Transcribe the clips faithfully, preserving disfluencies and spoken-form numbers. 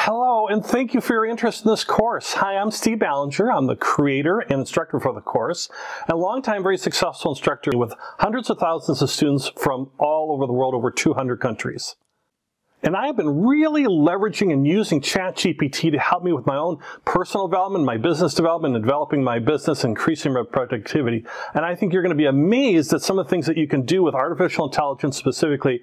Hello, and thank you for your interest in this course. Hi, I'm Steve Ballinger. I'm the creator and instructor for the course, and a longtime very successful instructor with hundreds of thousands of students from all over the world, over two hundred countries. And I have been really leveraging and using ChatGPT to help me with my own personal development, my business development, and developing my business, increasing my productivity. And I think you're going to be amazed at some of the things that you can do with artificial intelligence, specifically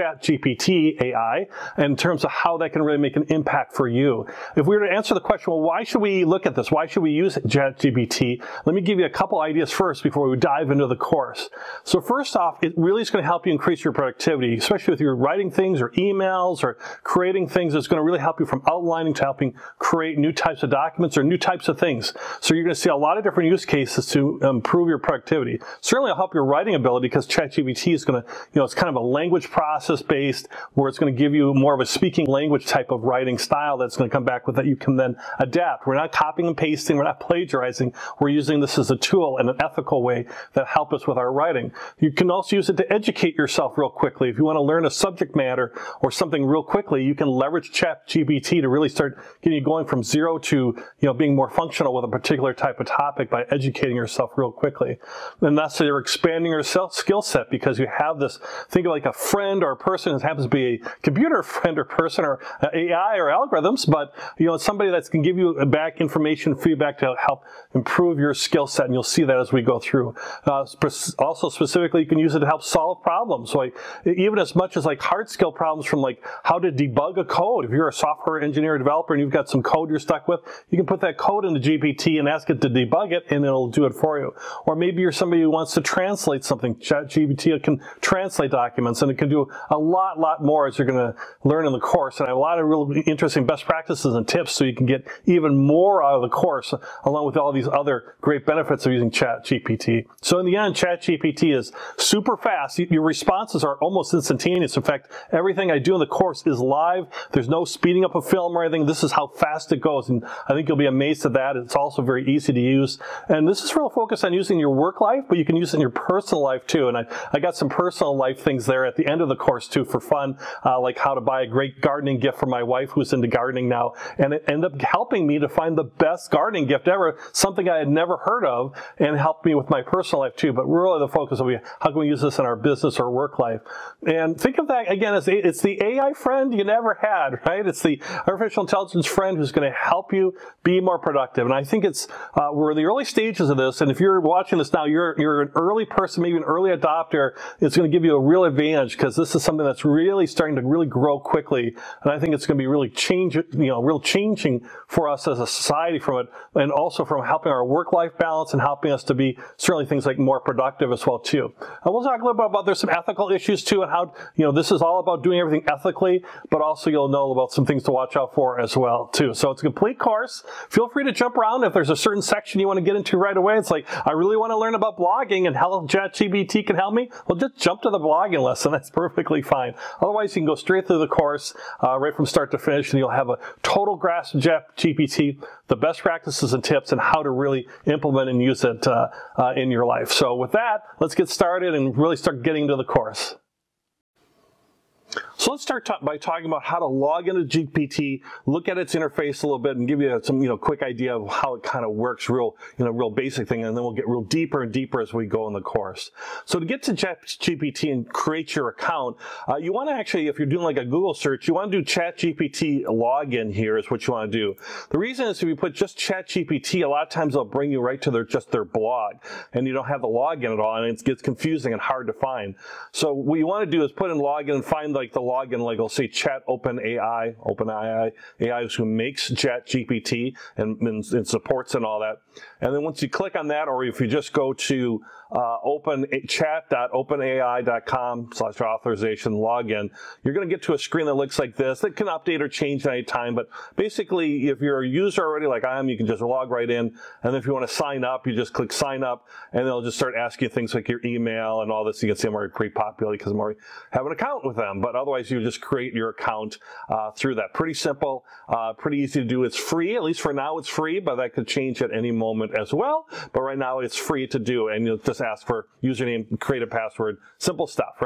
ChatGPT A I, in terms of how that can really make an impact for you. If we were to answer the question, well, why should we look at this? Why should we use ChatGPT? Let me give you a couple ideas first before we dive into the course. So first off, it really is going to help you increase your productivity, especially if you're writing things or emails, or creating things. That's going to really help you from outlining to helping create new types of documents or new types of things. So you're going to see a lot of different use cases to improve your productivity. Certainly it'll help your writing ability because ChatGPT is going to, you know, it's kind of a language process based where it's going to give you more of a speaking language type of writing style that's going to come back with that you can then adapt. We're not copying and pasting. We're not plagiarizing. We're using this as a tool in an ethical way that help us with our writing. You can also use it to educate yourself real quickly. If you want to learn a subject matter or something real quickly, you can leverage ChatGPT to really start getting you going from zero to, you know, being more functional with a particular type of topic by educating yourself real quickly. And thus you're expanding your skill set because you have this, think of like a friend or a person who happens to be a computer friend or person or A I or algorithms, but, you know, it's somebody that can give you back information, feedback to help improve your skill set, and you'll see that as we go through. Uh, also specifically, you can use it to help solve problems. So like, even as much as like hard skill problems from like how to debug a code. If you're a software engineer or developer and you've got some code you're stuck with, you can put that code into G P T and ask it to debug it, and it'll do it for you. Or maybe you're somebody who wants to translate something. ChatGPT can translate documents, and it can do a lot, lot more as you're going to learn in the course. And I have a lot of really interesting best practices and tips so you can get even more out of the course, along with all these other great benefits of using ChatGPT. So in the end, ChatGPT is super fast. Your responses are almost instantaneous. In fact, everything I do in the course is live. There's no speeding up a film or anything. This is how fast it goes, and I think you'll be amazed at that. It's also very easy to use, and this is real focused on using your work life, but you can use it in your personal life too. And I, I got some personal life things there at the end of the course too for fun, uh, like how to buy a great gardening gift for my wife who's into gardening now, and it ended up helping me to find the best gardening gift ever, something I had never heard of, and helped me with my personal life too. But really the focus will be how can we use this in our business or work life. And think of that again as it's the A I friend you never had, right? It's the artificial intelligence friend who's going to help you be more productive. And I think it's, uh, we're in the early stages of this, and if you're watching this now, you're, you're an early person, maybe an early adopter. It's going to give you a real advantage because this is something that's really starting to really grow quickly. And I think it's going to be really change, you know, real changing for us as a society from it, and also from helping our work-life balance and helping us to be certainly things like more productive as well too. And we'll talk a little bit about there's some ethical issues too, and how, you know, this is all about doing everything ethically, but also you'll know about some things to watch out for as well too. So it's a complete course. Feel free to jump around if there's a certain section you want to get into right away. It's like, I really want to learn about blogging and how ChatGPT can help me. Well, just jump to the blogging lesson. That's perfectly fine. Otherwise, you can go straight through the course, uh, right from start to finish, and you'll have a total grasp of ChatGPT, the best practices and tips, and how to really implement and use it uh, uh, in your life. So with that, let's get started and really start getting into the course. So let's start ta by talking about how to log into G P T, look at its interface a little bit, and give you some, you know, quick idea of how it kind of works, real, you know, real basic thing, and then we'll get real deeper and deeper as we go in the course. So to get to ChatGPT and create your account, uh, you want to actually, if you're doing like a Google search, you want to do ChatGPT login here is what you want to do. The reason is if you put just ChatGPT, a lot of times they'll bring you right to their just their blog, and you don't have the login at all, and it gets confusing and hard to find. So what you want to do is put in login and find like the login, like I'll say Chat OpenAI, OpenAI, A I is who makes ChatGPT and, and, and supports and all that. And then once you click on that, or if you just go to uh, open chat dot open A I dot com slash authorization login, you're going to get to a screen that looks like this. It can update or change at any time, but basically, if you're a user already like I am, you can just log right in. And then if you want to sign up, you just click sign up, and they'll just start asking you things like your email and all this. You can see I'm already pretty popular because I'm already have an account with them. But otherwise, you just create your account uh, through that. Pretty simple, uh, pretty easy to do. It's free, at least for now. It's free, but that could change at any moment as well. But right now, it's free to do, and you'll just ask for username, create a password, simple stuff, right?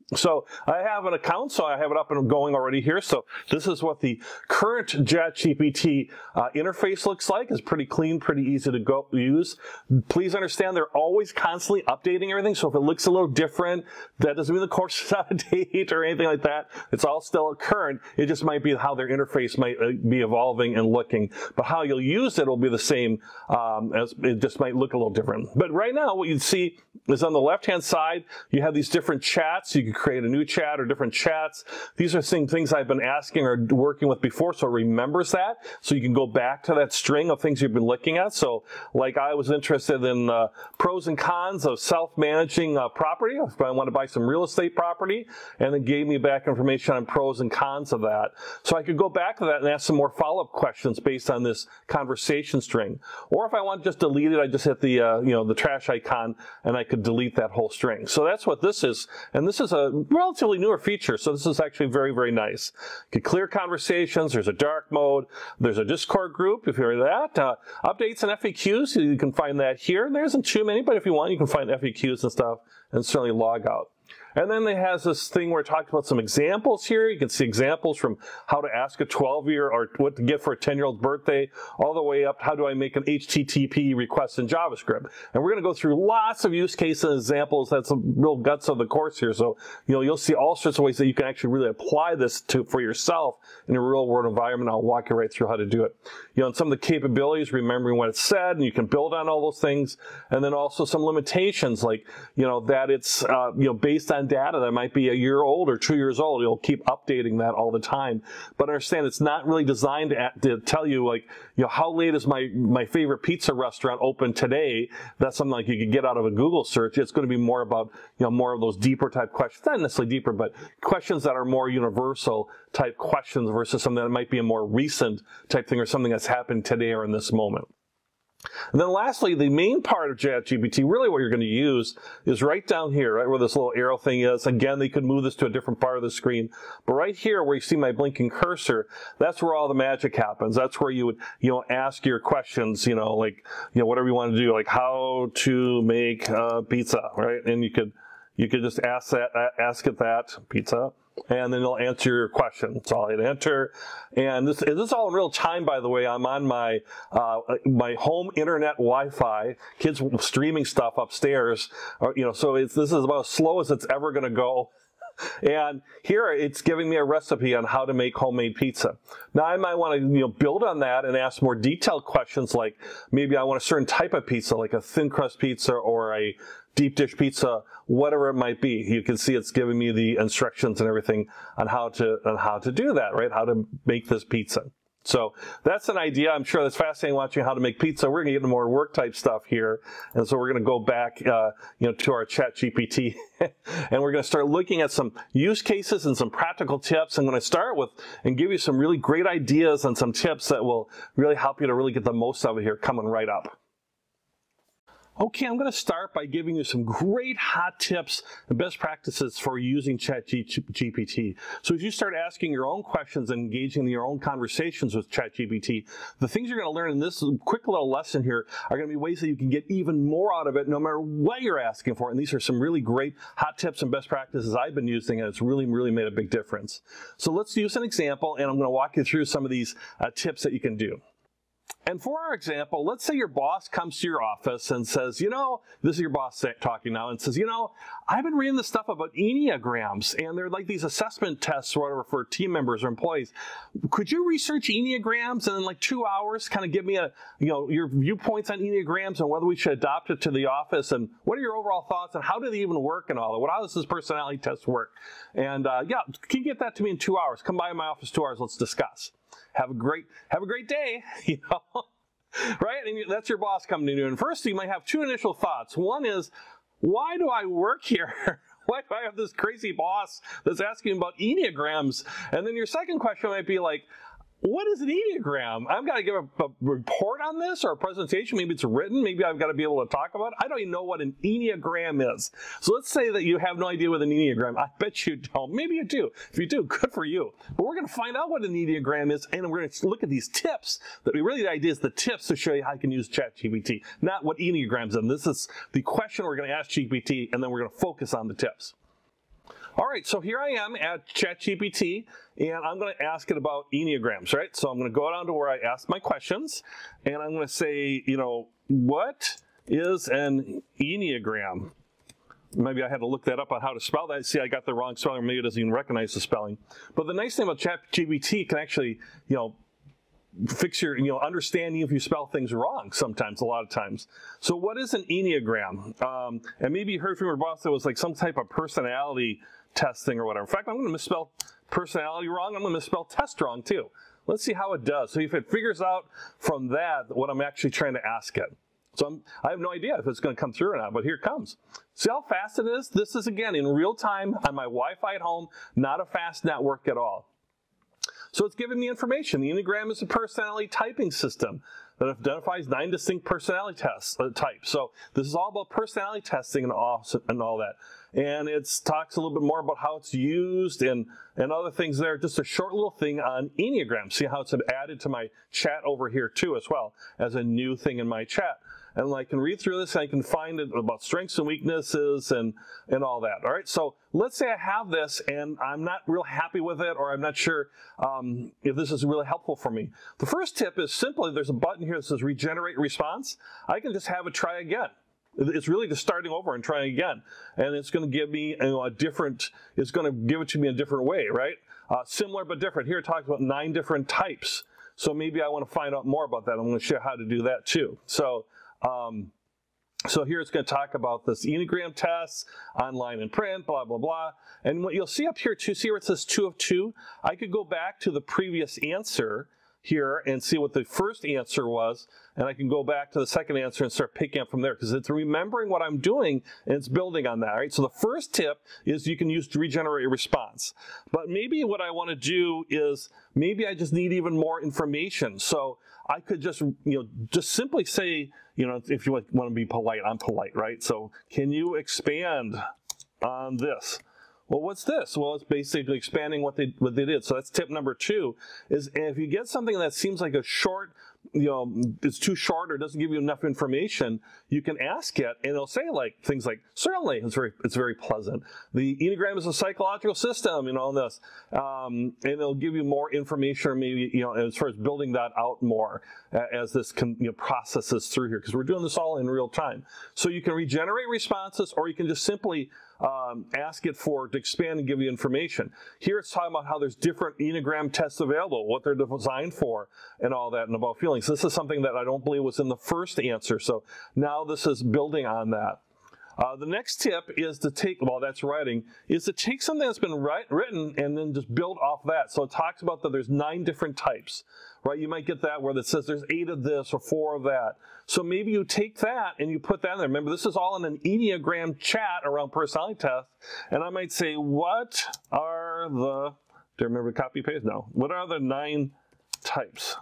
So I have an account, so I have it up and going already here. So this is what the current ChatGPT uh, interface looks like. It's pretty clean, pretty easy to go use. Please understand they're always constantly updating everything. So if it looks a little different, that doesn't mean the course is out of date or anything like that. It's all still current. It just might be how their interface might be evolving and looking. But how you'll use it will be the same. Um, as it just might look a little different. But right now, what you'd see is on the left-hand side, you have these different chats. You can create a new chat or different chats. These are things I've been asking or working with before, so it remembers that. So you can go back to that string of things you've been looking at. So like I was interested in uh, pros and cons of self-managing uh, property. If I want to buy some real estate property, and then gave me back information on pros and cons of that. So I could go back to that and ask some more follow-up questions based on this conversation string. Or if I want to just delete it, I just hit the uh, you know the trash icon, and I could delete that whole string. So that's what this is. And this is a relatively newer feature, so this is actually very, very nice. You can clear conversations. There's a dark mode. There's a Discord group, if you're that. Uh, updates and F A Qs, you can find that here. There isn't too many, but if you want, you can find F A Qs and stuff, and certainly log out. And then it has this thing where it talks about some examples here. You can see examples from how to ask a twelve-year or what to get for a ten-year-old's birthday, all the way up to how do I make an H T T P request in JavaScript. And we're going to go through lots of use cases and examples. That's the real guts of the course here. So, you know, you'll see all sorts of ways that you can actually really apply this to for yourself in a real-world environment. I'll walk you right through how to do it. You know, and some of the capabilities, remembering what it said, and you can build on all those things. And then also some limitations, like, you know, that it's, uh, you know, based on data that might be a year old or two years old. You'll keep updating that all the time. But understand it's not really designed to, to tell you, like, you know, how late is my, my favorite pizza restaurant open today? That's something like you could get out of a Google search. It's going to be more about, you know, more of those deeper type questions. Not necessarily deeper, but questions that are more universal type questions versus something that might be a more recent type thing or something that's happened today or in this moment. And then lastly, the main part of ChatGPT, really what you're going to use is right down here, right where this little arrow thing is. Again, they could move this to a different part of the screen. But right here where you see my blinking cursor, that's where all the magic happens. That's where you would, you know, ask your questions, you know, like, you know, whatever you want to do, like how to make uh, pizza, right? And you could, you could just ask that, ask it that, pizza. And then it'll answer your question. That's all I hit enter. And this, this is all in real time, by the way. I'm on my uh, my home internet Wi-Fi. Kids streaming stuff upstairs. Or, you know, so it's, this is about as slow as it's ever going to go. And here it's giving me a recipe on how to make homemade pizza. Now I might want to, you know, build on that and ask more detailed questions, like maybe I want a certain type of pizza, like a thin crust pizza or a deep dish pizza, whatever it might be. You can see it's giving me the instructions and everything on how to on how to do that, right? How to make this pizza. So that's an idea. I'm sure that's fascinating watching how to make pizza. We're going to get into more work type stuff here. And so we're going to go back, uh, you know, to our ChatGPT and we're going to start looking at some use cases and some practical tips. I'm going to start with and give you some really great ideas and some tips that will really help you to really get the most of it here coming right up. Okay, I'm going to start by giving you some great hot tips and best practices for using ChatGPT. So as you start asking your own questions and engaging in your own conversations with ChatGPT, the things you're going to learn in this quick little lesson here are going to be ways that you can get even more out of it no matter what you're asking for. And these are some really great hot tips and best practices I've been using, and it's really, really made a big difference. So let's use an example, and I'm going to walk you through some of these uh, tips that you can do. And for our example, let's say your boss comes to your office and says, you know, this is your boss talking now, and says, you know, I've been reading this stuff about Enneagrams, and they're like these assessment tests or whatever for team members or employees. Could you research Enneagrams and in like two hours kind of give me a, you know, your viewpoints on Enneagrams and whether we should adopt it to the office, and what are your overall thoughts and how do they even work and all that? What, how does this personality test work? And uh, yeah, can you get that to me in two hours? Come by my office two hours, let's discuss. Have a great, have a great day, you know, right? And that's your boss coming to you. And first, you might have two initial thoughts. One is, why do I work here? Why do I have this crazy boss that's asking about Enneagrams? And then your second question might be like, what is an Enneagram? I've got to give a, a report on this or a presentation. Maybe it's written. Maybe I've got to be able to talk about it. I don't even know what an Enneagram is. So let's say that you have no idea what an Enneagram. I bet you don't. Maybe you do. If you do, good for you. But we're going to find out what an Enneagram is, and we're going to look at these tips. That we really, the idea is the tips to show you how you can use ChatGPT, not what Enneagrams are. This is the question we're going to ask G P T, and then we're going to focus on the tips. All right, so here I am at ChatGPT, and I'm going to ask it about Enneagrams, right? So I'm going to go down to where I ask my questions, and I'm going to say, you know, what is an Enneagram? Maybe I had to look that up on how to spell that. See, I got the wrong spelling, or maybe it doesn't even recognize the spelling. But the nice thing about ChatGPT can actually, you know, fix your, you know, understanding if you spell things wrong sometimes, a lot of times. So what is an Enneagram? Um, and maybe you heard from your boss that was like some type of personality testing or whatever. In fact, I'm going to misspell personality wrong. I'm going to misspell test wrong too. Let's see how it does. So if it figures out from that what I'm actually trying to ask it. So I'm, I have no idea if it's going to come through or not, but here it comes. See how fast it is? This is, again, in real time on my Wi-Fi at home, not a fast network at all. So it's giving me information. The Enneagram is a personality typing system that identifies nine distinct personality tests, uh, types. So this is all about personality testing and all, and all that. And it talks a little bit more about how it's used and, and other things there. Just a short little thing on Enneagram. See how it's added to my chat over here too as well as a new thing in my chat. And I can read through this and I can find it about strengths and weaknesses and, and all that. All right, so let's say I have this and I'm not real happy with it, or I'm not sure um, if this is really helpful for me. The first tip is simply there's a button here that says regenerate response. I can just have it try again. It's really just starting over and trying again. And it's going to give me, you know, a different, it's going to give it to me a different way, right? Uh, similar but different. Here it talks about nine different types. So maybe I want to find out more about that. I'm going to share how to do that too. So, um, so here it's going to talk about this Enneagram tests, online and print, blah, blah, blah. And what you'll see up here too, see where it says two of two? I could go back to the previous answer here and see what the first answer was, and I can go back to the second answer and start picking up from there, because it's remembering what I'm doing and it's building on that, right? So the first tip is you can use to regenerate a response. But maybe what I want to do is maybe I just need even more information. So I could just, you know, just simply say, you know, if you want to be polite, I'm polite, right? So can you expand on this? Well, what's this? Well, it's basically expanding what they what they did. So that's tip number two, is if you get something that seems like a short, you know, it's too short or doesn't give you enough information, you can ask it, and it'll say like things like, certainly, it's very it's very pleasant. The Enneagram is a psychological system, you know, all this, um, and it'll give you more information, or maybe, you know, as far as building that out more uh, as this can, you know, processes through here, because we're doing this all in real time. So you can regenerate responses, or you can just simply Um, ask it for to expand and give you information. Here it's talking about how there's different Enneagram tests available, what they're designed for, and all that, and about feelings. This is something that I don't believe was in the first answer, so now this is building on that. Uh, the next tip is to take, well, that's writing, is to take something that's been write, written and then just build off that. So it talks about that there's nine different types, right? You might get that where it says there's eight of this or four of that. So maybe you take that and you put that in there. Remember, this is all in an Enneagram chat around personality tests. And I might say, what are the, do I remember copy paste? No. What are the nine types?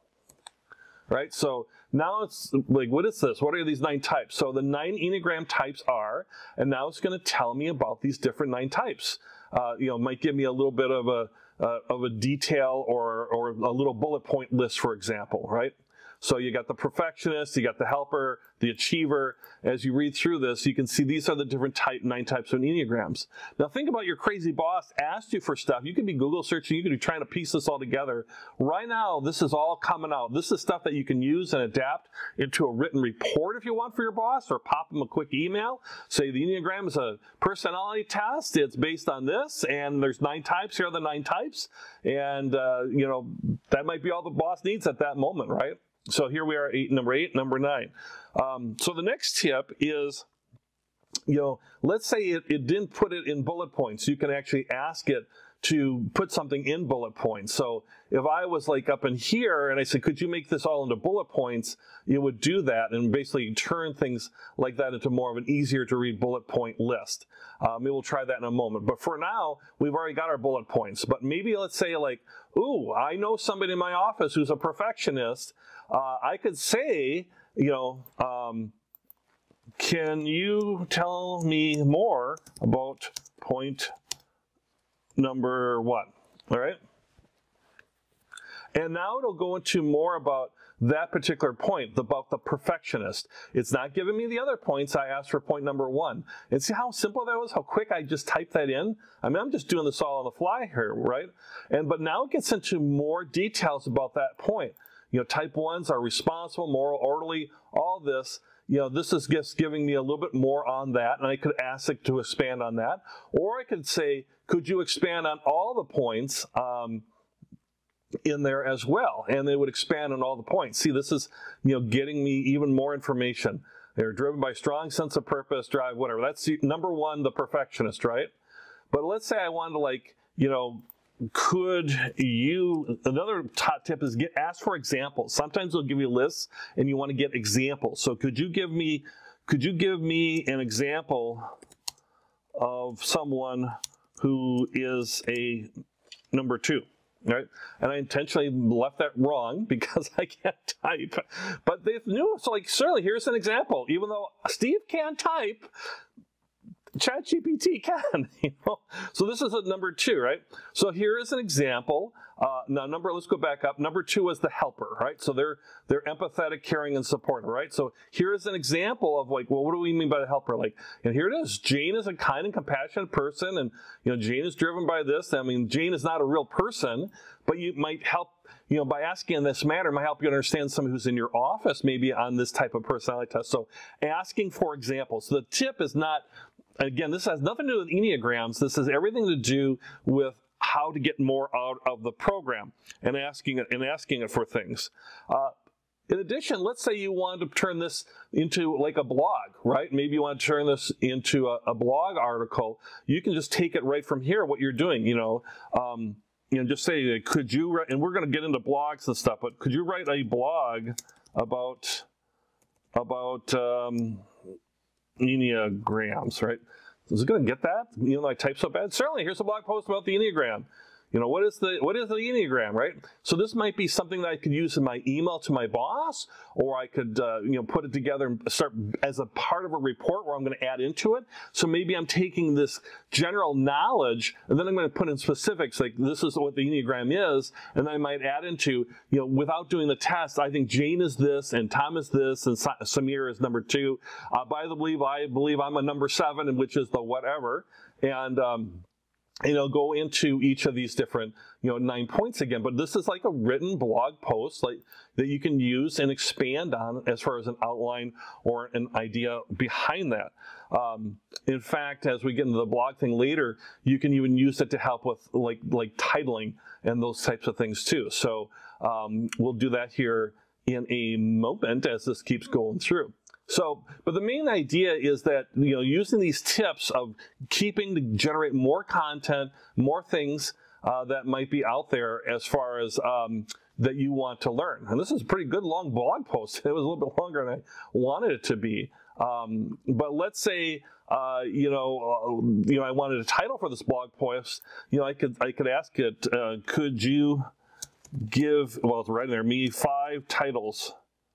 Right? So now it's like, what is this? What are these nine types? So the nine Enneagram types are, and now it's going to tell me about these different nine types. Uh, you know, might give me a little bit of a, uh, of a detail or, or a little bullet point list, for example, right? So you got the perfectionist, you got the helper, the achiever. As you read through this, you can see these are the different type, nine types of Enneagrams. Now think about your crazy boss asked you for stuff. You could be Google searching, you could be trying to piece this all together. Right now, this is all coming out. This is stuff that you can use and adapt into a written report if you want for your boss, or pop them a quick email. Say the Enneagram is a personality test. It's based on this, and there's nine types. Here are the nine types. And, uh, you know, that might be all the boss needs at that moment, right? So here we are, eight, number eight, number nine. Um, so the next tip is, you know, let's say it, it didn't put it in bullet points. You can actually ask it to put something in bullet points. So if I was like up in here and I said, could you make this all into bullet points, it would do that and basically turn things like that into more of an easier to read bullet point list. Um, we will try that in a moment. But for now, we've already got our bullet points. But maybe let's say like, ooh, I know somebody in my office who's a perfectionist. Uh, I could say, you know, um, can you tell me more about point number one? All right. And now it'll go into more about that particular point, about the perfectionist. It's not giving me the other points. I asked for point number one. And see how simple that was, how quick I just typed that in? I mean, I'm just doing this all on the fly here, right? And but now it gets into more details about that point. You know, type ones are responsible, moral, orderly, all this. You know, this is just giving me a little bit more on that, and I could ask it to expand on that. Or I could say, could you expand on all the points um, in there as well? And they would expand on all the points. See, this is, you know, getting me even more information. They're driven by strong sense of purpose, drive, whatever. That's number one, the perfectionist, right? But let's say I wanted to, like, you know, could you, another top tip is get, ask for examples. Sometimes they'll give you lists and you want to get examples. So could you give me, could you give me an example of someone who is a number two, right? And I intentionally left that wrong because I can't type. But they knew, so like, certainly here's an example. Even though Steve can't type, ChatGPT can, you know. So this is a number two, right? So here is an example. Uh, now, number, let's go back up. Number two is the helper, right? So they're they're empathetic, caring, and supportive, right? So here is an example of like, well, what do we mean by the helper? Like, and here it is. Jane is a kind and compassionate person, and you know, Jane is driven by this. I mean, Jane is not a real person, but you might help. You know, by asking in this manner, might help you understand someone who's in your office, maybe on this type of personality test. So, asking for examples. So the tip is not. Again, this has nothing to do with Enneagrams. This has everything to do with how to get more out of the program and asking it and asking it for things. Uh, in addition, let's say you want to turn this into like a blog, right? Maybe you want to turn this into a, a blog article. You can just take it right from here, what you're doing, you know. Um, you know, just say, could you write, and we're going to get into blogs and stuff, but could you write a blog about, about, um, Enneagrams, right? Is it going to get that? You know, I type so bad. Certainly, here's a blog post about the Enneagram. You know, what is the what is the Enneagram, right? So this might be something that I could use in my email to my boss, or I could, uh, you know, put it together and start as a part of a report where I'm going to add into it. So maybe I'm taking this general knowledge, and then I'm going to put in specifics, like this is what the Enneagram is, and then I might add into, you know, without doing the test, I think Jane is this, and Tom is this, and Samir is number two. Uh, by the believe, I believe I'm a number seven, which is the whatever, and um, you know, go into each of these different, you know, nine points again. But this is like a written blog post like that you can use and expand on as far as an outline or an idea behind that. Um, in fact, as we get into the blog thing later, you can even use it to help with like like titling and those types of things too. So um, we'll do that here in a moment as this keeps going through. So, but the main idea is that, you know, using these tips of keeping to generate more content, more things uh, that might be out there as far as um, that you want to learn. And this is a pretty good long blog post. It was a little bit longer than I wanted it to be. Um, but let's say, uh, you know, uh, you know, I wanted a title for this blog post. You know, I could I could ask it, uh, could you give, well, it's right in there, me five titles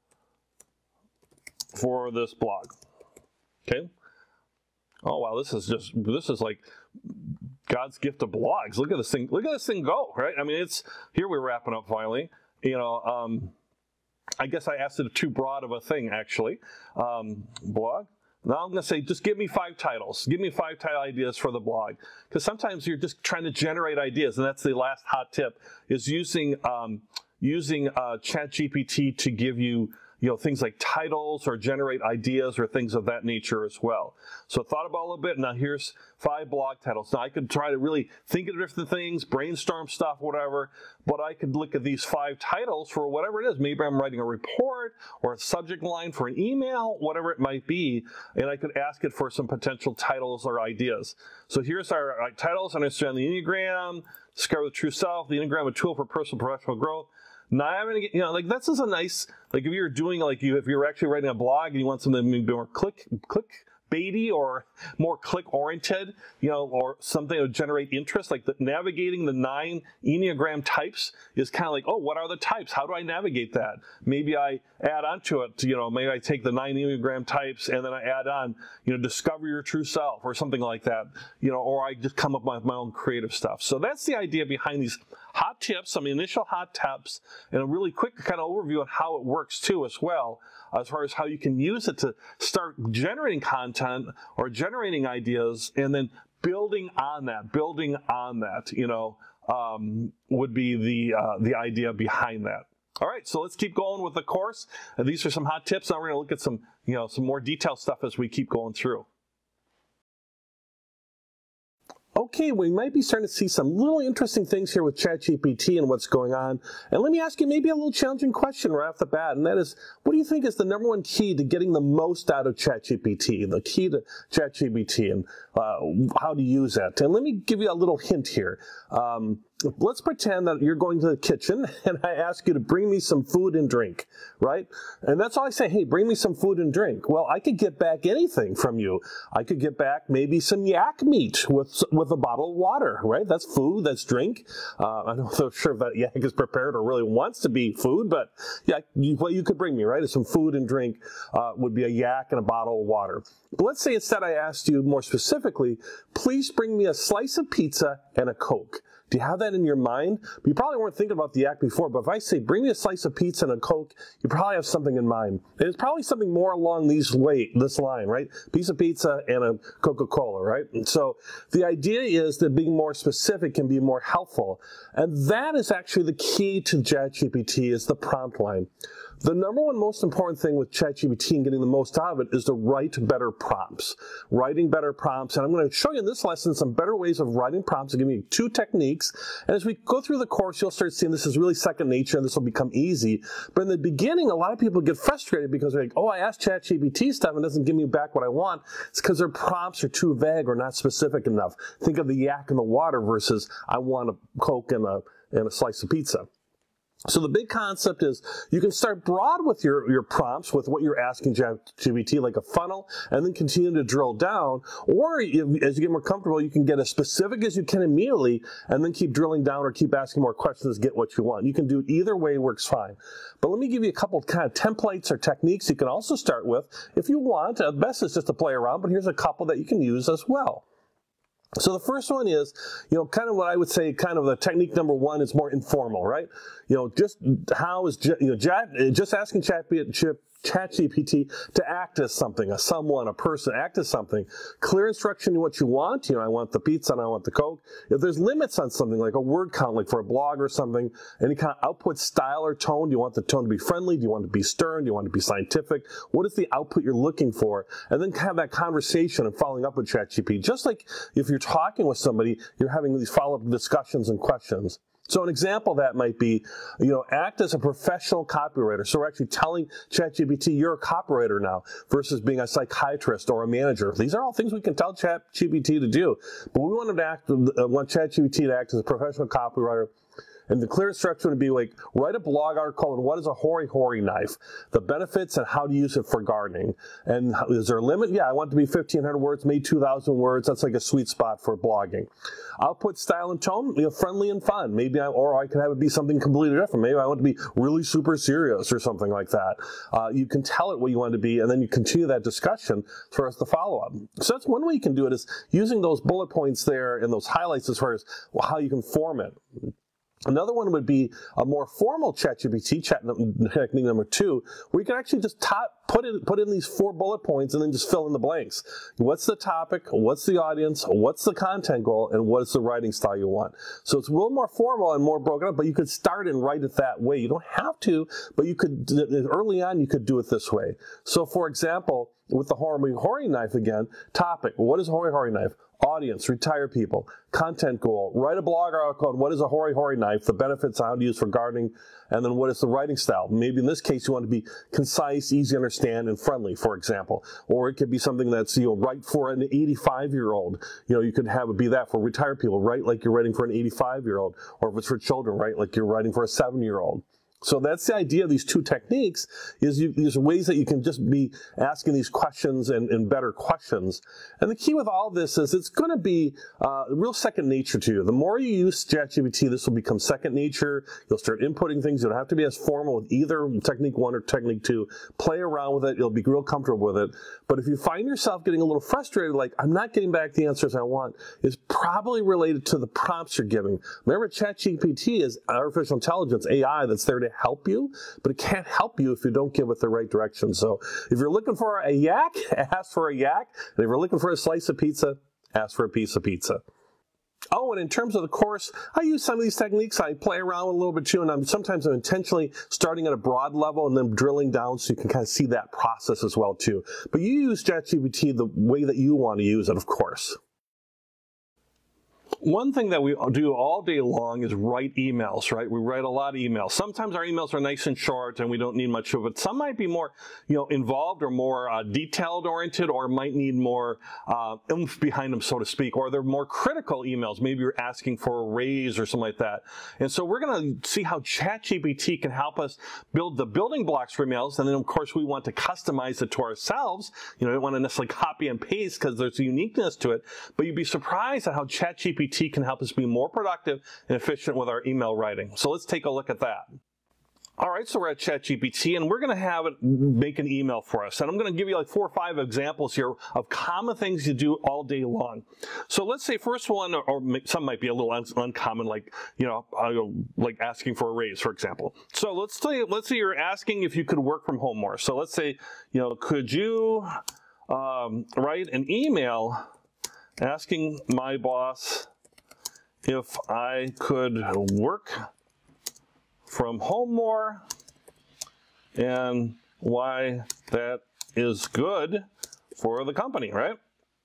for this blog. Okay. Oh wow, this is just this is like God's gift to blogs. Look at this thing. Look at this thing go. Right. I mean, it's here. We're wrapping up finally. You know, um, I guess I asked it too broad of a thing actually. Um, blog. Now I'm going to say, just give me five titles. Give me five title ideas for the blog. Because sometimes you're just trying to generate ideas, and that's the last hot tip: is using um, using uh, ChatGPT to give you. You know, things like titles or generate ideas or things of that nature as well. So I thought about it a little bit. Now here's five blog titles. Now I could try to really think of different things, brainstorm stuff, whatever, but I could look at these five titles for whatever it is. Maybe I'm writing a report or a subject line for an email, whatever it might be, and I could ask it for some potential titles or ideas. So here's our uh, titles: Understand the Enneagram, Discover the True Self, the Enneagram, a tool for personal and professional growth. Now I'm gonna get, you know, like this is a nice, like if you're doing like you, if you're actually writing a blog and you want something to be more click, click baity or more click oriented, you know, or something to generate interest, like the, navigating the nine Enneagram types is kind of like, oh, what are the types? How do I navigate that? Maybe I add on to it, you know, maybe I take the nine Enneagram types and then I add on, you know, discover your true self or something like that, you know, or I just come up with my own creative stuff. So that's the idea behind these hot tips, some initial hot tips, and a really quick kind of overview on how it works too as well, as far as how you can use it to start generating content or generating ideas, and then building on that, building on that, you know, um, would be the, uh, the idea behind that. All right, so let's keep going with the course. And these are some hot tips. Now we're going to look at some, you know, some more detailed stuff as we keep going through. Okay, we might be starting to see some little interesting things here with ChatGPT and what's going on. And let me ask you maybe a little challenging question right off the bat, and that is, what do you think is the number one key to getting the most out of ChatGPT, the key to ChatGPT, and uh, how to use that? And let me give you a little hint here. Um, Let's pretend that you're going to the kitchen and I ask you to bring me some food and drink, right? And that's all I say, hey, bring me some food and drink. Well, I could get back anything from you. I could get back maybe some yak meat with with a bottle of water, right? That's food, that's drink. Uh, I'm not so sure if that yak is prepared or really wants to be food, but yeah, you, what you could bring me, right, is some food and drink uh, would be a yak and a bottle of water. But let's say instead I asked you more specifically, please bring me a slice of pizza and a Coke. Do you have that in your mind? You probably weren't thinking about the yak before, but if I say, bring me a slice of pizza and a Coke, you probably have something in mind. And it's probably something more along these way, this line, right? Piece of pizza and a Coca-Cola, right? And so the idea is that being more specific can be more helpful. And that is actually the key to ChatGPT, is the prompt line. The number one most important thing with ChatGPT and getting the most out of it is to write better prompts. Writing better prompts. And I'm going to show you in this lesson some better ways of writing prompts. I'll give you two techniques. And as we go through the course, you'll start seeing this is really second nature and this will become easy. But in the beginning, a lot of people get frustrated because they're like, oh, I asked ChatGPT stuff and it doesn't give me back what I want. It's because their prompts are too vague or not specific enough. Think of the yak and the water versus I want a Coke and a, and a slice of pizza. So the big concept is you can start broad with your, your prompts, with what you're asking ChatGPT, like a funnel, and then continue to drill down. Or if, as you get more comfortable, you can get as specific as you can immediately, and then keep drilling down or keep asking more questions to get what you want. You can do it either way, works fine. But let me give you a couple of kind of templates or techniques you can also start with. If you want, the best is just to play around, but here's a couple that you can use as well. So the first one is, you know, kind of what I would say, kind of the technique number one is more informal, right? You know, just how is, you know, just asking ChatGPT to act as something, a someone, a person, act as something. Clear instruction in what you want. You know, I want the pizza and I want the Coke. If there's limits on something, like a word count, like for a blog or something, any kind of output style or tone, do you want the tone to be friendly? Do you want it to be stern? Do you want it to be scientific? What is the output you're looking for? And then have that conversation and following up with ChatGPT. Just like if you're talking with somebody, you're having these follow-up discussions and questions. So an example of that might be, you know, act as a professional copywriter. So we're actually telling ChatGPT you're a copywriter now versus being a psychiatrist or a manager. These are all things we can tell ChatGPT to do. But we want, to act, uh, want ChatGPT to act as a professional copywriter. And the clear instruction would be like, write a blog article on what is a hori-hori knife, the benefits and how to use it for gardening. And is there a limit? Yeah, I want it to be fifteen hundred words, maybe two thousand words. That's like a sweet spot for blogging. Output style and tone, you know, friendly and fun. Maybe I, or I could have it be something completely different. Maybe I want it to be really super serious or something like that. Uh, you can tell it what you want it to be, and then you continue that discussion as far as the follow-up. So that's one way you can do it, is using those bullet points there and those highlights as far as, well, how you can form it. Another one would be a more formal ChatGPT, chat technique number two, where you can actually just top, put in, put in these four bullet points and then just fill in the blanks. What's the topic? What's the audience? What's the content goal? And what is the writing style you want? So it's a little more formal and more broken up, but you could start and write it that way. You don't have to, but you could, early on, you could do it this way. So for example, with the hori-hori knife again, topic, what is a hori-hori knife? Audience, retired people, content goal, write a blog article on what is a hori-hori knife, the benefits, how to use for gardening, and then what is the writing style. Maybe in this case you want to be concise, easy to understand, and friendly, for example. Or it could be something that's, you know, right for an eighty-five-year-old. You know, you could have it be that for retired people, write like you're writing for an eighty-five-year-old. Or if it's for children, right, like you're writing for a seven-year-old. So that's the idea of these two techniques, is you, there's ways that you can just be asking these questions and, and better questions. And the key with all this is it's going to be uh, real second nature to you. The more you use ChatGPT, this will become second nature. You'll start inputting things. You don't have to be as formal with either technique one or technique two. Play around with it. You'll be real comfortable with it. But if you find yourself getting a little frustrated, like, I'm not getting back the answers I want, it's probably related to the prompts you're giving. Remember, ChatGPT is artificial intelligence, A I, that's there to help you, but it can't help you if you don't give it the right direction. So if you're looking for a yak, ask for a yak. And if you're looking for a slice of pizza, ask for a piece of pizza. Oh, and in terms of the course, I use some of these techniques. I play around with a little bit too, and I'm sometimes I'm intentionally starting at a broad level and then drilling down so you can kind of see that process as well too. But you use ChatGPT the way that you want to use it, of course. One thing that we do all day long is write emails, right? We write a lot of emails. Sometimes our emails are nice and short and we don't need much of it. Some might be more, you know, involved or more uh, detailed oriented, or might need more uh, oomph behind them, so to speak, or they're more critical emails. Maybe you're asking for a raise or something like that. And so we're going to see how ChatGPT can help us build the building blocks for emails. And then, of course, we want to customize it to ourselves. You know, we don't want to necessarily copy and paste because there's a uniqueness to it. But you'd be surprised at how ChatGPT can help us be more productive and efficient with our email writing. So let's take a look at that. All right, so we're at ChatGPT, and we're going to have it make an email for us. And I'm going to give you like four or five examples here of common things you do all day long. So let's say first one, or some might be a little un uncommon, like, you know, like asking for a raise, for example. So let's say, let's say you're asking if you could work from home more. So let's say, you know, could you um, write an email asking my boss if I could work from home more and why that is good for the company, right?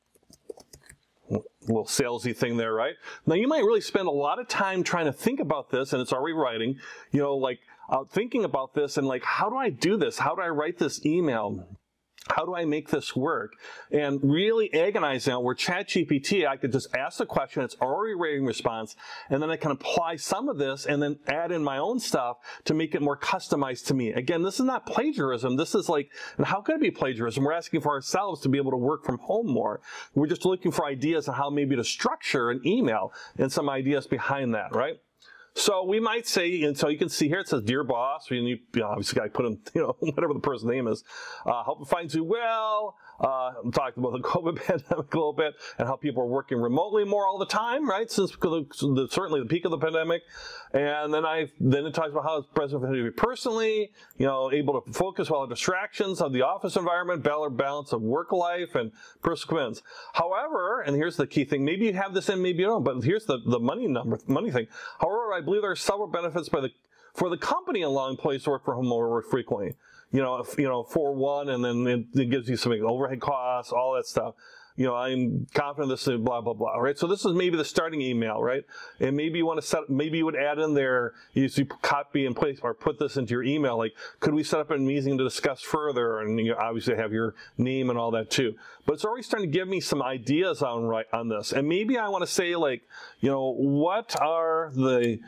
A little salesy thing there, right? Now, you might really spend a lot of time trying to think about this, and it's already writing, you know, like uh, thinking about this and like, how do I do this? How do I write this email? How do I make this work? And really agonizing on where ChatGPT, I could just ask the question, it's already writing response, and then I can apply some of this and then add in my own stuff to make it more customized to me. Again, this is not plagiarism. This is like, and how could it be plagiarism? We're asking for ourselves to be able to work from home more. We're just looking for ideas on how maybe to structure an email and some ideas behind that, right? So we might say, and so you can see here, it says, "Dear boss," and you, you know, obviously I put in, you know, whatever the person's name is. Uh, hope it finds you well. Uh, I'm talking about the COVID pandemic a little bit and how people are working remotely more all the time, right? Since the, the, certainly the peak of the pandemic. And then I then it talks about how it's present for you personally, you know, able to focus while distractions of the office environment, better balance of work life and personal commitments. However, and here's the key thing, maybe you have this in, maybe you don't, but here's the, the money number, money thing. However, I believe there are several benefits by the for the company allowing employees to work from home more frequently. You know, if, you know, for one, and then it, it gives you some overhead costs, all that stuff. You know, I'm confident this is blah, blah, blah, right? So this is maybe the starting email, right? And maybe you want to set, maybe you would add in there, you copy and paste or put this into your email, like, could we set up a meeting to discuss further? And you obviously have your name and all that too. But it's already starting to give me some ideas on, right, on this. And maybe I want to say, like, you know, what are the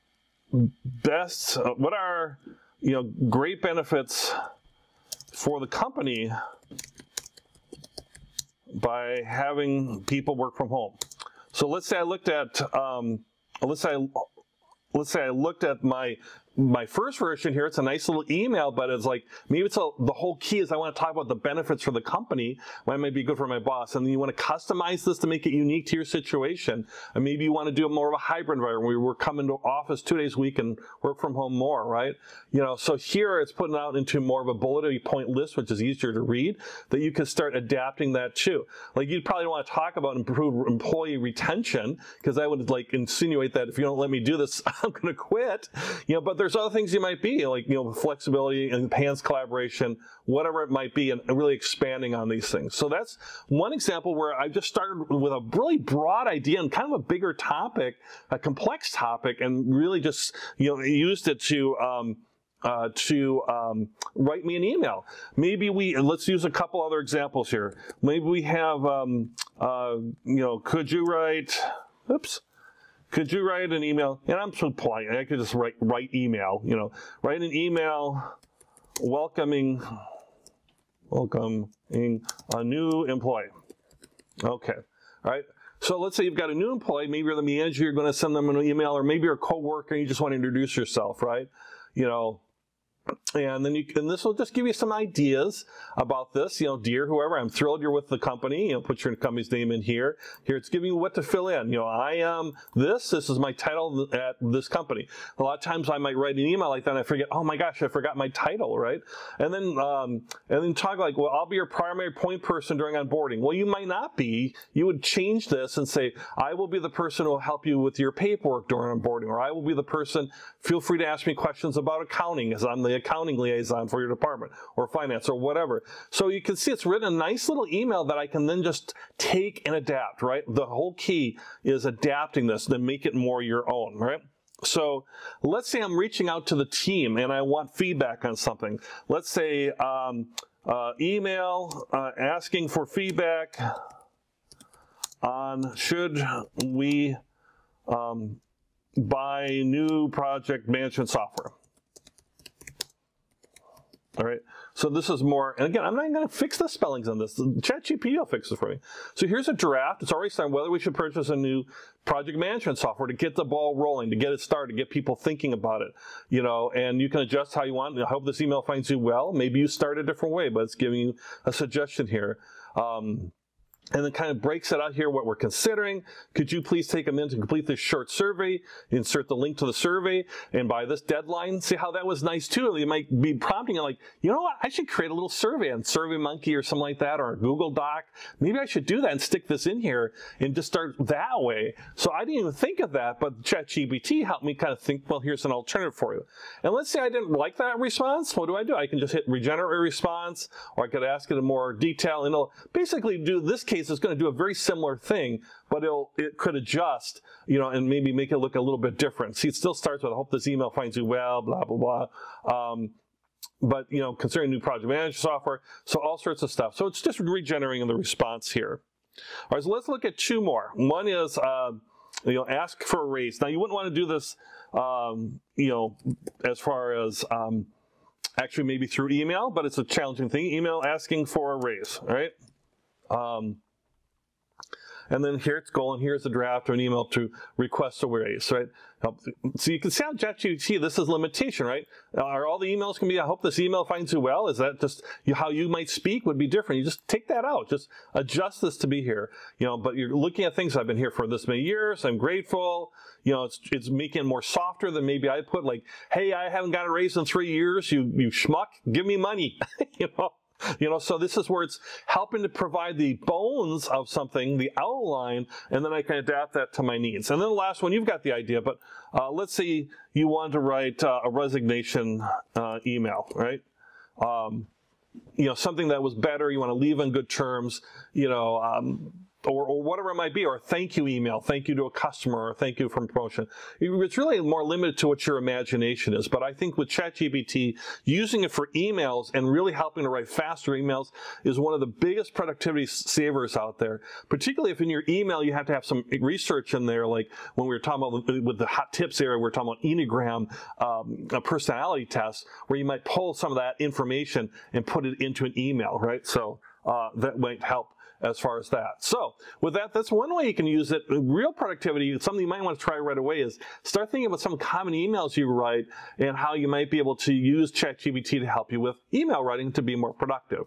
best, uh, what are, you know, great benefits for the company by having people work from home. So let's say I looked at, um, let's say, I, let's say I looked at my my first version here. It's a nice little email, but it's like, maybe it's a, the whole key is I want to talk about the benefits for the company, why it might be good for my boss. And then you want to customize this to make it unique to your situation. And maybe you want to do more of a hybrid environment where we're coming to office two days a week and work from home more, right? You know, so here it's putting out into more of a bullet point list, which is easier to read, that you can start adapting that too. Like, you'd probably want to talk about improved employee retention, because I would like insinuate that if you don't let me do this, I'm going to quit. You know, but there's other things you might be, like, you know, flexibility, enhanced collaboration, whatever it might be, and really expanding on these things. So that's one example where I just started with a really broad idea and kind of a bigger topic, a complex topic, and really just, you know, used it to um, uh, to um, write me an email. Maybe we, let's use a couple other examples here. Maybe we have, um, uh, you know, could you write, oops. could you write an email? And I'm so polite. I could just write write email. You know, write an email welcoming welcoming a new employee. Okay, all right. So let's say you've got a new employee. Maybe you're the manager. You're going to send them an email, or maybe you're a coworker and you just want to introduce yourself, right? You know. And then you and this will just give you some ideas about this. You know, dear whoever, I'm thrilled you're with the company. You know, put your company's name in here. Here, it's giving you what to fill in. You know, I am this. This is my title at this company. A lot of times I might write an email like that and I forget, oh my gosh, I forgot my title, right? And then um, and then talk like, well, I'll be your primary point person during onboarding. Well, you might not be. You would change this and say, I will be the person who will help you with your paperwork during onboarding, or I will be the person. Feel free to ask me questions about accounting, as I'm the accounting liaison for your department, or finance, or whatever. So you can see it's written a nice little email that I can then just take and adapt, right? The whole key is adapting this, then make it more your own, right? So let's say I'm reaching out to the team and I want feedback on something. Let's say um, uh, email uh, asking for feedback on should we um, buy new project management software. All right, so this is more, and again, I'm not going to fix the spellings on this. ChatGPT will fix it for me. So here's a draft. It's already signed whether we should purchase a new project management software to get the ball rolling, to get it started, to get people thinking about it. You know, and you can adjust how you want. I hope this email finds you well. Maybe you start a different way, but it's giving you a suggestion here. Um, And then kind of breaks it out here what we're considering. Could you please take a minute to complete this short survey, insert the link to the survey, and by this deadline, see how that was nice too. You might be prompting you like, you know what, I should create a little survey on SurveyMonkey or something like that, or a Google Doc. Maybe I should do that and stick this in here and just start that way. So I didn't even think of that, but ChatGPT helped me kind of think, well, here's an alternative for you. And let's say I didn't like that response. What do I do? I can just hit regenerate response, or I could ask it in more detail, and it'll basically do this case. Is going to do a very similar thing, but it'll, it could adjust, you know, and maybe make it look a little bit different. See, it still starts with, I hope this email finds you well, blah, blah, blah. Um, but, you know, considering new project management software, so all sorts of stuff. So it's just regenerating the response here. All right, so let's look at two more. One is, uh, you know, ask for a raise. Now, you wouldn't want to do this, um, you know, as far as um, actually maybe through email, but it's a challenging thing. Email asking for a raise, right? Um, And then here it's going, here's a draft or an email to request a raise, right? So you can see how ChatGPT, this is limitation, right? Are all the emails going to be, I hope this email finds you well? Is that just how you might speak would be different? You just take that out. Just adjust this to be here. You know, but you're looking at things, I've been here for this many years, I'm grateful. You know, it's, it's making it more softer than maybe I put, like, hey, I haven't got a raise in three years, you, you schmuck, give me money, you know? You know, so this is where it's helping to provide the bones of something, the outline, and then I can adapt that to my needs. And then the last one, you've got the idea, but uh, let's say you want to write uh, a resignation uh, email, right? Um, you know, something that was better, you want to leave on good terms, you know, um, Or, or whatever it might be, or a thank you email, thank you to a customer, or thank you for promotion. It's really more limited to what your imagination is. But I think with ChatGPT, using it for emails and really helping to write faster emails is one of the biggest productivity savers out there. Particularly if in your email you have to have some research in there, like when we were talking about with the hot tips area, we were talking about Enneagram, um, a personality test, where you might pull some of that information and put it into an email, right? So uh, that might help as far as that. So with that, that's one way you can use it. Real productivity, something you might want to try right away is start thinking about some common emails you write and how you might be able to use ChatGPT to help you with email writing to be more productive.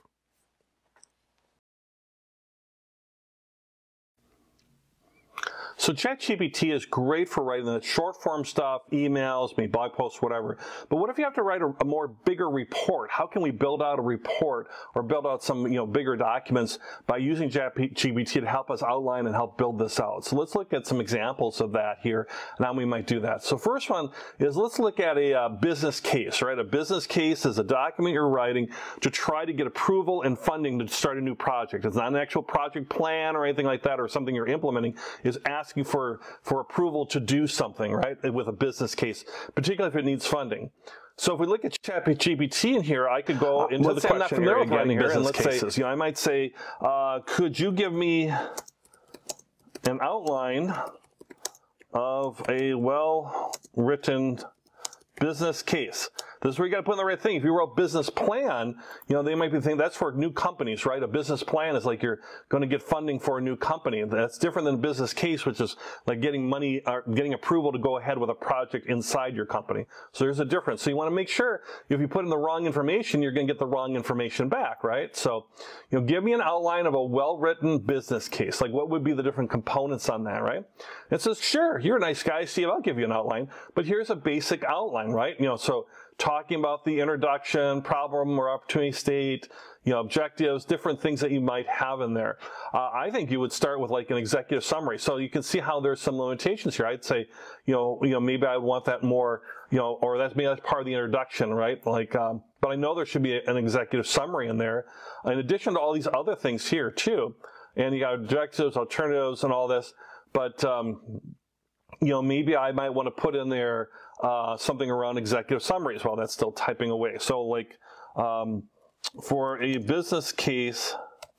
So ChatGPT is great for writing the short form stuff, emails, maybe blog posts, whatever. But what if you have to write a, a more bigger report? How can we build out a report or build out some, you know, bigger documents by using ChatGPT to help us outline and help build this out? So let's look at some examples of that here and how we might do that. So first one is, let's look at a uh, business case, right? A business case is a document you're writing to try to get approval and funding to start a new project. It's not an actual project plan or anything like that, or something you're implementing. It's asking for, for approval to do something, right, with a business case, particularly if it needs funding. So if we look at ChatGPT in here, I could go into uh, the question I'm not familiar with writing business cases. Say, you know, I might say, uh, could you give me an outline of a well-written business case. This is where you got to put in the right thing. If you wrote business plan, you know, they might be thinking that's for new companies, right? A business plan is like you're going to get funding for a new company. That's different than a business case, which is like getting money or getting approval to go ahead with a project inside your company. So there's a difference. So you want to make sure if you put in the wrong information, you're going to get the wrong information back, right? So, you know, give me an outline of a well-written business case. Like what would be the different components on that, right? It says, sure, you're a nice guy, Steve, I'll give you an outline, but here's a basic outline, right? You know, so talking about the introduction, problem or opportunity state, you know, objectives, different things that you might have in there. Uh, I think you would start with like an executive summary. So you can see how there's some limitations here. I'd say, you know, you know, maybe I want that more, you know, or that's maybe that's part of the introduction, right? Like, um, but I know there should be an executive summary in there, in addition to all these other things here too. And you got objectives, alternatives, and all this. But um, you know, maybe I might want to put in there uh, something around executive summaries while that's still typing away. So like um, for a business case,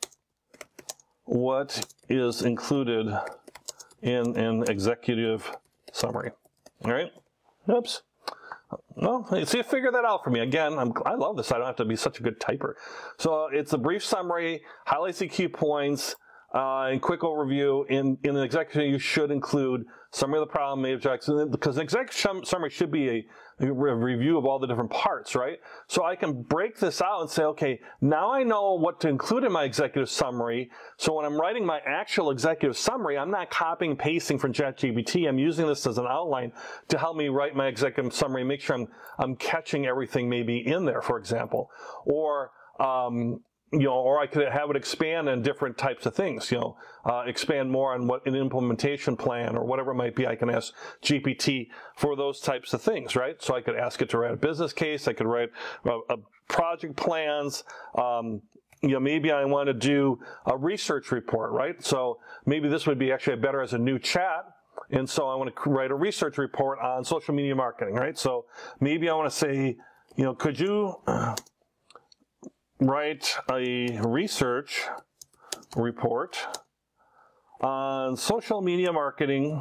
what is included in an executive summary? All right. Oops. Well, see, figure that out for me. Again, I'm, I love this. I don't have to be such a good typer. So it's a brief summary, highlights the key points, Uh, and quick overview. In, in an executive, you should include summary of the problem, main objectives, because an executive summary should be a, a review of all the different parts, right? So I can break this out and say, okay, now I know what to include in my executive summary. So when I'm writing my actual executive summary, I'm not copying and pasting from ChatGPT. I'm using this as an outline to help me write my executive summary and make sure I'm, I'm catching everything maybe in there, for example. Or, um, you know, or I could have it expand on different types of things, you know, uh, expand more on what an implementation plan or whatever it might be. I can ask G P T for those types of things, right? So I could ask it to write a business case. I could write uh, uh, project plans. Um, you know, maybe I want to do a research report, right? So maybe this would be actually better as a new chat. And so I want to write a research report on social media marketing, right? So maybe I want to say, you know, could you uh, write a research report on social media marketing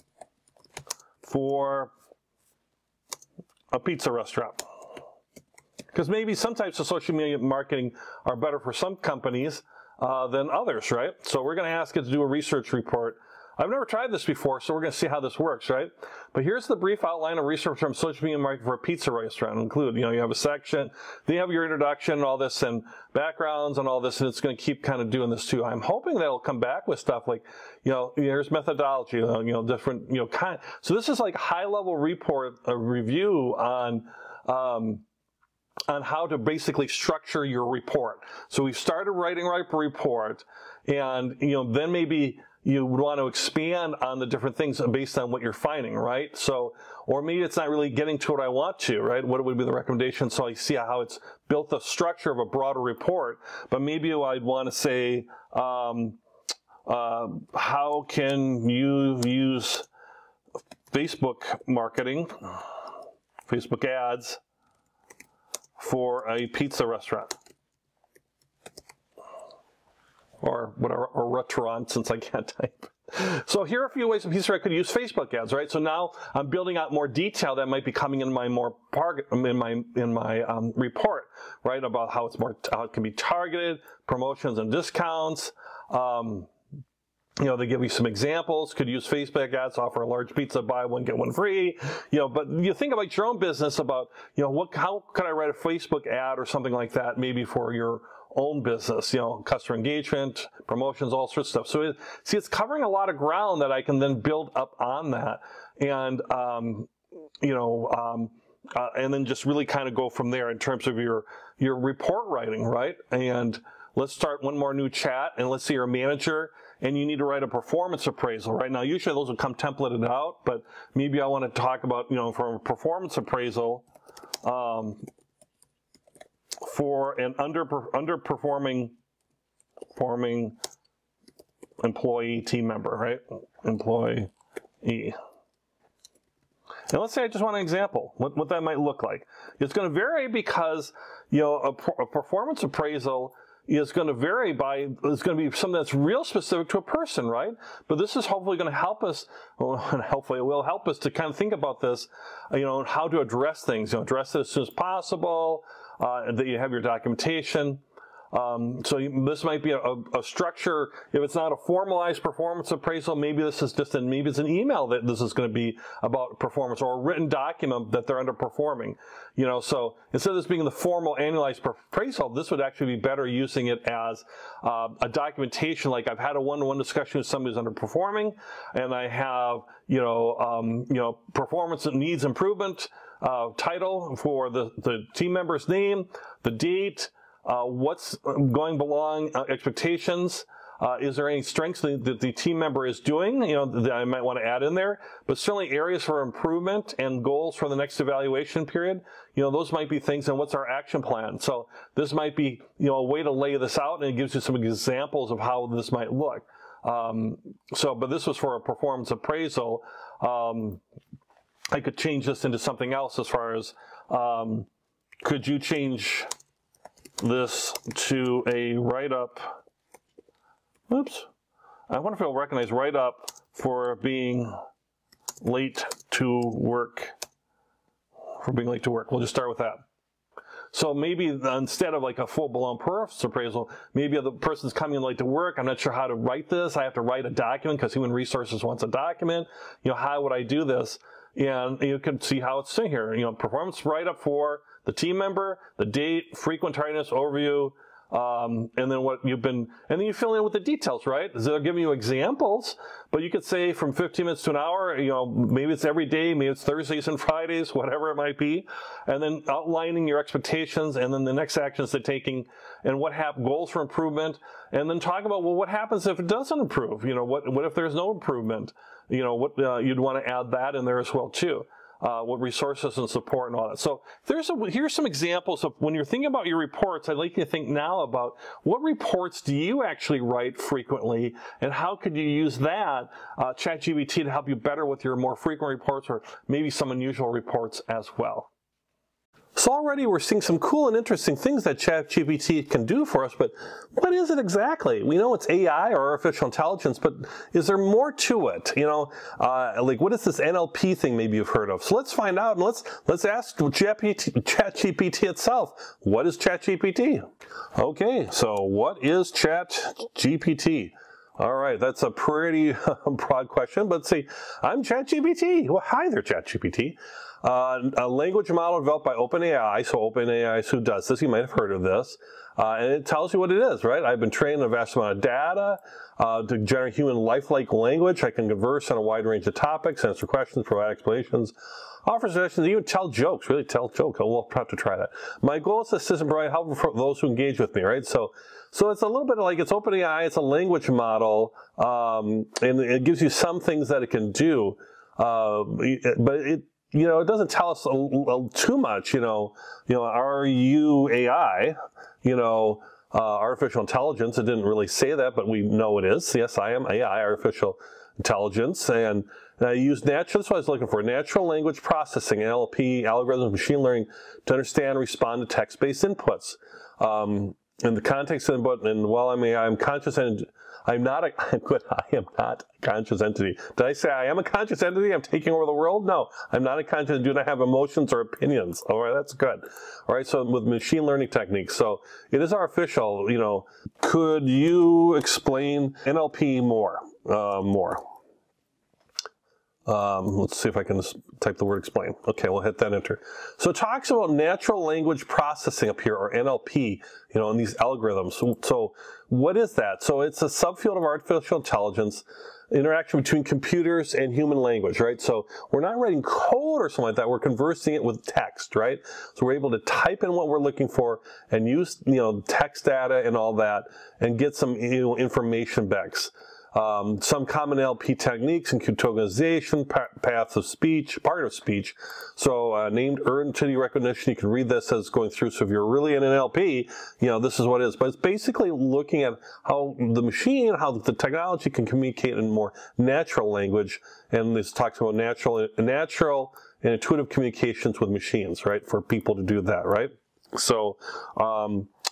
for a pizza restaurant. Because maybe some types of social media marketing are better for some companies uh, than others, right? So we're going to ask it to do a research report. I've never tried this before, so we're going to see how this works, right? But here's the brief outline of research from social media marketing for a pizza restaurant. Include, you know, you have a section, then you have your introduction and all this and backgrounds and all this, and it's going to keep kind of doing this too. I'm hoping that it'll come back with stuff like, you know, here's methodology, you know, different, you know, kind. So this is like high-level report, a review on, um, on how to basically structure your report. So we've started writing our report, and, you know, then maybe you would want to expand on the different things based on what you're finding, right? So, or maybe it's not really getting to what I want to, right? What would be the recommendation? So I see how it's built the structure of a broader report, but maybe I'd want to say, um, uh, how can you use Facebook marketing, Facebook ads for a pizza restaurant? Or whatever, or restaurant, since I can't type. So here are a few ways in pizza I could use Facebook ads, right? So now I'm building out more detail that might be coming in my more target in my in my um, report, right? About how it's more how it can be targeted, promotions and discounts. Um, You know, they give you some examples. Could use Facebook ads, offer a large pizza, buy one, get one free. You know, but you think about your own business about, you know, what, how could I write a Facebook ad or something like that, maybe for your own business, you know, customer engagement, promotions, all sorts of stuff. So, it, see, it's covering a lot of ground that I can then build up on that. And, um, you know, um, uh, and then just really kind of go from there in terms of your, your report writing, right? And let's start one more new chat, and let's say you're a manager and you need to write a performance appraisal. Right now, usually those will come templated out, but maybe I want to talk about, you know, from a performance appraisal um, for an under underperforming performing employee team member, right? Employee. And let's say I just want an example, what, what that might look like. It's going to vary because, you know, a, a performance appraisal, is going to vary by, it's going to be something that's real specific to a person, right? But this is hopefully going to help us, well, and hopefully it will help us to kind of think about this, you know, and how to address things, you know, address it as soon as possible, uh, that you have your documentation. Um, so you, this might be a, a structure. If it's not a formalized performance appraisal, maybe this is just an, maybe it's an email that this is going to be about performance, or a written document that they're underperforming. You know, so instead of this being the formal annualized appraisal, this would actually be better using it as uh, a documentation. Like, I've had a one-to-one discussion with somebody who's underperforming, and I have, you know, um, you know, performance that needs improvement, uh, title for the the team member's name, the date. Uh, what's going along uh, expectations? Uh, is there any strengths that, that the team member is doing, you know, that I might want to add in there? But certainly areas for improvement and goals for the next evaluation period, you know, those might be things. And what's our action plan? So this might be, you know, a way to lay this out, and it gives you some examples of how this might look. Um, so, but this was for a performance appraisal. Um, I could change this into something else as far as, um, could you change this to a write-up? Oops. I wonder if it'll recognize write-up for being late to work. For being late to work. We'll just start with that. So maybe instead of like a full-blown performance appraisal, maybe the person's coming in late to work. I'm not sure how to write this. I have to write a document because Human Resources wants a document. You know, how would I do this? And you can see how it's in here. You know, performance write-up for the team member, the date, frequent tardiness, overview, um, and then what you've been, and then you fill in with the details, right? They're giving you examples, but you could say from fifteen minutes to an hour, you know, maybe it's every day, maybe it's Thursdays and Fridays, whatever it might be, and then outlining your expectations, and then the next actions they're taking, and what have goals for improvement, and then talk about, well, what happens if it doesn't improve? You know, what, what if there's no improvement? You know, what, uh, you'd want to add that in there as well, too. Uh, what resources and support and all that. So there's a, here's some examples of when you're thinking about your reports. I'd like you to think now about what reports do you actually write frequently, and how could you use that, uh, ChatGPT, to help you better with your more frequent reports, or maybe some unusual reports as well. So already we're seeing some cool and interesting things that ChatGPT can do for us, but what is it exactly? We know it's A I, or artificial intelligence, but is there more to it? You know, uh, like what is this N L P thing maybe you've heard of? So let's find out, and let's let's ask ChatGPT itself. What is ChatGPT? Okay, so what is ChatGPT? All right, that's a pretty broad question, but say, I'm ChatGPT. Well, hi there, ChatGPT. Uh, a language model developed by OpenAI. So OpenAI is who does this. You might have heard of this. Uh, and it tells you what it is, right? I've been trained on a vast amount of data uh, to generate human lifelike language. I can converse on a wide range of topics, answer questions, provide explanations, offer suggestions, even tell jokes, really tell jokes. We'll have to try that. My goal is to assist and provide help for those who engage with me, right? So, so it's a little bit like it's OpenAI, it's a language model, um, and it gives you some things that it can do, uh, but it, you know, it doesn't tell us a, a, too much, you know, you know, are you A I, you know, uh, artificial intelligence? It didn't really say that, but we know it is. Yes, I am A I, artificial intelligence, and I use natural, that's what I was looking for, natural language processing, N L P, algorithms, machine learning, to understand and respond to text-based inputs. Um, in the context of input, and while I'm A I, I'm conscious and I'm not a, I'm good, I am not a conscious entity. Did I say I am a conscious entity? I'm taking over the world? No, I'm not a conscious, do not have emotions or opinions. All right, that's good. All right, so with machine learning techniques, so it is artificial, you know. Could you explain N L P more? Uh, more. Um, let's see if I can type the word explain. Okay, we'll hit that enter. So it talks about natural language processing up here, or N L P, you know, and these algorithms. So, so what is that? So it's a subfield of artificial intelligence, interaction between computers and human language, right? So we're not writing code or something like that. We're conversing it with text, right? So we're able to type in what we're looking for and use, you know, text data and all that and get some, you know, information back. Um, some common N L P techniques include tokenization, paths of speech, part of speech. So uh, named entity recognition, you can read this as going through. So if you're really in N L P, you know, this is what it is. But it's basically looking at how the machine, how the technology can communicate in more natural language. And this talks about natural, natural and intuitive communications with machines, right? For people to do that, right? So, um,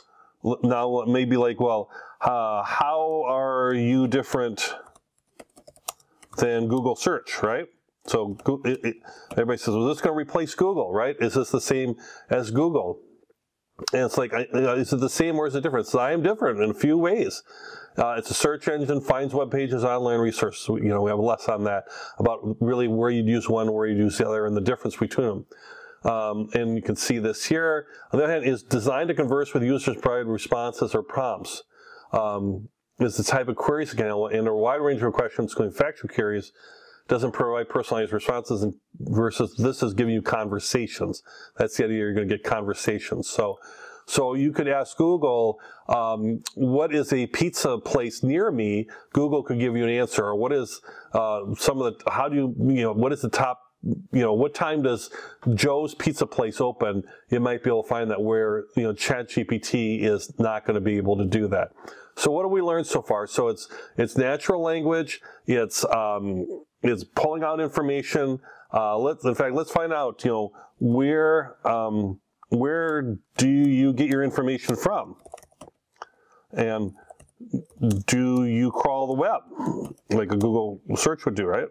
now it may be like, well, uh, how are you different than Google search, right? So it, it, everybody says, well, is this going to replace Google, right? Is this the same as Google? And it's like, is it the same or is it different? So I am different in a few ways. Uh, it's a search engine, finds web pages, online resources. You know, we have a lesson on that about really where you'd use one, where you'd use the other, and the difference between them. Um, and you can see this here. On the other hand, is designed to converse with users, provide responses or prompts. Um, is the type of queries it can handle, and a wide range of questions, including factual queries. Doesn't provide personalized responses, and versus this is giving you conversations. That's the idea, you're going to get conversations. So, so you could ask Google, um, what is a pizza place near me? Google could give you an answer. Or what is uh, some of the, how do you, you know, what is the top, you know, what time does Joe's Pizza Place open? You might be able to find that where, you know, ChatGPT is not going to be able to do that. So what have we learned so far? So it's, it's natural language. It's, um, it's pulling out information. Uh, let's, in fact, let's find out, you know, where, um, where do you get your information from? And do you crawl the web like a Google search would do, right?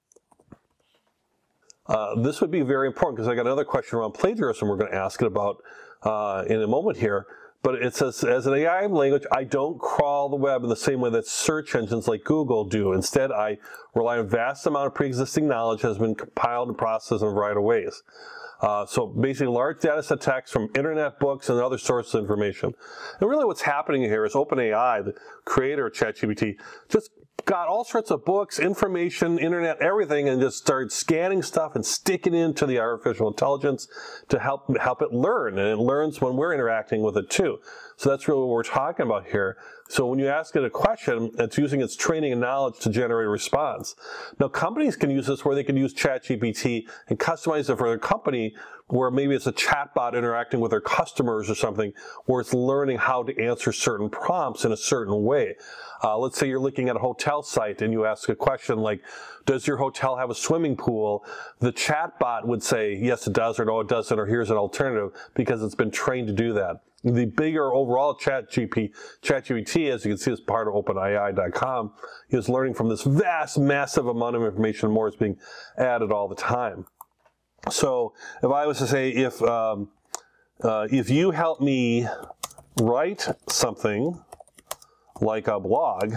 Uh, this would be very important because I got another question around plagiarism we're going to ask it about uh, in a moment here. But it says, as an A I language, I don't crawl the web in the same way that search engines like Google do. Instead, I rely on a vast amount of pre-existing knowledge that has been compiled and processed in a variety of ways. Uh, so basically, large data set text from internet, books, and other sources of information. And really what's happening here is OpenAI, the creator of ChatGPT, just got all sorts of books, information, internet, everything, and just started scanning stuff and sticking it into the artificial intelligence to help help it learn. And it learns when we're interacting with it too. So that's really what we're talking about here. So when you ask it a question, it's using its training and knowledge to generate a response. Now, companies can use this where they can use ChatGPT and customize it for their company, where maybe it's a chatbot interacting with their customers or something, where it's learning how to answer certain prompts in a certain way. Uh, let's say you're looking at a hotel site and you ask a question like, does your hotel have a swimming pool? The chatbot would say, yes, it does, or no, it doesn't, or here's an alternative, because it's been trained to do that. The bigger overall ChatGPT, ChatGPT, as you can see, is part of open A I dot com, is learning from this vast, massive amount of information. More is being added all the time. So if I was to say, if um, uh, if you help me write something like a blog,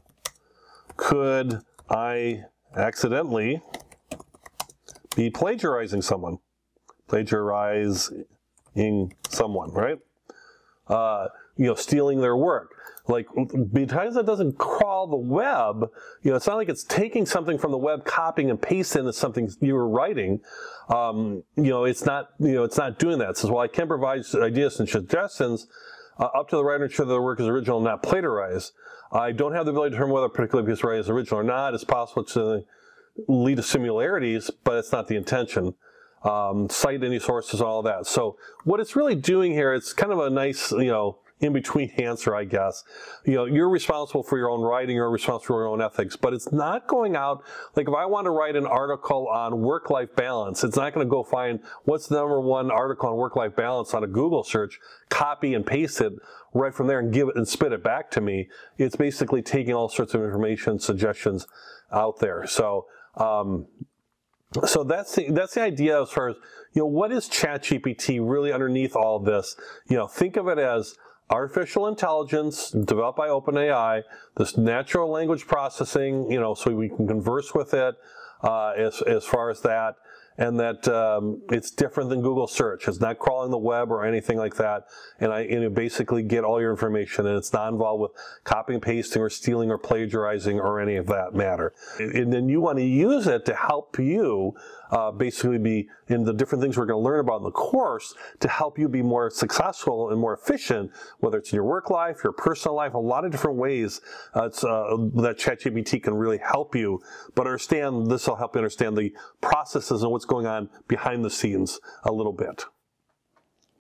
could I accidentally be plagiarizing someone? Plagiarizing someone, right? Uh, you know, stealing their work. Like, because it doesn't crawl the web, you know, it's not like it's taking something from the web, copying and pasting into something you were writing. Um, you know, it's not, you know, it's not doing that. It says, well, I can provide ideas and suggestions uh, up to the writer to ensure that the work is original and not plagiarized. I don't have the ability to determine whether a particular piece of writing is original or not. It's possible to lead to similarities, but it's not the intention. Um, cite any sources, all of that. So what it's really doing here, it's kind of a nice, you know, in-between answer, I guess. You know, you're responsible for your own writing, you're responsible for your own ethics, but it's not going out, like if I want to write an article on work-life balance, it's not going to go find what's the number one article on work-life balance on a Google search, copy and paste it right from there and give it and spit it back to me. It's basically taking all sorts of information, suggestions out there. So, um, So that's the, that's the idea as far as, you know, what is ChatGPT really underneath all of this? You know, think of it as artificial intelligence developed by OpenAI, this natural language processing, you know, so we can converse with it uh, as, as far as that. And that um, it's different than Google search. It's not crawling the web or anything like that. And I and you basically get all your information, and it's not involved with copying, pasting, or stealing, or plagiarizing, or any of that matter. And then you want to use it to help you uh, basically be in the different things we're going to learn about in the course to help you be more successful and more efficient, whether it's in your work life, your personal life, a lot of different ways uh, it's, uh, that ChatGPT can really help you. But understand, this will help you understand the processes and what's going on behind the scenes a little bit.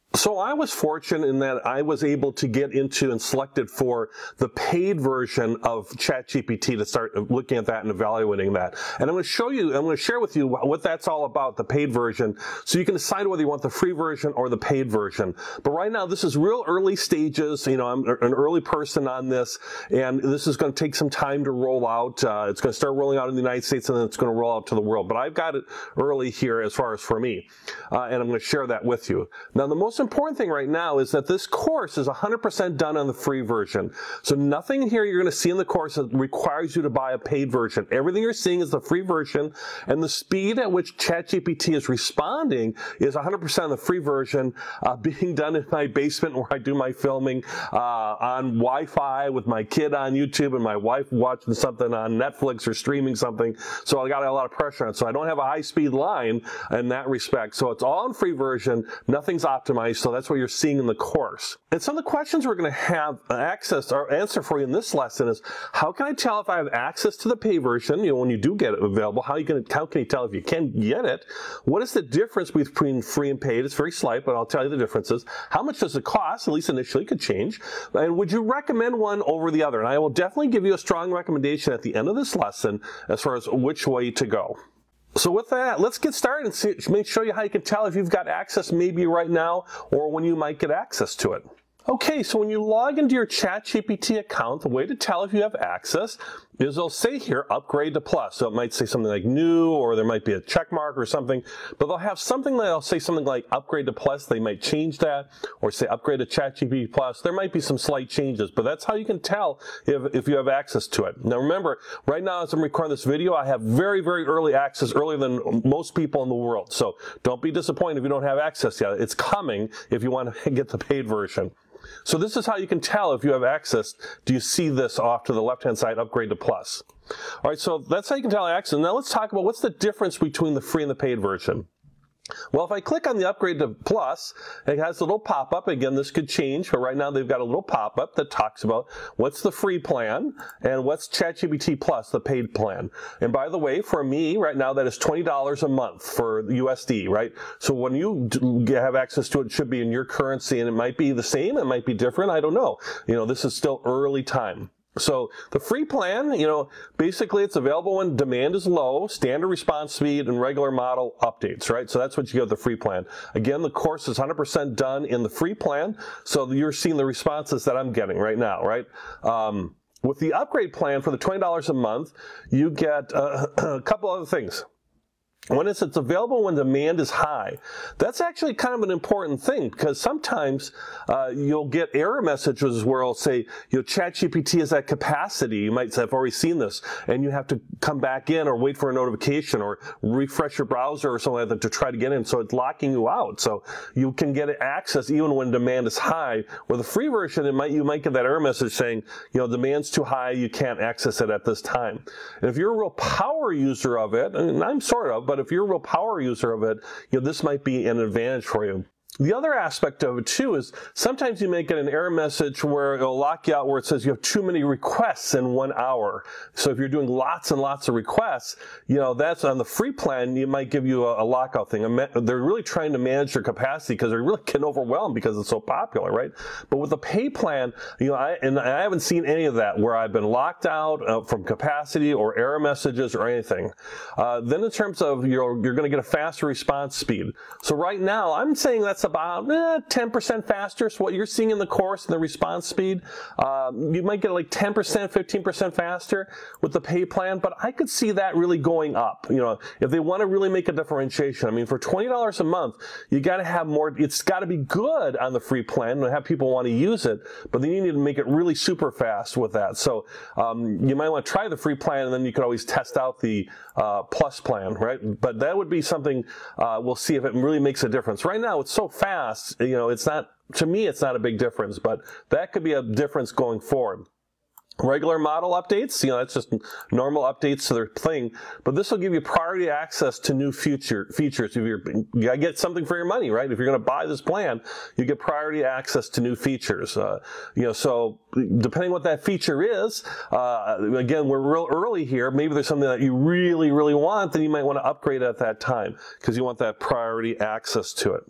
So I was fortunate in that I was able to get into and selected for the paid version of ChatGPT to start looking at that and evaluating that. And I'm going to show you, I'm going to share with you what that's all about, the paid version, so you can decide whether you want the free version or the paid version. But right now, this is real early stages. You know, I'm an early person on this, and this is going to take some time to roll out. Uh, it's going to start rolling out in the United States, and then it's going to roll out to the world. But I've got it early here as far as for me, uh, and I'm going to share that with you. Now, the most important thing right now is that this course is one hundred percent done on the free version. So nothing here you're going to see in the course that requires you to buy a paid version. Everything you're seeing is the free version, and the speed at which ChatGPT is responding is one hundred percent on the free version, uh, being done in my basement where I do my filming, uh, on Wi-Fi with my kid on YouTube and my wife watching something on Netflix or streaming something. So I got a lot of pressure on it. So I don't have a high-speed line in that respect. So it's all in free version. Nothing's optimized. So that's what you're seeing in the course. And some of the questions we're going to have access or answer for you in this lesson is, how can I tell if I have access to the pay version? You know, when you do get it available, how you can how can you tell if you can get it? What is the difference between free and paid? It's very slight, but I'll tell you the differences. How much does it cost? At least initially, it could change. And would you recommend one over the other? And I will definitely give you a strong recommendation at the end of this lesson as far as which way to go. So with that, let's get started and see, let me show you how you can tell if you've got access maybe right now or when you might get access to it. Okay, so when you log into your ChatGPT account, the way to tell if you have access is it'll say here, upgrade to plus. So it might say something like new, or there might be a check mark or something, but they'll have something that'll say something like upgrade to plus. They might change that, or say upgrade to ChatGPT plus. There might be some slight changes, but that's how you can tell if, if you have access to it. Now remember, right now as I'm recording this video, I have very, very early access, earlier than most people in the world. So don't be disappointed if you don't have access yet. It's coming if you want to get the paid version. So this is how you can tell if you have access. Do you see this off to the left-hand side, upgrade to plus? All right, so that's how you can tell access. Now let's talk about what's the difference between the free and the paid version. Well, if I click on the upgrade to plus, it has a little pop-up. Again, this could change, but right now they've got a little pop-up that talks about what's the free plan and what's ChatGPT plus, the paid plan. And by the way, for me, right now, that is twenty dollars a month for U S D, right? So when you have access to it, it should be in your currency, and it might be the same, it might be different, I don't know. You know, this is still early time. So the free plan, you know, basically it's available when demand is low, standard response speed, and regular model updates, right? So that's what you get with the free plan. Again, the course is one hundred percent done in the free plan, so you're seeing the responses that I'm getting right now, right? Um, with the upgrade plan for the twenty dollars a month, you get uh, a couple other things. One is it's available when demand is high. That's actually kind of an important thing, because sometimes uh, you'll get error messages where it'll say, you know, ChatGPT is at capacity. You might say, I've already seen this, and you have to come back in or wait for a notification or refresh your browser or something like that to try to get in. So it's locking you out. So you can get access even when demand is high. With a free version, it might you might get that error message saying, you know, demand's too high, you can't access it at this time. And if you're a real power user of it, and I'm sort of, but if you're a real power user of it, you know, this might be an advantage for you. The other aspect of it too is sometimes you may get an error message where it'll lock you out where it says you have too many requests in one hour. So if you're doing lots and lots of requests, you know, that's on the free plan, you might give you a, a lockout thing. They're really trying to manage your capacity because they're really getting overwhelmed because it's so popular, right? But with the pay plan, you know, I, and I haven't seen any of that where I've been locked out uh, from capacity or error messages or anything. Uh, then in terms of you're, you're going to get a faster response speed. So right now, I'm saying that's about eh, ten percent faster. So what you're seeing in the course and the response speed, uh, you might get like ten percent, fifteen percent faster with the pay plan, but I could see that really going up. You know, if they want to really make a differentiation. I mean, for twenty dollars a month, you got to have more, it's got to be good on the free plan and have people want to use it, but then you need to make it really super fast with that. So um, you might want to try the free plan, and then you could always test out the uh, plus plan, right? But that would be something uh, we'll see if it really makes a difference. Right now, it's so fast, you know, it's not, to me, it's not a big difference, but that could be a difference going forward. Regular model updates, you know, that's just normal updates to their thing, but this will give you priority access to new future features. If you're, you gotta get something for your money, right? If you're going to buy this plan, you get priority access to new features. Uh, you know, so depending what that feature is, uh, again, we're real early here. Maybe there's something that you really, really want, then you might want to upgrade at that time because you want that priority access to it.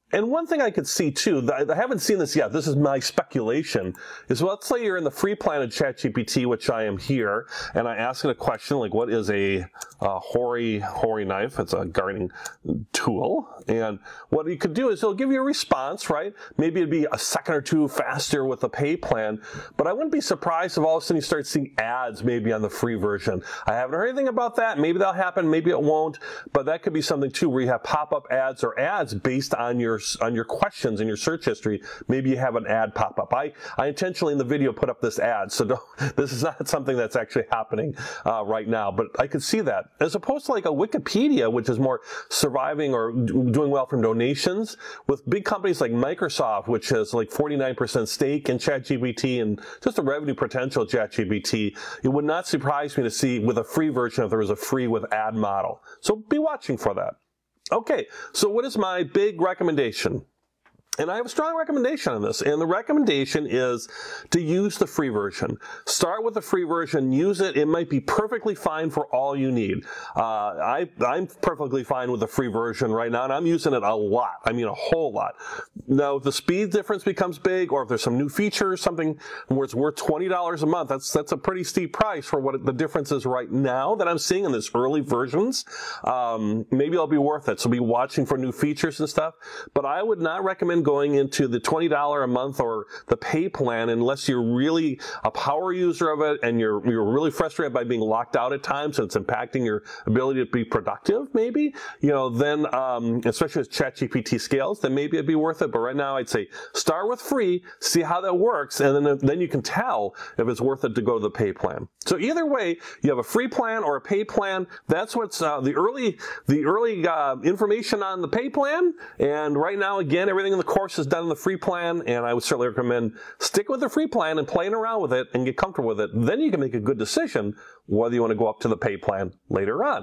And one thing I could see too, I haven't seen this yet, this is my speculation, is well, let's say you're in the free plan of ChatGPT, which I am here, and I ask it a question like, what is a, a hori, hori knife? It's a gardening tool. And what you could do is it'll give you a response, right? Maybe it'd be a second or two faster with the pay plan, but I wouldn't be surprised if all of a sudden you start seeing ads maybe on the free version. I haven't heard anything about that. Maybe that'll happen, maybe it won't, but that could be something too where you have pop-up ads or ads based on your on your questions in your search history. Maybe you have an ad pop up. I, I intentionally in the video put up this ad, so don't, this is not something that's actually happening uh, right now, but I could see that. As opposed to like a Wikipedia, which is more surviving or doing well from donations, with big companies like Microsoft, which has like forty-nine percent stake in ChatGPT and just the revenue potential of ChatGPT, it would not surprise me to see with a free version if there was a free with ad model. So be watching for that. Okay, so what is my big recommendation? And I have a strong recommendation on this, and the recommendation is to use the free version. Start with the free version, use it. It might be perfectly fine for all you need. Uh, I, I'm perfectly fine with the free version right now, and I'm using it a lot. I mean, a whole lot. Now, if the speed difference becomes big, or if there's some new features, something where it's worth twenty dollars a month, that's, that's a pretty steep price for what the difference is right now that I'm seeing in this early versions. Um, maybe it'll be worth it, so be watching for new features and stuff. But I would not recommend going into the twenty dollars a month or the pay plan unless you're really a power user of it and you're you're really frustrated by being locked out at times and it's impacting your ability to be productive, maybe, you know, then, um, especially as ChatGPT scales, then maybe it'd be worth it. But right now I'd say start with free, see how that works, and then, then you can tell if it's worth it to go to the pay plan. So either way, you have a free plan or a pay plan. That's what's uh, the early, the early uh, information on the pay plan. And right now, again, everything in the course is done in the free plan, and I would certainly recommend stick with the free plan and playing around with it and get comfortable with it. Then you can make a good decision whether you want to go up to the pay plan later on.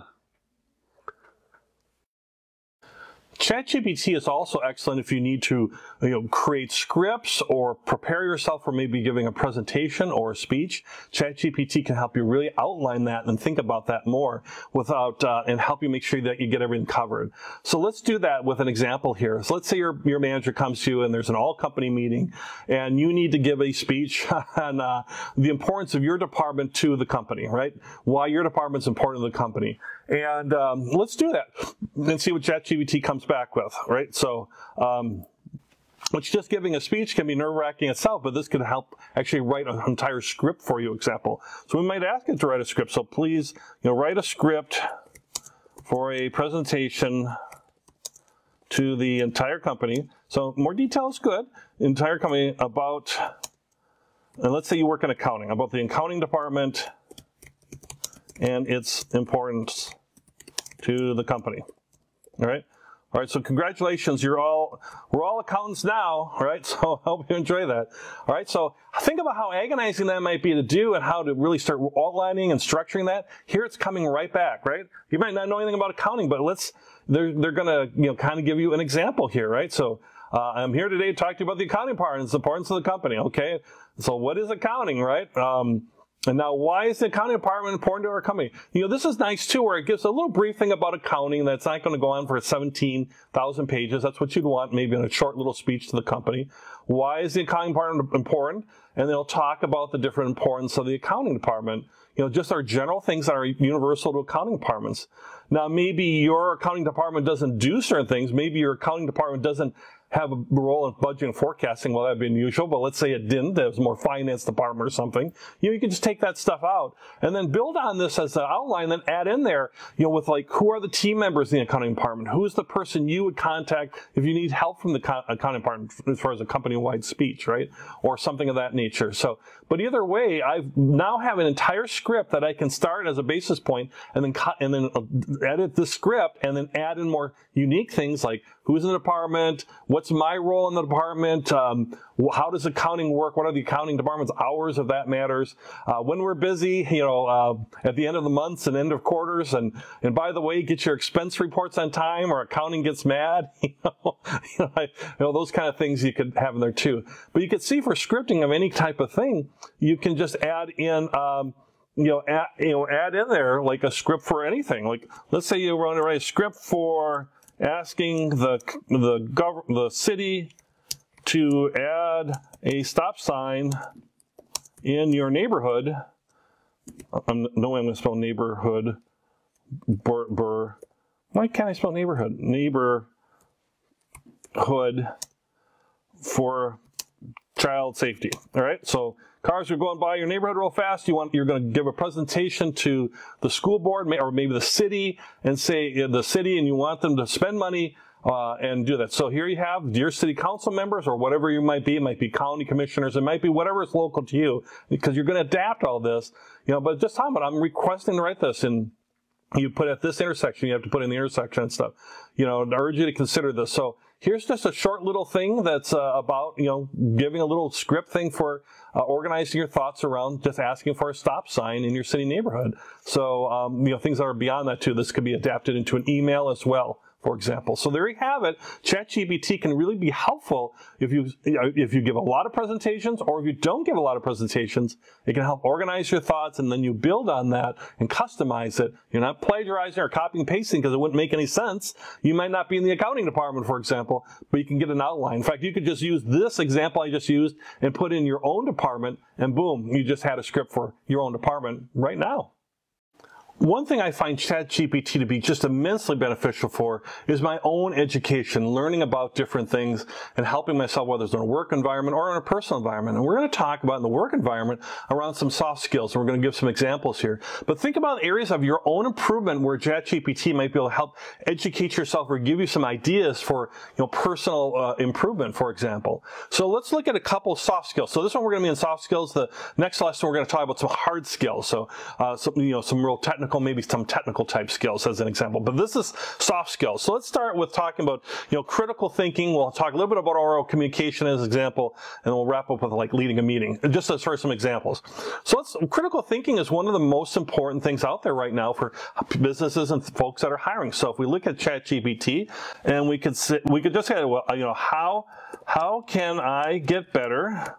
ChatGPT is also excellent if you need to, you know, create scripts or prepare yourself for maybe giving a presentation or a speech. ChatGPT can help you really outline that and think about that more without uh, and help you make sure that you get everything covered. So let's do that with an example here. So let's say your your manager comes to you and there's an all-company meeting and you need to give a speech on uh, the importance of your department to the company, right? Why your department's important to the company. And um, let's do that and see what ChatGPT comes back with, right? So, um, which just giving a speech can be nerve-wracking itself, but this could help actually write an entire script for you, example. So we might ask it to write a script. So please, you know, write a script for a presentation to the entire company. So more detail is good. Entire company about, and let's say you work in accounting, about the accounting department and its importance to the company. All right. All right. So congratulations. You're all, we're all accountants now. All right. So I hope you enjoy that. All right. So think about how agonizing that might be to do and how to really start outlining and structuring that. Here it's coming right back, right? You might not know anything about accounting, but let's, they're, they're going to, you know, kind of give you an example here, right? So uh, I'm here today to talk to you about the accounting part and its importance to the company. Okay. So what is accounting, right? Um, And now, why is the accounting department important to our company? You know, this is nice, too, where it gives a little briefing about accounting that's not going to go on for seventeen thousand pages. That's what you'd want, maybe in a short little speech to the company. Why is the accounting department important? And they'll talk about the different importance of the accounting department. You know, just our general things that are universal to accounting departments. Now, maybe your accounting department doesn't do certain things. Maybe your accounting department doesn't have a role in budgeting and forecasting. Well, that'd be unusual, but let's say it didn't. It was more finance department or something. You know, you can just take that stuff out and then build on this as an outline, then add in there, you know, with like, who are the team members in the accounting department? Who's the person you would contact if you need help from the accounting department as far as a company-wide speech, right? Or something of that nature. So, but either way, I now have an entire script that I can start as a basis point and then cut and then edit the script and then add in more unique things like who's in the department, what's my role in the department, um, how does accounting work, what are the accounting department's hours if that matters, uh, when we're busy, you know, uh, at the end of the months and end of quarters, and and by the way, get your expense reports on time or accounting gets mad, you know, you know, I, you know those kind of things you could have in there too. But you could see for scripting of any type of thing, you can just add in, um, you know, add, you know, add in there like a script for anything. Like let's say you want to write a script for asking the the gov the city to add a stop sign in your neighborhood. I'm, no way I'm going to spell neighborhood. Bur, bur. Why can't I spell neighborhood? Neighborhood for child safety. All right. So cars are going by your neighborhood real fast. You want you're going to give a presentation to the school board or maybe the city and say the city, and you want them to spend money. Uh, and do that. So here you have your city council members or whatever you might be. It might be county commissioners. It might be whatever is local to you, because you're going to adapt all this. You know, but just talking about, I'm requesting to write this, and you put at this intersection, you have to put in the intersection and stuff. You know, I urge you to consider this. So here's just a short little thing that's uh, about, you know, giving a little script thing for uh, organizing your thoughts around just asking for a stop sign in your city neighborhood. So, um, you know, things that are beyond that too. This could be adapted into an email as well, for example. So there you have it. ChatGPT can really be helpful if you if you give a lot of presentations, or if you don't give a lot of presentations. It can help organize your thoughts, and then you build on that and customize it. You're not plagiarizing or copying and pasting, because it wouldn't make any sense. You might not be in the accounting department, for example, but you can get an outline. In fact, you could just use this example I just used and put in your own department, and boom, you just had a script for your own department right now. One thing I find ChatGPT to be just immensely beneficial for is my own education, learning about different things and helping myself, whether it's in a work environment or in a personal environment. And we're going to talk about in the work environment around some soft skills, and we're going to give some examples here. But think about areas of your own improvement where ChatGPT might be able to help educate yourself or give you some ideas for, you know, personal uh, improvement, for example. So let's look at a couple of soft skills. So this one we're going to be in soft skills. The next lesson we're going to talk about some hard skills. So uh, some, you know, some real technical maybe some technical type skills as an example, but this is soft skills. So let's start with talking about, you know, critical thinking. We'll talk a little bit about oral communication as an example, and we'll wrap up with like leading a meeting, just as for some examples. So let's, critical thinking is one of the most important things out there right now for businesses and folks that are hiring. So if we look at ChatGPT, and we could sit, we could just say, well, you know, how how can I get better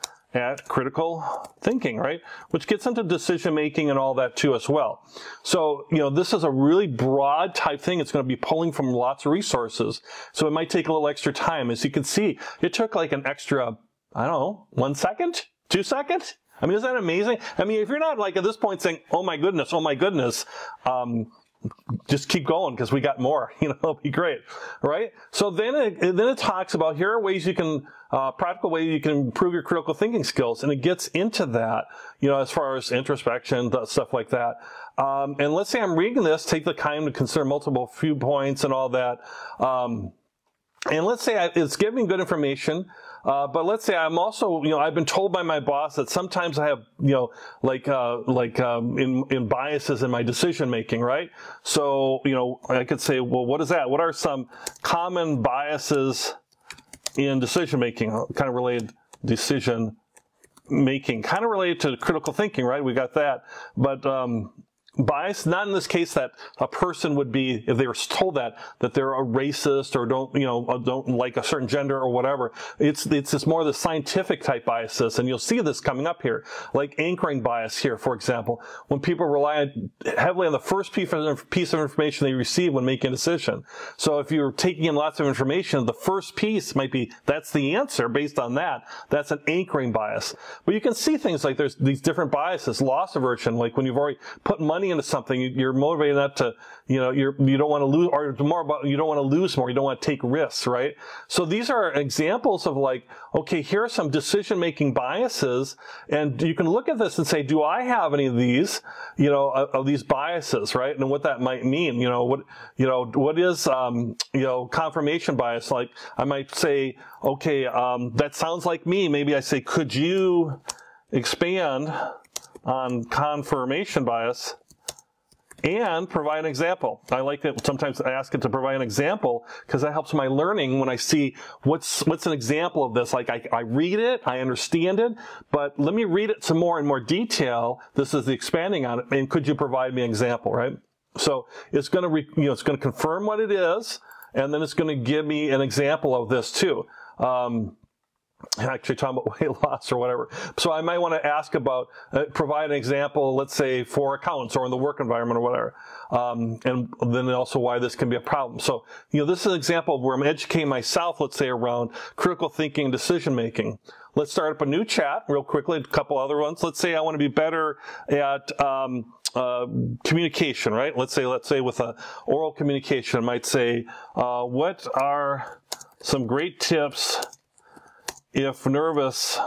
at critical thinking, right? Which gets into decision making and all that too as well. So, you know, this is a really broad type thing. It's going to be pulling from lots of resources. So it might take a little extra time. As you can see, it took like an extra, I don't know, one second, two seconds. I mean, isn't that amazing? I mean, if you're not like at this point saying, oh my goodness, oh my goodness, um, just keep going because we got more, you know, it'll be great, right? So then it, then it talks about here are ways you can, uh, practical ways you can improve your critical thinking skills. And it gets into that, you know, as far as introspection, stuff like that. Um, and let's say I'm reading this, take the time to consider multiple viewpoints and all that. Um, and let's say I, it's giving good information. Uh, but let's say I'm also, you know, I've been told by my boss that sometimes I have, you know, like, uh, like, um, in, in biases in my decision making, right? So, you know, I could say, well, what is that? What are some common biases in decision making? Kind of related decision making, kind of related to critical thinking, right? We got that. But, um, bias, not in this case that a person would be, if they were told that, that they're a racist or don't, you know, don't like a certain gender or whatever. It's, it's just more the scientific type biases. And you'll see this coming up here, like anchoring bias here, for example, when people rely heavily on the first piece of, piece of information they receive when making a decision. So if you're taking in lots of information, the first piece might be, that's the answer based on that. That's an anchoring bias. But you can see things like there's these different biases, loss aversion, like when you've already put money into something, you're motivated not to, you know, you're, you don't want to lose, or more about, you don't want to lose more, you don't want to take risks, right? So these are examples of like, okay, here are some decision-making biases, and you can look at this and say, do I have any of these, you know, of, of these biases, right? And what that might mean, you know, what, you know, what is, um, you know, confirmation bias? Like, I might say, okay, um, that sounds like me. Maybe I say, could you expand on confirmation bias and provide an example? I like that sometimes I ask it to provide an example because that helps my learning when I see what's what's an example of this. Like I, I read it, I understand it, but let me read it some more in more detail. This is the expanding on it, and could you provide me an example, right? So it's going to, re, you know, it's going to confirm what it is, and then it's going to give me an example of this too. Um, actually talking about weight loss or whatever. So I might want to ask about, uh, provide an example, let's say for accountants or in the work environment or whatever. Um, and then also why this can be a problem. So, you know, this is an example where I'm educating myself, let's say around critical thinking, decision making. Let's start up a new chat real quickly, a couple other ones. Let's say I want to be better at, um, uh, communication, right? Let's say, let's say with a oral communication, I might say, uh, what are some great tips if nervous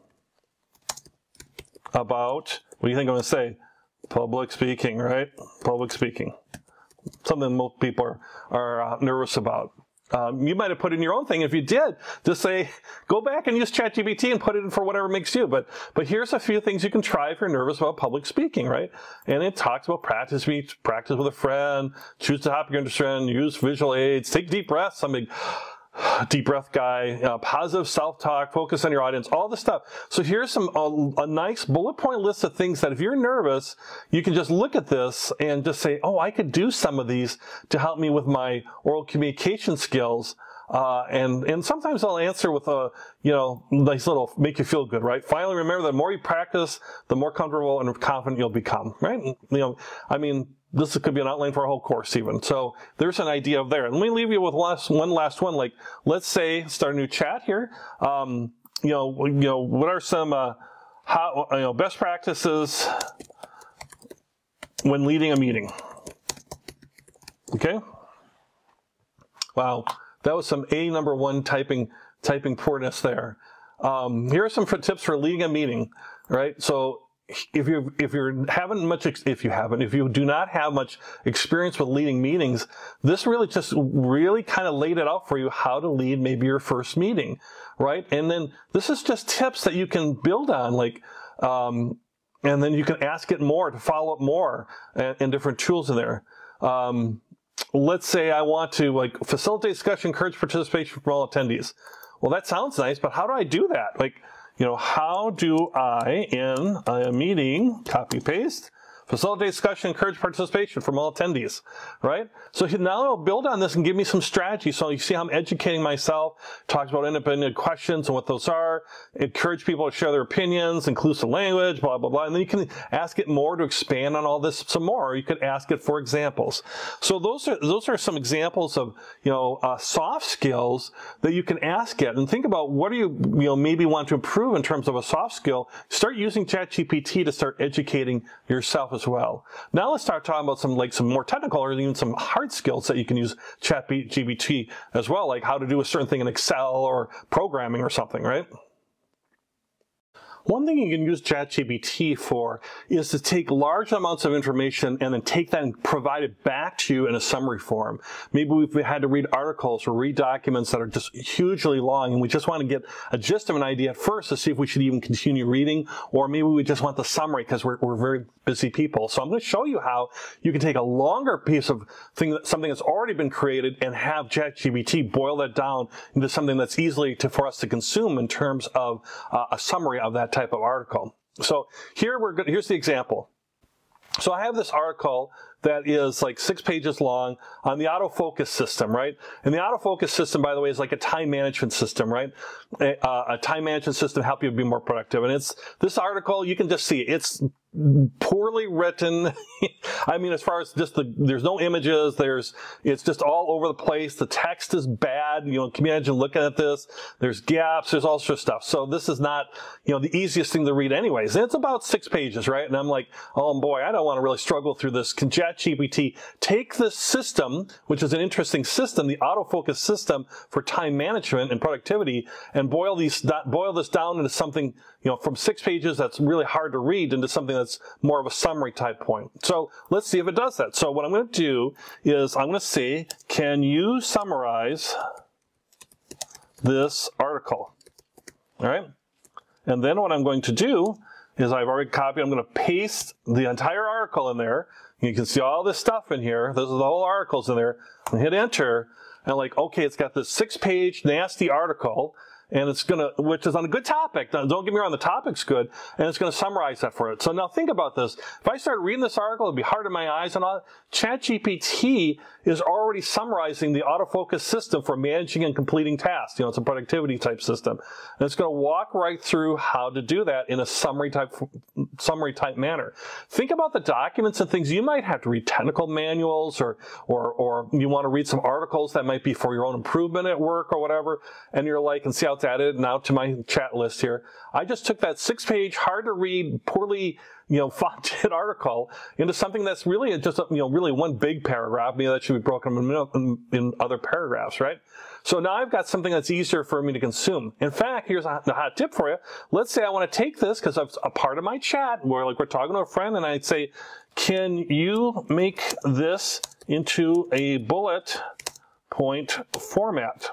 about, what do you think I'm going to say? Public speaking, right? Public speaking. Something most people are, are uh, nervous about. Um, you might have put in your own thing. If you did, just say, go back and use ChatGPT and put it in for whatever makes you. But, but here's a few things you can try if you're nervous about public speaking, right? And it talks about practice speech, practice with a friend, choose the topic you're interested in, use visual aids, take deep breaths, something deep breath guy, uh, positive self-talk, focus on your audience, all this stuff. So here's some uh, a nice bullet point list of things that if you're nervous, you can just look at this and just say, oh, I could do some of these to help me with my oral communication skills. Uh, and, and sometimes I'll answer with a, you know, nice little make you feel good, right? Finally, remember that the more you practice, the more comfortable and confident you'll become, right? And, you know, I mean, this could be an outline for a whole course even. So there's an idea of there. And let me leave you with last, one last one. Like, let's say, start a new chat here. Um, you know, you know, what are some, uh, how, you know, best practices when leading a meeting? Okay. Wow. That was some A number one typing, typing poorness there. Um, here are some tips for leading a meeting, right? So, If you if you're haven't much if you haven't if you do not have much experience with leading meetings, this really just really kind of laid it out for you how to lead maybe your first meeting, right? And then this is just tips that you can build on, like, um, and then you can ask it more to follow up more and, and different tools in there. Um, let's say I want to like facilitate discussion, encourage participation from all attendees. Well, that sounds nice, but how do I do that? Like, you know, how do I, in a meeting, copy paste, facilitate discussion, encourage participation from all attendees, right? So now I'll build on this and give me some strategy. So you see how I'm educating myself, talks about independent questions and what those are, encourage people to share their opinions, inclusive language, blah, blah, blah. And then you can ask it more to expand on all this some more, or you could ask it for examples. So those are, those are some examples of, you know, uh, soft skills that you can ask it. And think about what do you, you know, maybe want to improve in terms of a soft skill. Start using ChatGPT to start educating yourself as well. Now let's start talking about some like some more technical or even some hard skills that you can use ChatGPT as well, like how to do a certain thing in Excel or programming or something, right? One thing you can use ChatGPT for is to take large amounts of information and then take that and provide it back to you in a summary form. Maybe we've had to read articles or read documents that are just hugely long and we just want to get a gist of an idea at first to see if we should even continue reading, or maybe we just want the summary because we're, we're very busy people. So I'm going to show you how you can take a longer piece of thing, something that's already been created and have ChatGPT boil that down into something that's easily to, for us to consume in terms of uh, a summary of that type of article. So here we're good. Here's the example. So I have this article that is like six pages long on the autofocus system, right? And the autofocus system, by the way, is like a time management system, right? A, a time management system to help you be more productive. And it's this article, you can just see it. It's poorly written. I mean, as far as just the, there's no images, there's, it's just all over the place. The text is bad. You know, can you imagine looking at this? There's gaps, there's all sorts of stuff. So this is not, you know, the easiest thing to read anyways. And it's about six pages, right? And I'm like, oh boy, I don't want to really struggle through this. Can ChatGPT take this system, which is an interesting system, the autofocus system for time management and productivity, and boil these, boil this down into something, you know, from six pages that's really hard to read into something that's That's more of a summary type point. So let's see if it does that. So what I'm going to do is I'm going to say, can you summarize this article? All right. And then what I'm going to do is I've already copied, I'm going to paste the entire article in there. You can see all this stuff in here. This is the whole article's in there. And hit enter. And like, okay, it's got this six page nasty article. and it's going to, which is on a good topic. Don't get me wrong, the topic's good, and it's going to summarize that for it. So now think about this. If I start reading this article, it'd be hard in my eyes and all. ChatGPT is already summarizing the autofocus system for managing and completing tasks. You know, it's a productivity type system. And it's going to walk right through how to do that in a summary type, summary type manner. Think about the documents and things you might have to read, technical manuals, or, or, or you want to read some articles that might be for your own improvement at work or whatever, and you're like, and see how it's added now to my chat list here. I just took that six page, hard to read, poorly, you know, fonted article into something that's really just, you know, really one big paragraph. Maybe that should be broken in, in other paragraphs, right? So now I've got something that's easier for me to consume. In fact, here's a, a hot tip for you. Let's say I want to take this because it's a part of my chat where, like, we're talking to a friend, and I'd say, can you make this into a bullet point format?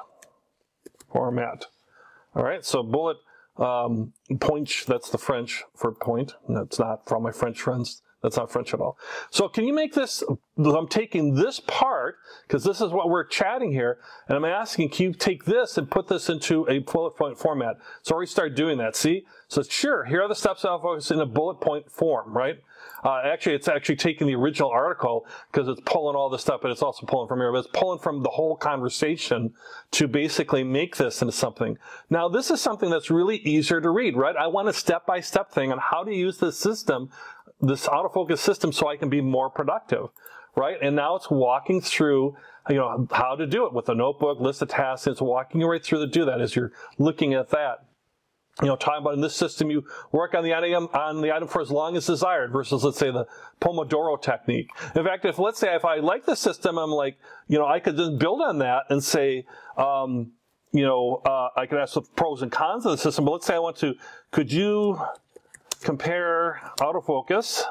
Format. All right, so bullet um, point, that's the French for point. That's not from my French friends. That's not French at all. So can you make this, I'm taking this part, because this is what we're chatting here, and I'm asking, can you take this and put this into a bullet point format? So already start doing that, see? So sure, here are the steps I'll focus in a bullet point form, right? Uh, actually, it's actually taking the original article because it's pulling all this stuff, but it's also pulling from here, but it's pulling from the whole conversation to basically make this into something. Now, this is something that's really easier to read, right? I want a step-by-step thing on how to use this system, this autofocus system, so I can be more productive, right? And now it's walking through, you know, how to do it with a notebook, list of tasks. It's walking you right through to do that as you're looking at that. You know, talking about in this system, you work on the item on the item for as long as desired versus, let's say, the Pomodoro technique. In fact, if let's say if I like the system, I'm like, you know, I could just build on that and say, um, you know, uh, I could ask the pros and cons of the system. But let's say I want to, could you compare autofocus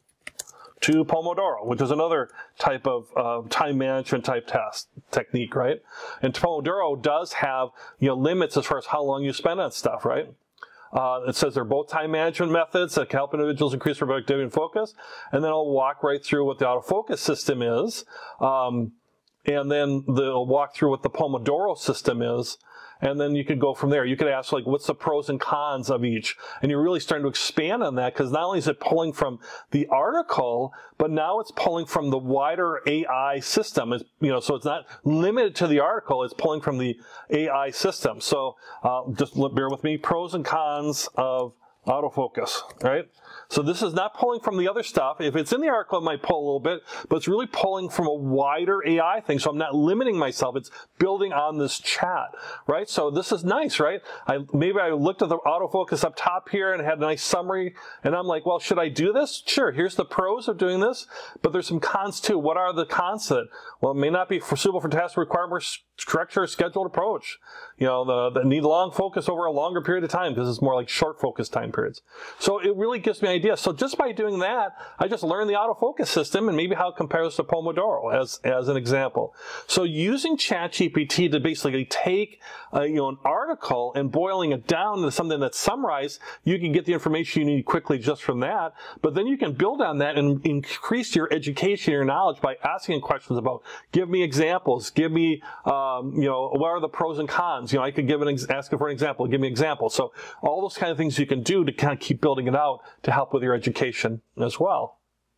to Pomodoro, which is another type of uh, time management type task technique, right? And Pomodoro does have, you know, limits as far as how long you spend on stuff, right? Uh, it says they're both time management methods that can help individuals increase their productivity and focus. And then I'll walk right through what the autofocus system is. Um, and then they'll walk through what the Pomodoro system is. And then you could go from there. You could ask, like, what's the pros and cons of each? And you're really starting to expand on that, because not only is it pulling from the article, but now it's pulling from the wider A I system. It's, you know, so it's not limited to the article. It's pulling from the A I system. So uh, just bear with me. Pros and cons of autofocus, right? So this is not pulling from the other stuff. If it's in the article, it might pull a little bit, but it's really pulling from a wider A I thing. So I'm not limiting myself. It's building on this chat, right? So this is nice, right? I, maybe I looked at the autofocus up top here and had a nice summary, and I'm like, well, should I do this? Sure, here's the pros of doing this, but there's some cons too. What are the cons to it? Well, it may not be suitable for tasks that require more structure or scheduled approach. You know, the, the need long focus over a longer period of time, because it's more like short focus time periods. So it really gives me an idea. So just by doing that, I just learned the autofocus system and maybe how it compares to Pomodoro as, as an example. So using ChatGPT to basically take uh, you know, an article and boiling it down to something that's summarized, you can get the information you need quickly just from that. But then you can build on that and increase your education, your knowledge by asking questions about, give me examples, give me, um, you know, what are the pros and cons? You know, I could give an ex ask for an example, give me an example. So all those kind of things you can do to kind of keep building it out to help with your education as well.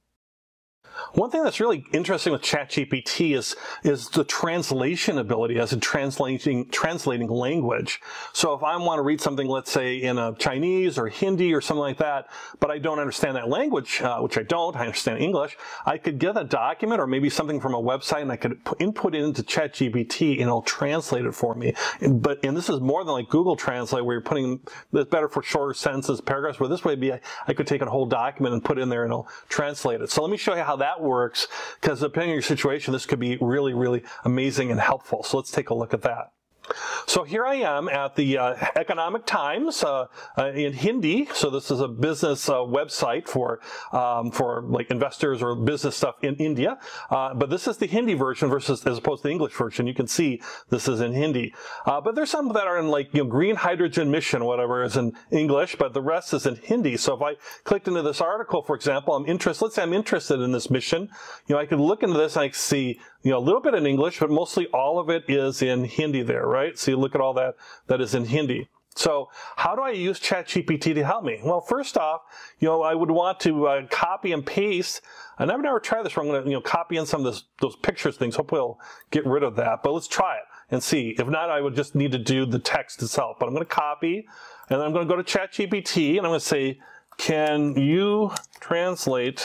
One thing that's really interesting with ChatGPT is, is the translation ability as in translating, translating language. So if I want to read something, let's say in a Chinese or Hindi or something like that, but I don't understand that language, uh, which I don't, I understand English, I could get a document or maybe something from a website and I could input it into ChatGPT and it'll translate it for me. And, but, and this is more than like Google Translate where you're putting, it's better for shorter sentences, paragraphs, where this way be, I, I could take a whole document and put it in there and it'll translate it. So let me show you how that works, because depending on your situation, this could be really, really amazing and helpful. So let's take a look at that. So here I am at the uh, Economic Times uh, uh, in Hindi. So this is a business uh, website for um, for like investors or business stuff in India. Uh, but this is the Hindi version versus as opposed to the English version. You can see this is in Hindi. Uh, but there's some that are in like you know green hydrogen mission, whatever is in English, but the rest is in Hindi. So if I clicked into this article, for example, I'm interested. Let's say I'm interested in this mission. You know, I could look into this and I can see you know, a little bit in English, but mostly all of it is in Hindi there, right? So you look at all that that is in Hindi. So how do I use ChatGPT to help me? Well, first off, you know, I would want to uh, copy and paste. And I've never tried this where I'm going to, you know, copy in some of this, those pictures things. Hopefully I'll get rid of that. But let's try it and see. If not, I would just need to do the text itself. But I'm going to copy, and then I'm going to go to ChatGPT, and I'm going to say, can you translate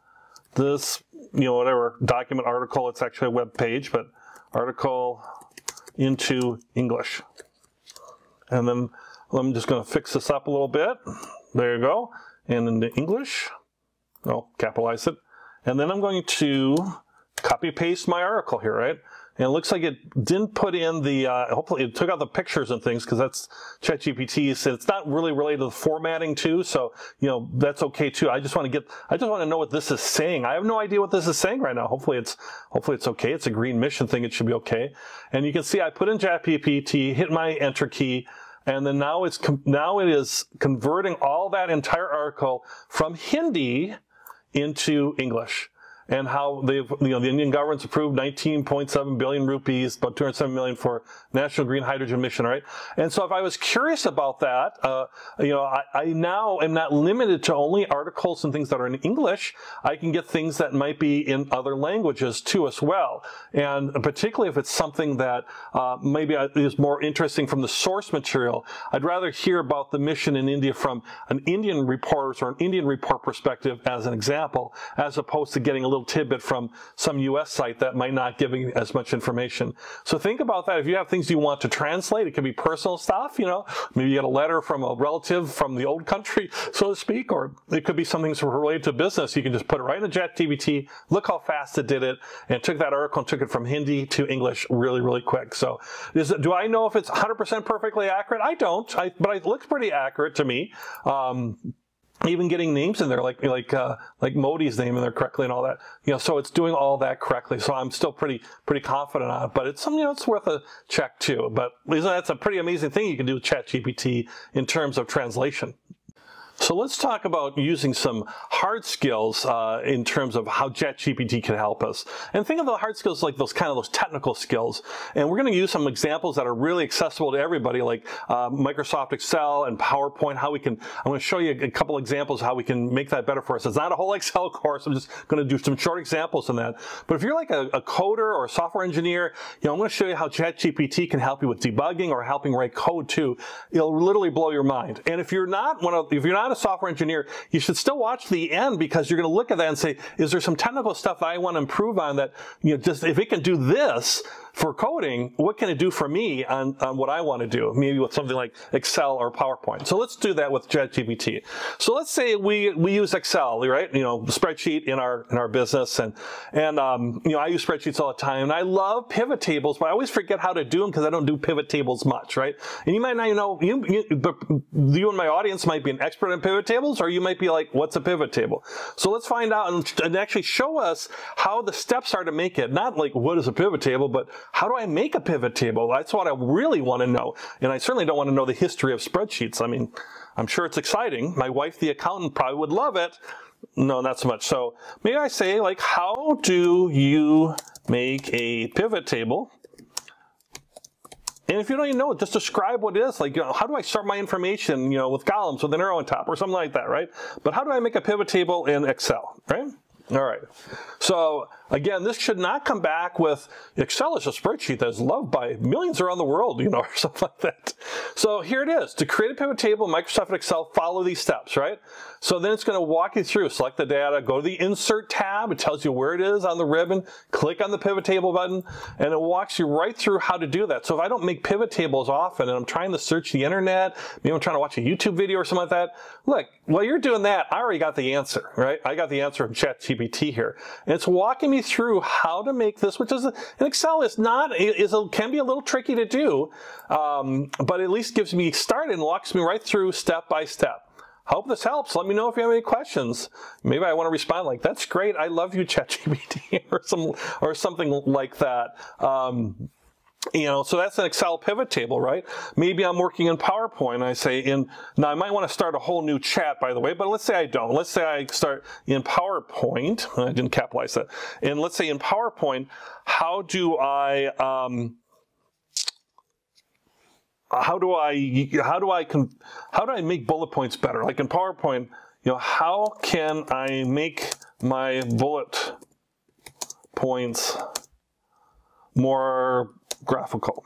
this, you know, whatever, document, article, it's actually a web page, but article into English. And then I'm just going to fix this up a little bit. There you go. And into English, I'll capitalize it. And then I'm going to copy paste my article here, right? And it looks like it didn't put in the, uh, hopefully it took out the pictures and things, because that's ChatGPT said it's not really related to the formatting too. So, you know, that's okay too. I just want to get, I just want to know what this is saying. I have no idea what this is saying right now. Hopefully it's, hopefully it's okay. It's a green mission thing. It should be okay. And you can see I put in ChatGPT, hit my enter key, and then now it's, now it is converting all that entire article from Hindi into English. And how they've, you know, the Indian government's approved nineteen point seven billion rupees, about two hundred seven million for National Green Hydrogen Mission, right? And so if I was curious about that, uh, you know, I, I now am not limited to only articles and things that are in English. I can get things that might be in other languages too as well. And particularly if it's something that uh, maybe is more interesting from the source material, I'd rather hear about the mission in India from an Indian reporter or an Indian report perspective as an example, as opposed to getting a little tidbit from some U S site that might not give you as much information. So think about that. If you have things you want to translate, it could be personal stuff, you know, maybe you get a letter from a relative from the old country, so to speak, or it could be something related to business. You can just put it right in ChatGPT, look how fast it did it, and took that article and took it from Hindi to English really, really quick. So is it, do I know if it's one hundred percent perfectly accurate? I don't, I, but it looks pretty accurate to me. Um, Even getting names in there, like like uh, like Modi's name in there correctly and all that, you know. So it's doing all that correctly. So I'm still pretty pretty confident on it. But it's something, you know, it's worth a check too. But that's a pretty amazing thing you can do with ChatGPT in terms of translation. So let's talk about using some hard skills uh, in terms of how ChatGPT can help us. And think of the hard skills like those kind of those technical skills. And we're going to use some examples that are really accessible to everybody, like uh, Microsoft Excel and PowerPoint. How we can, I'm going to show you a couple examples of how we can make that better for us. It's not a whole Excel course. I'm just going to do some short examples on that. But if you're like a, a coder or a software engineer, you know, I'm going to show you how ChatGPT can help you with debugging or helping write code too. It'll literally blow your mind. And if you're not one of, if you're not a software engineer, you should still watch the end, because you're going to look at that and say, is there some technical stuff that I want to improve on that, you know, just if it can do this for coding, what can it do for me on, on what I want to do? Maybe with something like Excel or PowerPoint. So let's do that with ChatGPT. So let's say we, we use Excel, right? You know, spreadsheet in our, in our business. And, and, um, you know, I use spreadsheets all the time, and I love pivot tables, but I always forget how to do them because I don't do pivot tables much, right? And you might not, you know, you, you, but you and my audience might be an expert in pivot tables, or you might be like, what's a pivot table? So let's find out and, and actually show us how the steps are to make it. Not like, what is a pivot table, but how do I make a pivot table? That's what I really want to know. And I certainly don't want to know the history of spreadsheets. I mean, I'm sure it's exciting. My wife, the accountant, probably would love it. No, not so much. So maybe I say, like, how do you make a pivot table? And if you don't even know it, just describe what it is. Like, you know, how do I sort my information, you know, with columns with an arrow on top or something like that, right? But how do I make a pivot table in Excel, right? All right. So again, this should not come back with Excel is a spreadsheet that is loved by millions around the world, you know, or something like that. So here it is. To create a pivot table in Microsoft Excel, follow these steps, right? So then it's going to walk you through. Select the data, go to the Insert tab. It tells you where it is on the ribbon. Click on the pivot table button, and it walks you right through how to do that. So if I don't make pivot tables often and I'm trying to search the internet, maybe I'm trying to watch a YouTube video or something like that, look, while you're doing that, I already got the answer, right? I got the answer from ChatGPT here. And it's walking me through how to make this, which is, in Excel is not, is a, can be a little tricky to do, um, but at least gives me started and walks me right through step by step. Hope this helps. Let me know if you have any questions. Maybe I want to respond like, that's great. I love you, ChatGPT, or some, or something like that. Um, You know, so that's an Excel pivot table, right? Maybe I'm working in PowerPoint and I say in, now I might want to start a whole new chat, by the way, but let's say I don't. Let's say I start in PowerPoint. I didn't capitalize that. And let's say in PowerPoint, how do I, um, how do I, how do I, con how do I make bullet points better? Like in PowerPoint, you know, how can I make my bullet points more graphical,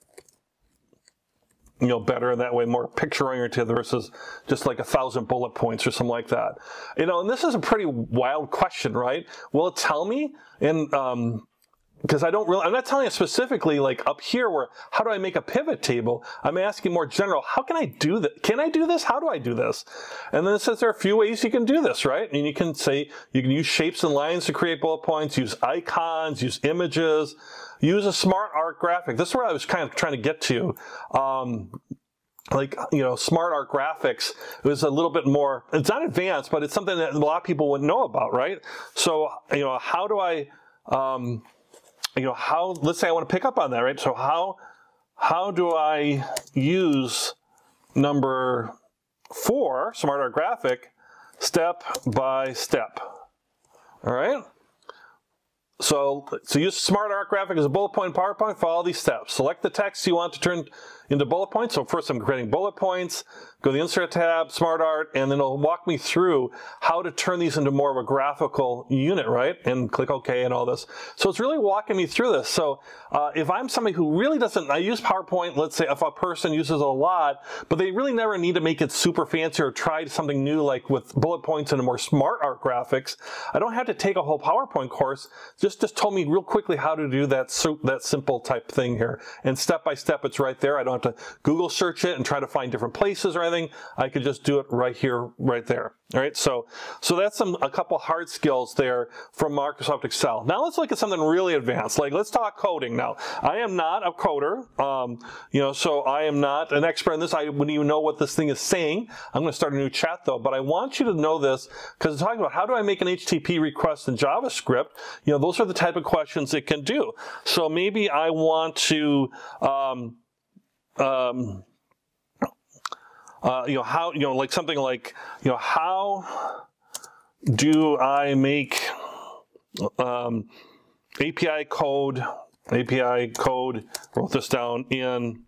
you know, better that way, more picture oriented versus just like a thousand bullet points or something like that. You know, and this is a pretty wild question, right? Will it tell me? And um, because I don't really, I'm not telling you specifically like up here where, how do I make a pivot table? I'm asking more general, how can I do that? Can I do this? How do I do this? And then it says there are a few ways you can do this, right? And you can say, you can use shapes and lines to create bullet points, use icons, use images, use a smart art graphic. This is where I was kind of trying to get to. Um, like, you know, smart art graphics was a little bit more, it's not advanced, but it's something that a lot of people wouldn't know about, right? So, you know, how do I, um, you know, how, let's say I want to pick up on that, right? So how, how do I use number four, smart art graphic, step by step? All right. So, so use smart art graphic as a bullet point in PowerPoint, follow these steps. Select the text you want to turn into bullet points. So first I'm creating bullet points, go to the Insert tab, Smart Art, and then it'll walk me through how to turn these into more of a graphical unit, right? And click OK and all this. So it's really walking me through this. So uh, if I'm somebody who really doesn't, I use PowerPoint, let's say if a person uses it a lot, but they really never need to make it super fancy or try something new like with bullet points and more smart art graphics, I don't have to take a whole PowerPoint course. Just, just told me real quickly how to do that, that simple type thing here. And step by step, it's right there. I don't have to Google search it and try to find different places or anything. I could just do it right here, right there. All right, so so that's some a couple hard skills there from Microsoft Excel. Now let's look at something really advanced. Like let's talk coding now. I am not a coder, um, you know, so I am not an expert in this. I wouldn't even know what this thing is saying. I'm going to start a new chat though, but I want you to know this because it's talking about how do I make an H T T P request in JavaScript. You know, those are the type of questions it can do. So maybe I want to. Um, um, Uh, you know, how, you know, like something like, you know, how do I make um, A P I code, A P I code, wrote this down in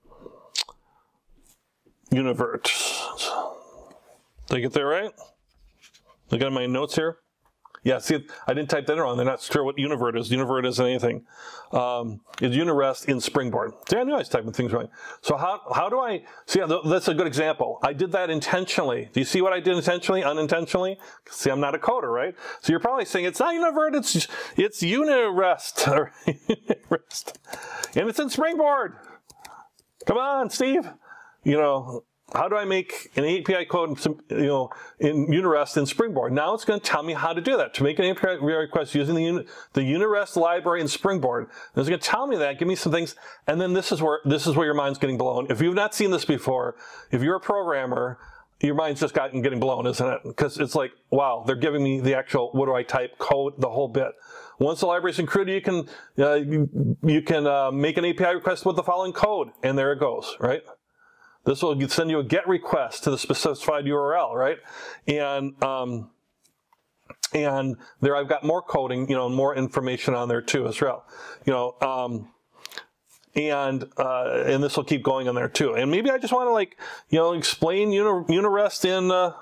Univert. Did I get that right? Look at my notes here. Yeah, see, I didn't type that wrong. They're not sure what Univert is. Univert isn't anything. Um, it's Unirest in Springboard. See, I knew I was typing things wrong. So how, how do I, see, that's a good example. I did that intentionally. Do you see what I did intentionally, unintentionally? See, I'm not a coder, right? So you're probably saying, it's not Univert, it's, it's Unirest. Unirest. And it's in Springboard. Come on, Steve. You know, how do I make an A P I code, you know, in Unirest in Springboard? Now it's going to tell me how to do that. To make an A P I request using the, Uni, the Unirest library in Springboard, it's going to tell me that, give me some things, and then this is where this is where your mind's getting blown. If you've not seen this before, if you're a programmer, your mind's just gotten getting blown, isn't it? Because it's like, wow, they're giving me the actual, what do I type, code, the whole bit. Once the library is included, you can uh, you, you can uh, make an A P I request with the following code, and there it goes, right? This will send you a GET request to the specified U R L, right? And um, and there I've got more coding, you know, more information on there too as well, you know. Um, and uh, and this will keep going on there too. And maybe I just want to like, you know, explain uni Unirest in uh,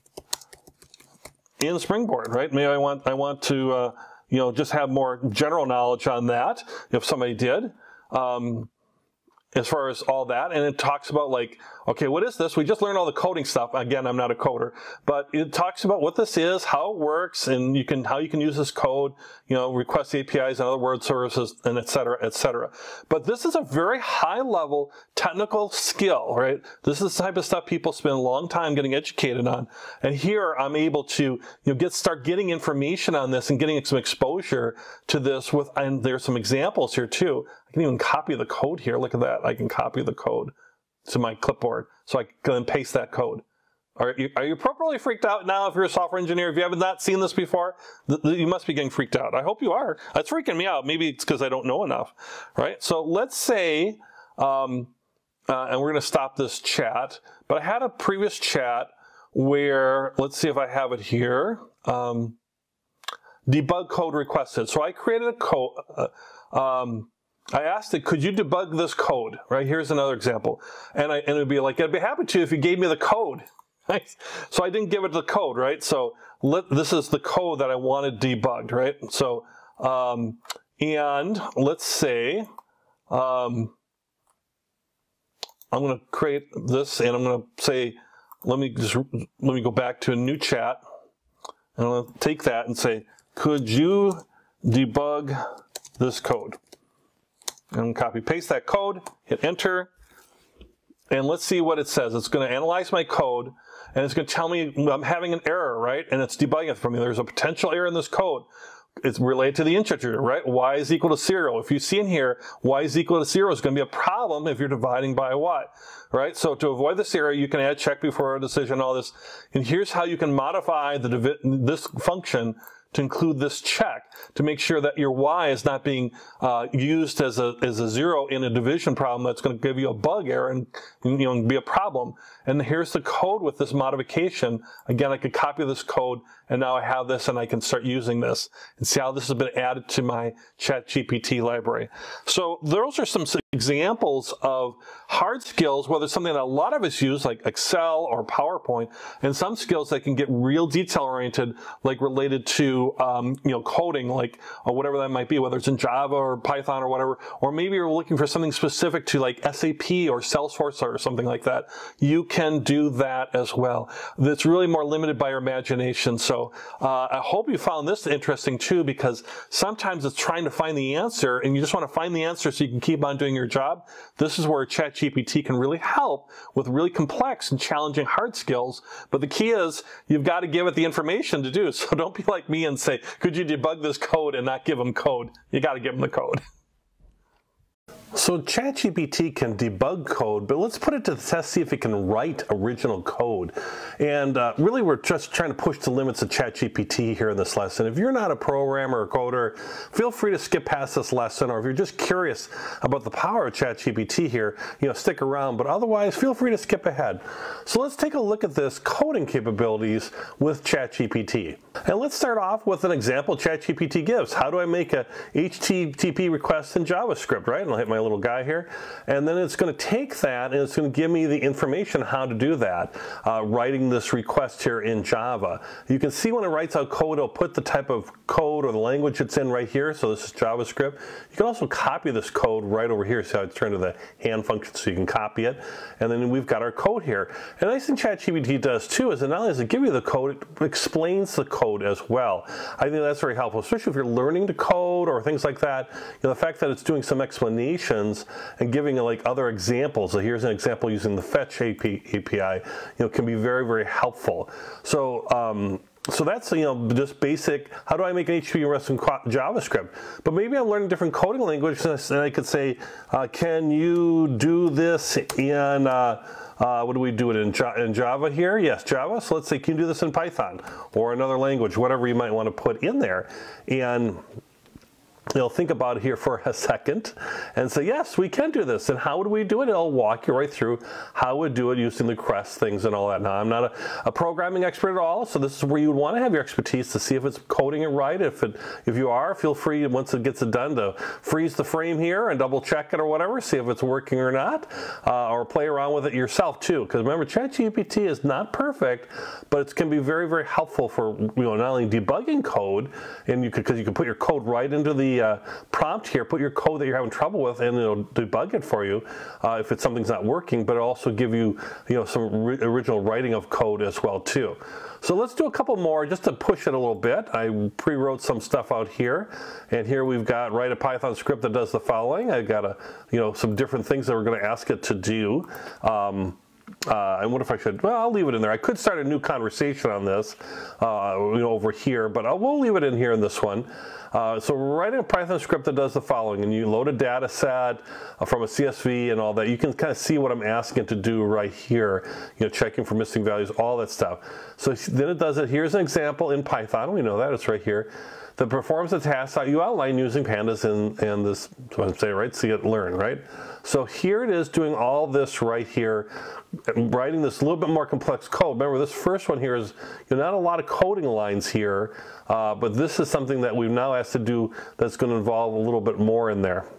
in Springboard, right? Maybe I want I want to uh, you know, just have more general knowledge on that if somebody did. Um, as far as all that, and it talks about like, okay, what is this? We just learned all the coding stuff. Again, I'm not a coder, but it talks about what this is, how it works, and you can how you can use this code, you know, request A P Is and other word services, and et cetera, et cetera. But this is a very high-level technical skill, right? This is the type of stuff people spend a long time getting educated on, and here I'm able to, you know, get start getting information on this and getting some exposure to this with, and there's some examples here too. I can even copy the code here. Look at that. I can copy the code to my clipboard. So I can then paste that code. Are you, are you appropriately freaked out now if you're a software engineer? If you haven't not seen this before, th th you must be getting freaked out. I hope you are. It's freaking me out. Maybe it's because I don't know enough, right? So let's say, um, uh, and we're going to stop this chat, but I had a previous chat where, let's see if I have it here, um, debug code requested. So I created a code, uh, um, I asked it, could you debug this code, right? Here's another example. And, I, and it'd be like, I'd be happy to if you gave me the code. Right? So I didn't give it the code, right? So let, this is the code that I wanted debugged, right? So, um, and let's say, um, I'm going to create this and I'm going to say, let me just, let me go back to a new chat and I'm going to take that and say, could you debug this code? And copy paste that code, hit enter, and let's see what it says. It's going to analyze my code, and it's going to tell me I'm having an error, right? And it's debugging it for me. There's a potential error in this code. It's related to the integer, right? Y is equal to zero. If you see in here, y is equal to zero is going to be a problem if you're dividing by what, right? So to avoid this error, you can add check before a decision, all this. And here's how you can modify the this function to include this check to make sure that your y is not being uh, used as a, as a zero in a division problem that's going to give you a bug error and, and you know, be a problem. And here's the code with this modification. Again, I could copy this code, and now I have this, and I can start using this and see how this has been added to my ChatGPT library. So those are some examples of hard skills, whether it's something that a lot of us use, like Excel or PowerPoint, and some skills that can get real detail-oriented, like related to um, you know, coding, like or whatever that might be, whether it's in Java or Python or whatever, or maybe you're looking for something specific to like S A P or Salesforce or something like that. You can do that as well. It's really more limited by your imagination. So uh, I hope you found this interesting too, because sometimes it's trying to find the answer, and you just want to find the answer so you can keep on doing your job. This is where ChatGPT can really help with really complex and challenging hard skills. But the key is you've got to give it the information to do. So don't be like me and say, could you debug this code, and not give them code. You got to give them the code. So ChatGPT can debug code, but let's put it to the test, see if it can write original code. And uh, really, we're just trying to push the limits of ChatGPT here in this lesson. If you're not a programmer or coder, feel free to skip past this lesson, or if you're just curious about the power of ChatGPT here, you know, stick around. But otherwise, feel free to skip ahead. So let's take a look at this coding capabilities with ChatGPT. And let's start off with an example ChatGPT gives. How do I make a H T T P request in JavaScript, right? And I'll hit my little guy here, and then it's going to take that and it's going to give me the information how to do that, uh, writing this request here in Java. You can see when it writes out code, it'll put the type of code or the language it's in right here. So this is JavaScript. You can also copy this code right over here. So I turn to the hand function so you can copy it, and then we've got our code here. And the nice thing ChatGPT does too is it not only does it give you the code, it explains the code as well. I think that's very helpful, especially if you're learning to code or things like that. You know, the fact that it's doing some explanation and giving like other examples. So here's an example using the fetch A P I, you know, can be very, very helpful. So, um, so that's, you know, just basic, how do I make an H T T P REST in JavaScript? But maybe I'm learning different coding language, and I could say, uh, can you do this in, uh, uh, what do we do it in, in Java here? Yes, Java. So let's say, can you do this in Python or another language, whatever you might want to put in there. And you'll think about it here for a second and say, yes, we can do this. And how would we do it? I'll walk you right through how we do it using the crest things and all that. Now, I'm not a, a programming expert at all, so this is where you would want to have your expertise to see if it's coding it right. If it, if you are, feel free, once it gets it done, to freeze the frame here and double check it or whatever, see if it's working or not, uh, or play around with it yourself too. Because remember, ChatGPT is not perfect, but it can be very, very helpful for, you know, not only debugging code, and you could, because you can put your code right into the Uh, prompt here, put your code that you're having trouble with, and it'll debug it for you uh, if it's something's not working, but it'll also give you, you know, some original writing of code as well too. So let's do a couple more just to push it a little bit. I pre-wrote some stuff out here, and here we've got write a Python script that does the following. I've got a, you know, some different things that we're going to ask it to do. Um, Uh, and what if I should, well, I'll leave it in there. I could start a new conversation on this uh, you know, over here, but I will leave it in here in this one. Uh, so we're writing a Python script that does the following, and you load a data set uh, from a C S V and all that. You can kind of see what I'm asking it to do right here, you know, checking for missing values, all that stuff. So then it does it. Here's an example in Python. We know that. It's right here. That performs the tasks that you outline using pandas and, and this, what I'm saying, right? See it, learn, right? So here it is doing all this right here, writing this little bit more complex code. Remember, this first one here is, you know, not a lot of coding lines here, uh, but this is something that we've now asked to do that's going to involve a little bit more in there,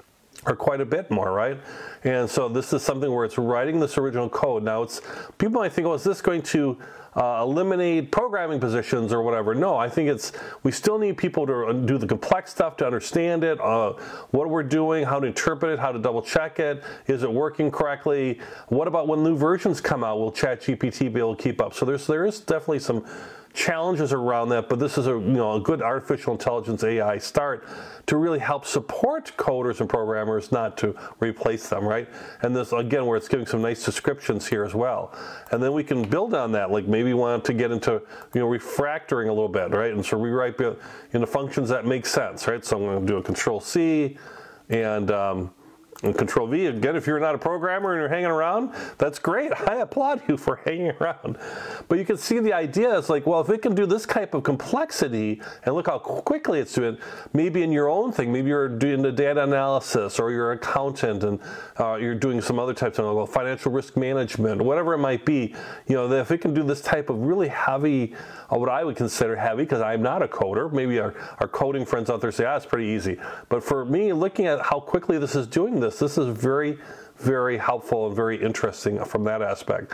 or quite a bit more, right? And so this is something where it's writing this original code. Now, it's people might think, oh, is this going to Uh, eliminate programming positions or whatever? No, I think it's, we still need people to do the complex stuff to understand it, uh, what we're doing, how to interpret it, how to double check it, is it working correctly? What about when new versions come out? Will ChatGPT be able to keep up? So there's, there is definitely some challenges around that, but this is a, you know, a good artificial intelligence A I start to really help support coders and programmers, not to replace them, right? And this, again, where it's giving some nice descriptions here as well. And then we can build on that, like maybe want to get into, you know, refactoring a little bit, right? And so rewrite into functions that make sense, right? So I'm going to do a Control C and um, and Control V. Again, if you're not a programmer and you're hanging around, that's great. I applaud you for hanging around. But you can see the idea is like, well, if it can do this type of complexity, and look how quickly it's doing, maybe in your own thing, maybe you're doing the data analysis, or you're an accountant, and uh, you're doing some other types of like, financial risk management, whatever it might be, you know, if it can do this type of really heavy, uh, what I would consider heavy, because I'm not a coder. Maybe our, our coding friends out there say, ah, it's pretty easy. But for me, looking at how quickly this is doing this, This is very, very helpful and very interesting from that aspect.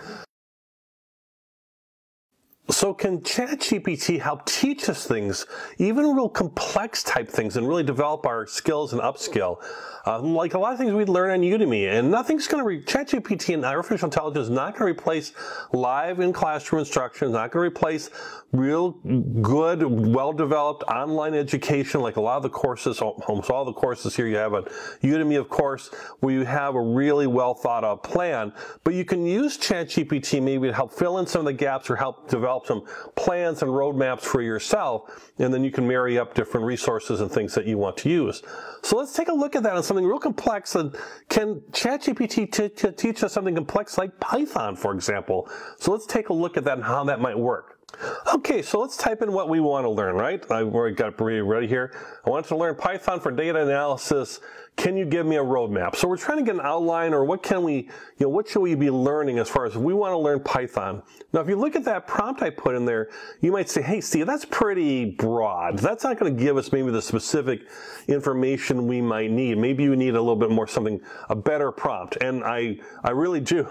So can ChatGPT help teach us things, even real complex type things, and really develop our skills and upskill? Uh, like a lot of things we'd learn on Udemy, and nothing's going to, ChatGPT and artificial intelligence is not going to replace live in classroom instruction, not going to replace real good, well-developed online education, like a lot of the courses, almost all the courses here you have on Udemy, of course, where you have a really well thought out plan. But you can use ChatGPT maybe to help fill in some of the gaps or help develop some plans and roadmaps for yourself, and then you can marry up different resources and things that you want to use. So let's take a look at that on something real complex. And can ChatGPT teach us something complex like Python, for example? So let's take a look at that and how that might work. Okay, so let's type in what we want to learn, right? I've already got it ready here. I want to learn Python for data analysis. Can you give me a roadmap? So we're trying to get an outline, or what can we, you know, what should we be learning as far as we want to learn Python? Now, if you look at that prompt I put in there, you might say, hey, Steve, that's pretty broad. That's not going to give us maybe the specific information we might need. Maybe you need a little bit more something, a better prompt. And I, I really do.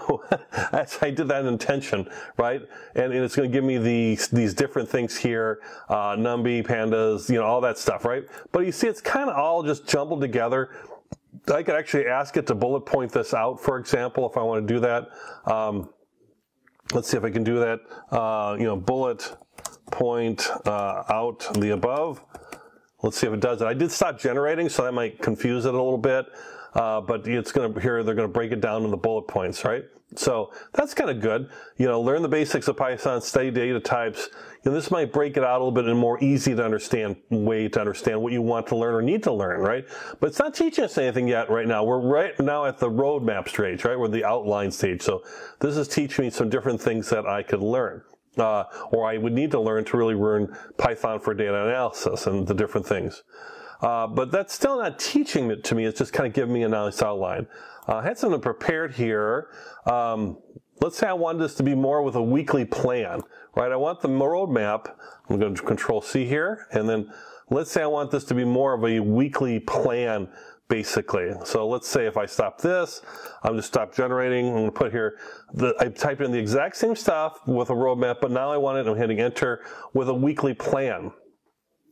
I did that in intention, right? And, and it's going to give me these, these different things here, uh, NumPy, pandas, you know, all that stuff, right? But you see, it's kind of all just jumbled together. I could actually ask it to bullet point this out, for example, if I want to do that. Um, let's see if I can do that. Uh, you know, bullet point uh, out the above. Let's see if it does it. I did stop generating, so that might confuse it a little bit. Uh, but it's going to, here, they're going to break it down into bullet points, right? So that's kind of good. You know, learn the basics of Python, study data types. You know, this might break it out a little bit in a more easy to understand way to understand what you want to learn or need to learn, right? But it's not teaching us anything yet right now. We're right now at the roadmap stage, right? We're the outline stage. So this is teaching me some different things that I could learn. Uh, or I would need to learn to really learn Python for data analysis and the different things. Uh, but that's still not teaching it to me. It's just kind of giving me a nice outline. Uh, I had something prepared here. Um, let's say I wanted this to be more with a weekly plan, right? I want the roadmap. I'm going to Control C here. And then let's say I want this to be more of a weekly plan, basically. So let's say if I stop this, I'm just stop generating. I'm going to put here, the, I typed in the exact same stuff with a roadmap, but now I want it, I'm hitting enter, with a weekly plan.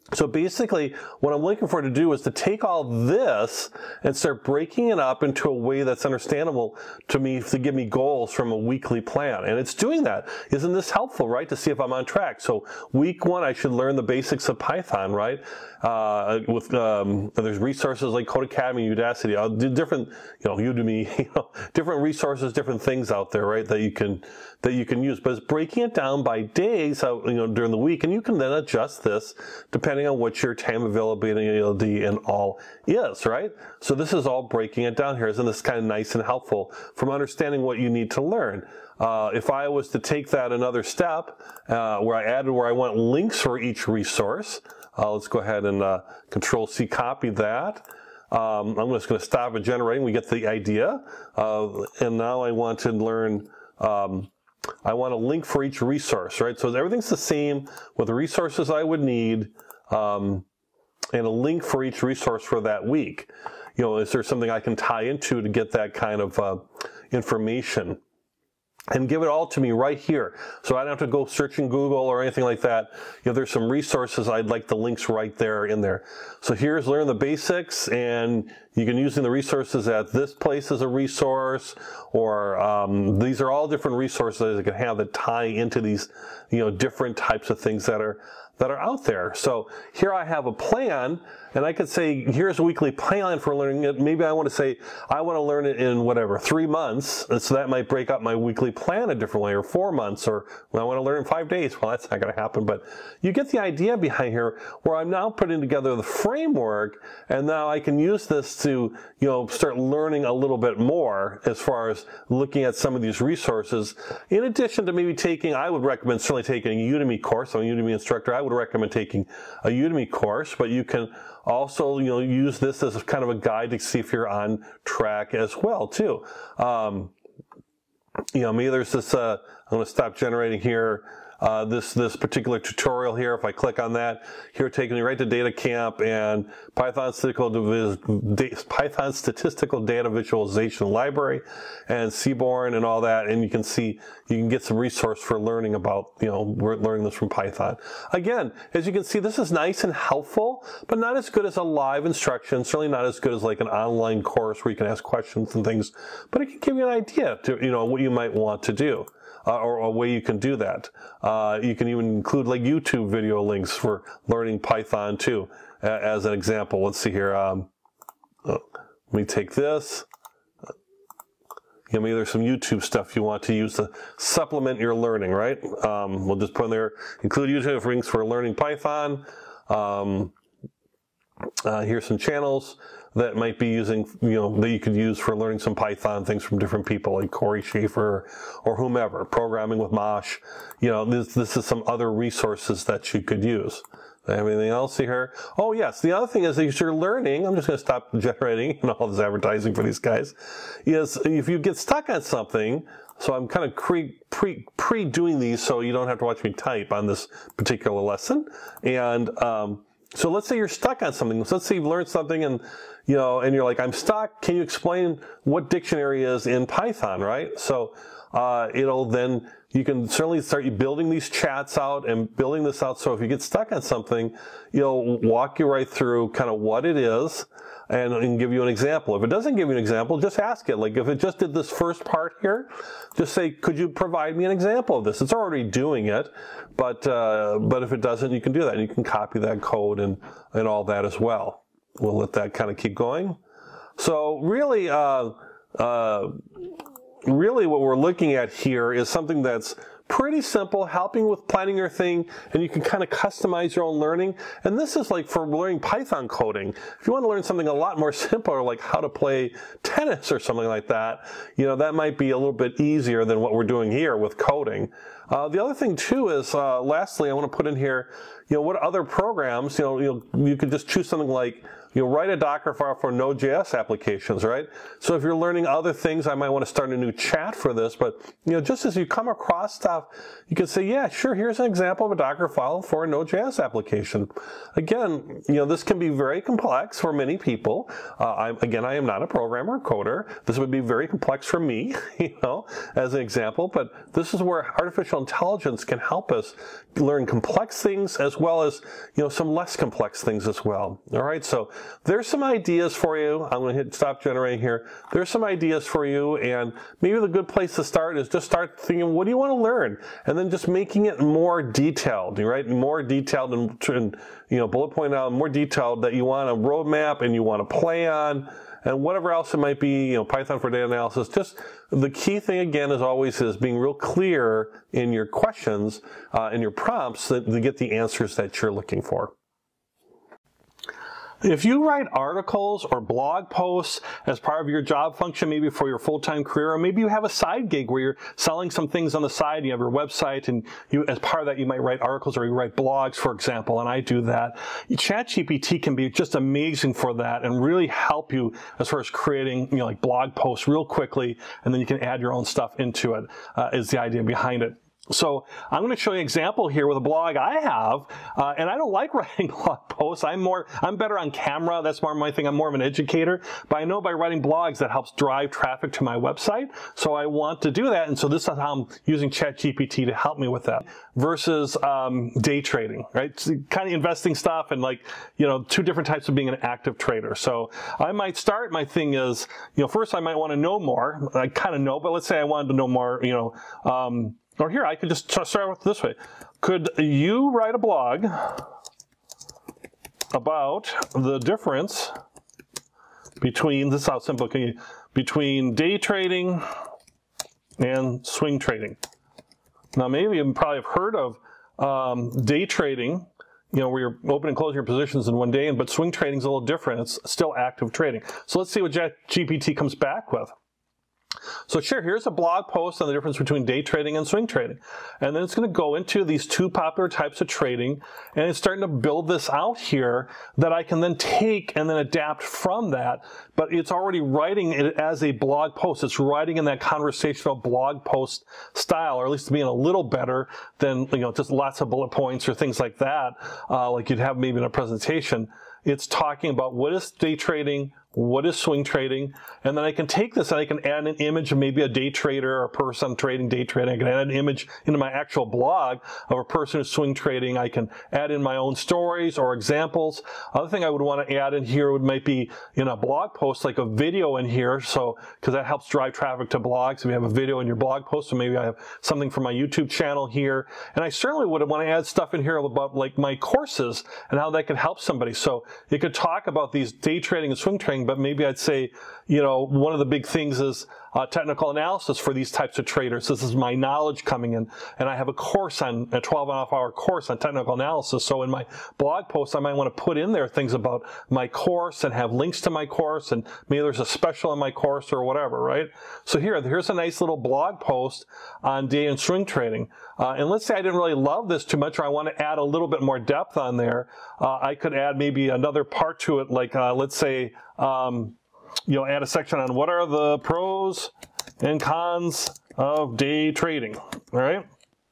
So basically, what I'm looking for to do is to take all this and start breaking it up into a way that's understandable to me, to give me goals from a weekly plan. And it's doing that. Isn't this helpful, right, to see if I'm on track? So week one, I should learn the basics of Python, right? Uh, with um, there's resources like Codecademy, Udacity, I'll do different, you know, Udemy, you know, different resources, different things out there, right, that you can that you can use. But it's breaking it down by days, you know, during the week, and you can then adjust this depending on what your time availability and all is, right? So this is all breaking it down here. Isn't this kind of nice and helpful from understanding what you need to learn? Uh, if I was to take that another step, uh, where I added where I want links for each resource, uh, let's go ahead and uh, Control C, copy that. Um, I'm just going to stop it generating. We get the idea. Uh, and now I want to learn, um, I want a link for each resource, right? So everything's the same with the resources I would need, um, and a link for each resource for that week. You know, is there something I can tie into to get that kind of uh, information? And give it all to me right here. So I don't have to go search in Google or anything like that. You know, there's some resources, I'd like the links right there in there. So here's learn the basics, and you can use the resources at this place as a resource, or um, these are all different resources that can have that tie into these, you know, different types of things that are that are out there. So here I have a plan, and I could say, here's a weekly plan for learning it. Maybe I want to say, I want to learn it in whatever, three months. And so that might break up my weekly plan a different way, or four months, or well, I want to learn in five days. Well, that's not going to happen, but you get the idea behind here, where I'm now putting together the framework, and now I can use this to, you know, start learning a little bit more as far as looking at some of these resources. In addition to maybe taking, I would recommend certainly taking a Udemy course. I'm a Udemy instructor. I would recommend taking a Udemy course, but you can also, you know, use this as kind of a guide to see if you're on track as well, too. Um, you know, maybe there's this, uh, I'm going to stop generating here. Uh, this this particular tutorial here, if I click on that, here taking me right to Data Camp and Python Statistical, Python Statistical Data Visualization Library and Seaborn and all that, and you can see, you can get some resource for learning about, you know, we're learning this from Python. Again, as you can see, this is nice and helpful, but not as good as a live instruction, certainly not as good as like an online course where you can ask questions and things, but it can give you an idea to, you know, what you might want to do. Uh, or a way you can do that. Uh, you can even include like YouTube video links for learning Python too, uh, as an example. Let's see here. Um, uh, let me take this. Uh, you know, maybe there's some YouTube stuff you want to use to supplement your learning, right? Um, we'll just put in there, include YouTube links for learning Python. Um, uh, here's some channels that might be using, you know, that you could use for learning some Python things from different people like Corey Schaefer or whomever, Programming with Mosh. You know, this, this is some other resources that you could use. Do I have anything else here? Oh, yes. The other thing is that as you're learning, I'm just going to stop generating and all this advertising for these guys, is if you get stuck on something, so I'm kind of pre, pre, pre-doing these so you don't have to watch me type on this particular lesson. And, um, so let's say you're stuck on something. So let's say you've learned something and, you know, and you're like, I'm stuck. Can you explain what dictionary is in Python, right? So, uh, it'll then, you can certainly start building these chats out and building this out. So if you get stuck on something, it'll walk you right through kind of what it is and, and give you an example. If it doesn't give you an example, just ask it. Like if it just did this first part here, just say, could you provide me an example of this? It's already doing it, but, uh, but if it doesn't, you can do that and you can copy that code and, and all that as well. We'll let that kind of keep going. So really, uh, uh, really what we're looking at here is something that's pretty simple, helping with planning your thing, and you can kind of customize your own learning. And this is like for learning Python coding. If you want to learn something a lot more simpler, like how to play tennis or something like that, you know, that might be a little bit easier than what we're doing here with coding. Uh, the other thing too is, uh, lastly, I want to put in here, you know, what other programs, you know, you know, you could just choose something like you know, write a Docker file for Node.js applications, right? So if you're learning other things, I might want to start a new chat for this, but, you know, just as you come across stuff, you can say, yeah, sure, here's an example of a Docker file for a Node.js application. Again, you know, this can be very complex for many people. Uh, I'm, again, I am not a programmer or coder. This would be very complex for me, you know, as an example, but this is where artificial intelligence can help us learn complex things as well as, you know, some less complex things as well. All right, so there's some ideas for you. I'm going to hit stop generating here. There's some ideas for you, and maybe the good place to start is just start thinking, what do you want to learn? And then just making it more detailed, right? More detailed and, and you know, bullet point out, more detailed that you want a roadmap and you want to play on, and whatever else it might be, you know, Python for data analysis. Just the key thing again, as always, is being real clear in your questions uh, and your prompts that, to get the answers that you're looking for. If you write articles or blog posts as part of your job function, maybe for your full-time career, or maybe you have a side gig where you're selling some things on the side, you have your website, and you, as part of that, you might write articles or you write blogs, for example, and I do that. ChatGPT can be just amazing for that and really help you as far as creating, you know, like blog posts real quickly, and then you can add your own stuff into it, uh, is the idea behind it. So I'm going to show you an example here with a blog I have, uh, and I don't like writing blog posts. I'm more, I'm better on camera. That's more my thing. I'm more of an educator, but I know by writing blogs that helps drive traffic to my website. So I want to do that, and so this is how I'm using ChatGPT to help me with that. Versus um, day trading, right? So kind of investing stuff and like, you know, two different types of being an active trader. So I might start. My thing is, you know, first I might want to know more. I kind of know, but let's say I wanted to know more, you know. Um, Or here, I could just start with this way. Could you write a blog about the difference between, this is how simple it can be, between day trading and swing trading? Now, maybe you probably have heard of um, day trading, you know, where you're opening and closing your positions in one day, but swing trading is a little different. It's still active trading. So let's see what ChatGPT comes back with. So sure, here's a blog post on the difference between day trading and swing trading. And then it's going to go into these two popular types of trading, and it's starting to build this out here that I can then take and then adapt from that. But it's already writing it as a blog post. It's writing in that conversational blog post style, or at least being a little better than, you know, just lots of bullet points or things like that, uh, like you'd have maybe in a presentation. It's talking about what is day trading, what is swing trading, and then I can take this and I can add an image of maybe a day trader or a person trading day trading. I can add an image into my actual blog of a person who's swing trading. I can add in my own stories or examples. Other thing I would want to add in here would might be in a blog post, like a video in here, so because that helps drive traffic to blogs. If you have a video in your blog post, so maybe I have something from my YouTube channel here, and I certainly would want to add stuff in here about like my courses and how that could help somebody. So it could talk about these day trading and swing trading, but maybe I'd say, you know, one of the big things is uh, technical analysis for these types of traders. This is my knowledge coming in, and I have a course on, a twelve and a half hour course on technical analysis. So in my blog post, I might want to put in there things about my course and have links to my course, and maybe there's a special in my course or whatever, right? So here, here's a nice little blog post on day and swing trading. Uh, and let's say I didn't really love this too much, or I want to add a little bit more depth on there. Uh, I could add maybe another part to it, like uh, let's say, um, you know, add a section on what are the pros and cons of day trading, all right?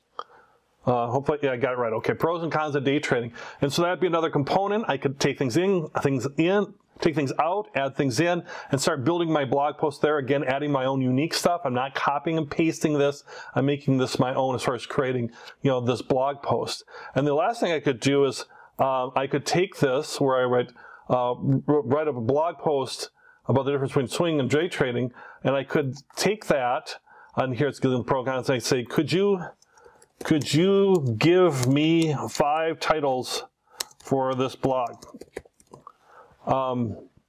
Uh, hopefully, yeah, I got it right. Okay, pros and cons of day trading. And so that'd be another component. I could take things in, things in, take things out, add things in, and start building my blog post there. Again, adding my own unique stuff. I'm not copying and pasting this. I'm making this my own as far as creating, you know, this blog post. And the last thing I could do is uh, I could take this where I write, uh, write up a blog post about the difference between swing and day trading, and I could take that, and here it's giving the pro cons, and I say, could you, could you give me five titles for this blog? Um,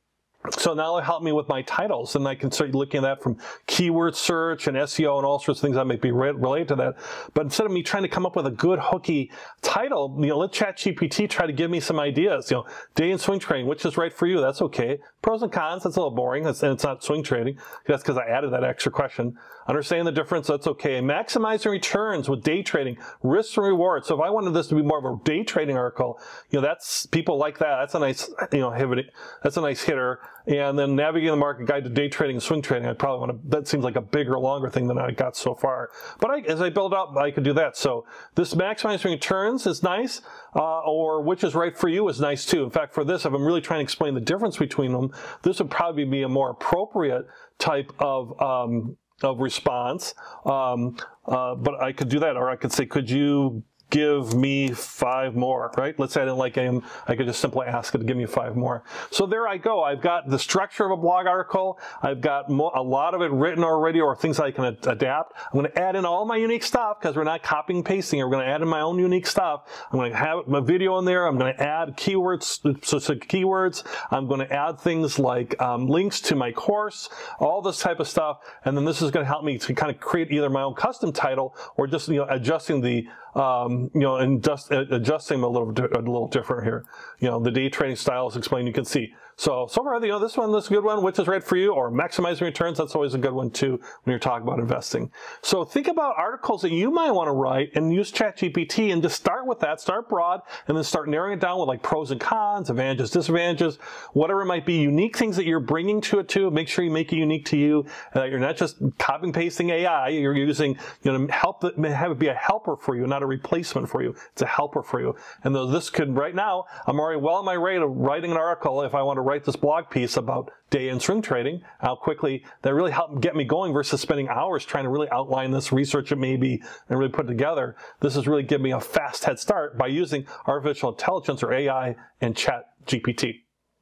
So now it'll help me with my titles, and I can start looking at that from keyword search and S E O and all sorts of things that might be re related to that. But instead of me trying to come up with a good hooky title, you know, let ChatGPT try to give me some ideas. You know, day in swing trading, which is right for you? That's okay. Pros and cons, that's a little boring, that's, and it's not swing trading. That's because I added that extra question. Understanding the difference, that's okay. Maximizing returns with day trading, risks and rewards. So if I wanted this to be more of a day trading article, you know, that's, people like that. That's a nice, you know, that's a nice hitter. And then navigating the market guide to day trading and swing trading, I probably want to, that seems like a bigger, longer thing than I got so far. But I, as I build up, I could do that. So this maximizing returns is nice, uh, or which is right for you is nice too. In fact, for this, if I'm really trying to explain the difference between them, this would probably be a more appropriate type of, um, of response. Um, uh, but I could do that, or I could say, could you give me five more, right? Let's say I didn't like him. I could just simply ask it to give me five more. So there I go. I've got the structure of a blog article. I've got mo a lot of it written already, or things I can ad adapt. I'm going to add in all my unique stuff because we're not copying and pasting. We're going to add in my own unique stuff. I'm going to have my video in there. I'm going to add keywords, specific keywords. I'm going to add things like um, links to my course, all this type of stuff. And then this is going to help me to kind of create either my own custom title or just, you know, adjusting the Um, you know, and just uh, adjusting them a little, a little different here. You know, the day trading style is explained. You can see. So, so far, you know, this one, this is a good one, which is right for you, or maximizing returns. That's always a good one too when you're talking about investing. So think about articles that you might want to write and use ChatGPT and just start with that, start broad, and then start narrowing it down with like pros and cons, advantages, disadvantages, whatever it might be, unique things that you're bringing to it too. Make sure you make it unique to you, and that you're not just copying pasting A I. You're using, you know, help that have it be a helper for you, not a replacement for you. It's a helper for you. And though this could, right now, I'm already well on my way to writing an article if I want to write this blog piece about day and swing trading, how quickly that really helped get me going versus spending hours trying to really outline this, research it maybe, and really put it together. This has really given me a fast head start by using artificial intelligence or A I and ChatGPT.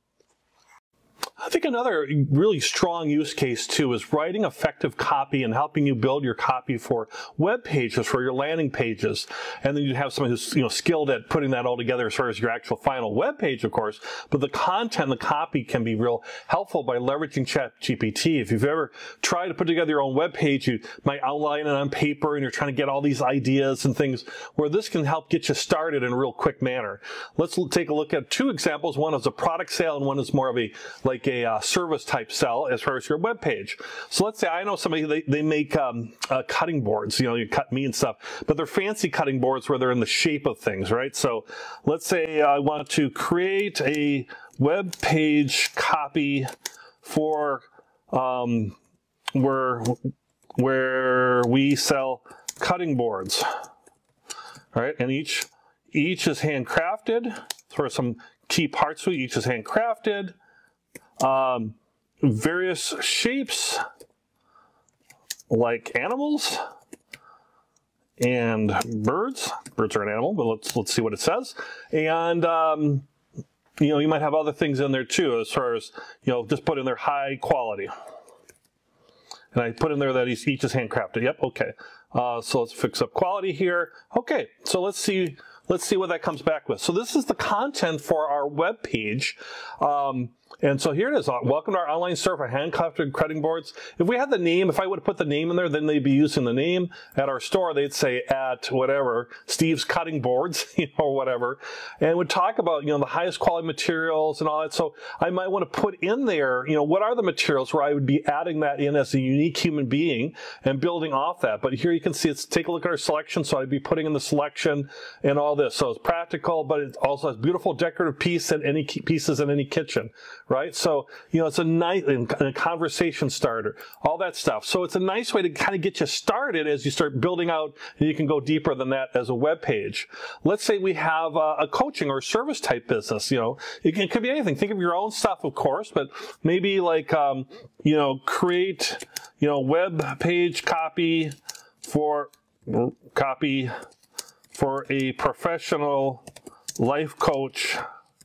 I think another really strong use case too is writing effective copy and helping you build your copy for web pages, for your landing pages. And then you have somebody who's, you know, skilled at putting that all together as far as your actual final web page, of course. But the content, the copy can be real helpful by leveraging ChatGPT. If you've ever tried to put together your own web page, you might outline it on paper and you're trying to get all these ideas and things, where this can help get you started in a real quick manner. Let's take a look at two examples. One is a product sale and one is more of a like a uh, service type sell as far as your web page. So let's say I know somebody, they, they make um, uh, cutting boards, you know, you cut meat and stuff, but they're fancy cutting boards where they're in the shape of things, right? So let's say I want to create a web page copy for um, where, where we sell cutting boards, right? And each, each is handcrafted for some key parts to it. Each is handcrafted. Um, various shapes like animals and birds. Birds are an animal, but let's let's see what it says. And um, you know, you might have other things in there too, as far as, you know, just put in there high quality. And I put in there that each is handcrafted. Yep, okay. Uh, so let's fix up quality here. Okay, so let's see. Let's see what that comes back with. So this is the content for our web page. Um, and so here it is. Welcome to our online store for handcrafted cutting boards. If we had the name, if I would have put the name in there, then they'd be using the name. At our store, they'd say at whatever, Steve's Cutting Boards, you know, or whatever. And would talk about, you know, the highest quality materials and all that. So I might want to put in there, you know, what are the materials, where I would be adding that in as a unique human being and building off that. But here you can see, it's, take a look at our selection. So I'd be putting in the selection and all this. So it's practical, but it also has beautiful decorative piece and any pieces in any kitchen, right? So, you know, it's a nice a conversation starter, all that stuff. So it's a nice way to kind of get you started as you start building out, and you can go deeper than that as a web page. Let's say we have a, a coaching or service type business, you know, it, can, it could be anything. Think of your own stuff, of course, but maybe like, um, you know, create, you know, web page copy for copy for a professional life coach,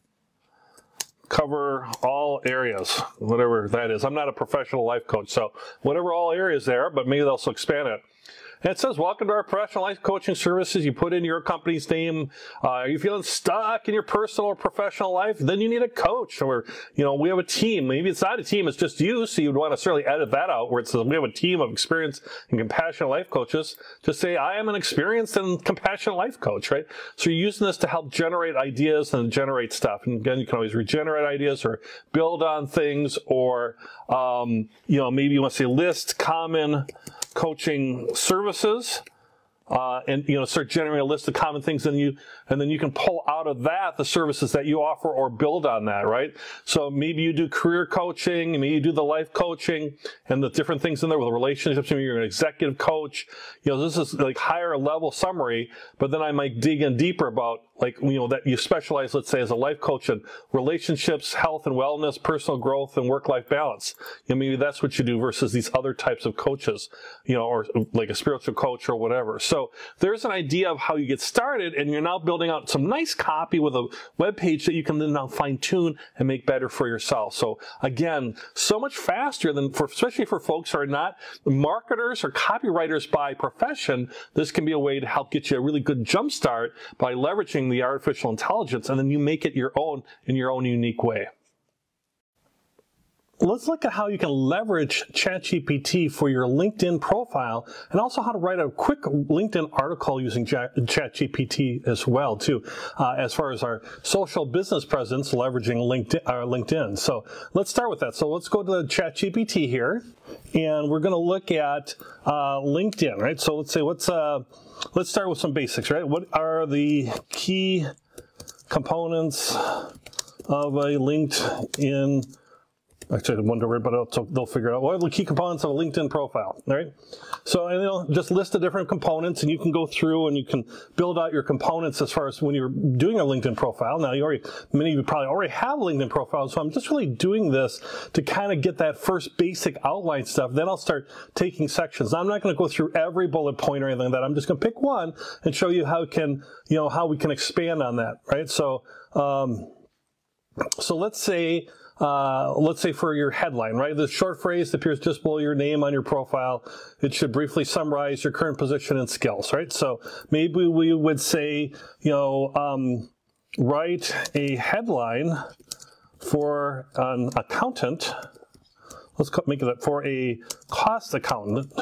cover all areas, whatever that is. I'm not a professional life coach, so whatever all areas there, but maybe they'll also expand it. And it says, welcome to our professional life coaching services. You put in your company's name. Uh, are you feeling stuck in your personal or professional life? Then you need a coach. Or, you know, we have a team. Maybe it's not a team, it's just you, so you'd want to certainly edit that out where it says we have a team of experienced and compassionate life coaches. Just say, I am an experienced and compassionate life coach, right? So you're using this to help generate ideas and generate stuff. And again, you can always regenerate ideas or build on things, or, um, you know, maybe you want to say list common coaching services, uh, and you know, start generating a list of common things, and you and then you can pull out of that the services that you offer or build on that, right? So maybe you do career coaching, maybe you do the life coaching, and the different things in there with relationships. Maybe you're an executive coach. You know, this is like higher level summary, but then I might dig in deeper about, like, you know, that you specialize, let's say, as a life coach in relationships, health and wellness, personal growth, and work-life balance. You know, maybe that's what you do versus these other types of coaches, you know, or like a spiritual coach or whatever. So there's an idea of how you get started, and you're now building out some nice copy with a web page that you can then now fine-tune and make better for yourself. So again, so much faster than for, especially for folks who are not marketers or copywriters by profession. This can be a way to help get you a really good jump start by leveraging the artificial intelligence, and then you make it your own in your own unique way. Let's look at how you can leverage ChatGPT for your LinkedIn profile, and also how to write a quick LinkedIn article using ChatGPT as well, too, uh, as far as our social business presence leveraging LinkedIn, uh, LinkedIn. So let's start with that. So let's go to the ChatGPT here, and we're going to look at uh, LinkedIn, right? So let's say what's uh, let's start with some basics, right? What are the key components of a LinkedIn? Actually, I wonder, but they'll, they'll figure it out. What are the key components of a LinkedIn profile, right? So, and they'll just list the different components, and you can go through and you can build out your components as far as when you're doing a LinkedIn profile. Now, you already, many of you probably already have a LinkedIn profile, so I'm just really doing this to kind of get that first basic outline stuff. Then I'll start taking sections. Now, I'm not going to go through every bullet point or anything like that. I'm just going to pick one and show you how it can, you know, how we can expand on that, right? So, um, so let's say, Uh, let's say for your headline, right? The short phrase that appears just below your name on your profile, it should briefly summarize your current position and skills, right? So maybe we would say, you know, um, write a headline for an accountant. Let's make it for a cost accountant.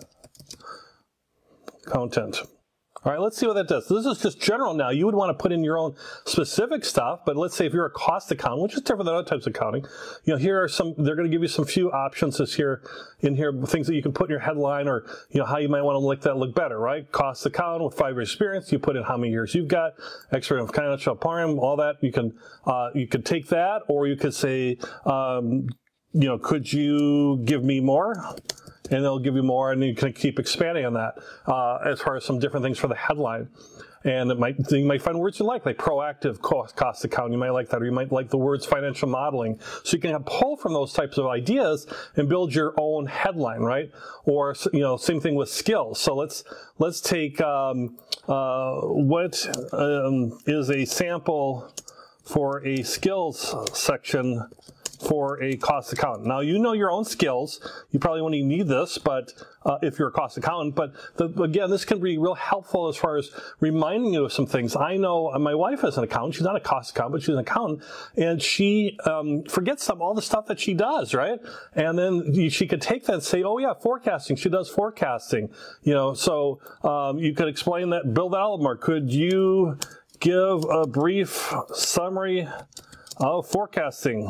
Accountant. All right, let's see what that does. This is just general now. You would want to put in your own specific stuff, but let's say if you're a cost accountant, which is different than other types of accounting, you know, here are some, they're going to give you some few options this here, in here, things that you can put in your headline, or, you know, how you might want to make that look better, right? Cost accountant with five years experience, you put in how many years you've got, expert in financial planning, all that. You can, uh, you could take that, or you could say, um, you know, could you give me more? And they'll give you more, and you can keep expanding on that uh, as far as some different things for the headline. And it might, you might find words you like, like proactive cost, cost accounting. You might like that, or you might like the words financial modeling. So you can have pull from those types of ideas and build your own headline, right? Or, you know, same thing with skills. So let's let's take um, uh, what um, is a sample for a skills section for a cost accountant. Now, you know your own skills. You probably won't even need this, but uh, if you're a cost accountant, but the, again, this can be real helpful as far as reminding you of some things. I know my wife is an accountant. She's not a cost accountant, but she's an accountant, and she um, forgets some all the stuff that she does, right? And then she could take that and say, oh yeah, forecasting. She does forecasting, you know. So um, you could explain that, build that out more. Could you give a brief summary of forecasting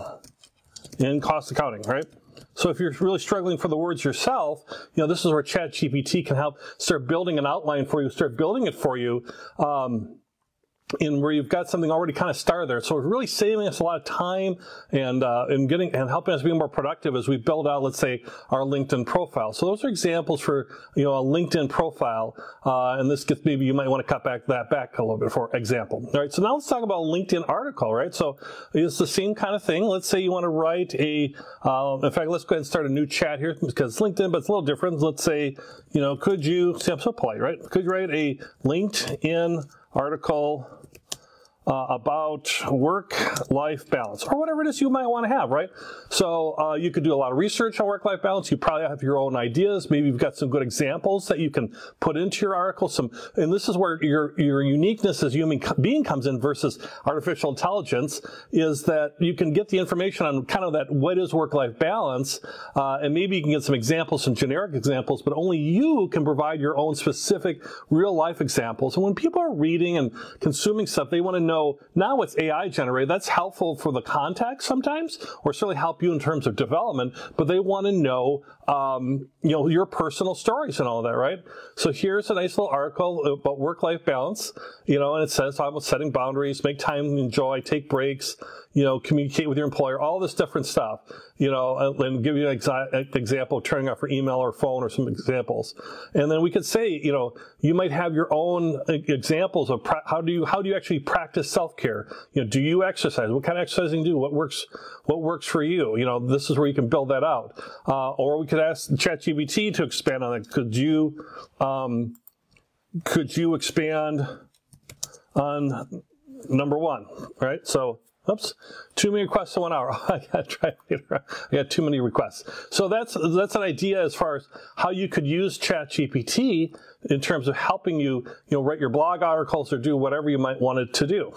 in cost accounting, right? So if you're really struggling for the words yourself, you know, this is where ChatGPT can help start building an outline for you, start building it for you, um, in where you've got something already kind of started there. So it's really saving us a lot of time and uh, and getting and helping us be more productive as we build out, let's say, our LinkedIn profile. So those are examples for, you know, a LinkedIn profile, uh, and this gets, maybe you might want to cut back that back a little bit for example. All right, so now let's talk about a LinkedIn article, right? So it's the same kind of thing. Let's say you want to write a, uh, in fact, let's go ahead and start a new chat here because it's LinkedIn, but it's a little different. Let's say, you know, could you, see, I'm so polite, right? Could you write a LinkedIn article uh, about work-life balance, or whatever it is you might want to have, right? So uh, you could do a lot of research on work-life balance. You probably have your own ideas. Maybe you've got some good examples that you can put into your article. Some, and this is where your your uniqueness as human being comes in versus artificial intelligence, is that you can get the information on kind of that what is work-life balance, uh, and maybe you can get some examples, some generic examples, but only you can provide your own specific real-life examples. And when people are reading and consuming stuff, they want to know, now it's A I generated. That's helpful for the context sometimes, or certainly help you in terms of development, but they want to know, um, you know, your personal stories and all of that, right? So here's a nice little article about work-life balance, you know, and it says talk about setting boundaries, make time to enjoy, take breaks, you know, communicate with your employer, all this different stuff, you know, and give you an exa example of turning off your email or phone or some examples. And then we could say, you know, you might have your own examples of how do you, how do you actually practice self-care? You know, do you exercise? What kind of exercising do you do? What works, what works for you? You know, this is where you can build that out. Uh, or we could ask ChatGPT to expand on it. Could you, um, could you expand on number one, right? So, oops, too many requests in one hour. I gotta try later. I got too many requests. So that's that's an idea as far as how you could use ChatGPT in terms of helping you, you know, write your blog articles or do whatever you might want it to do.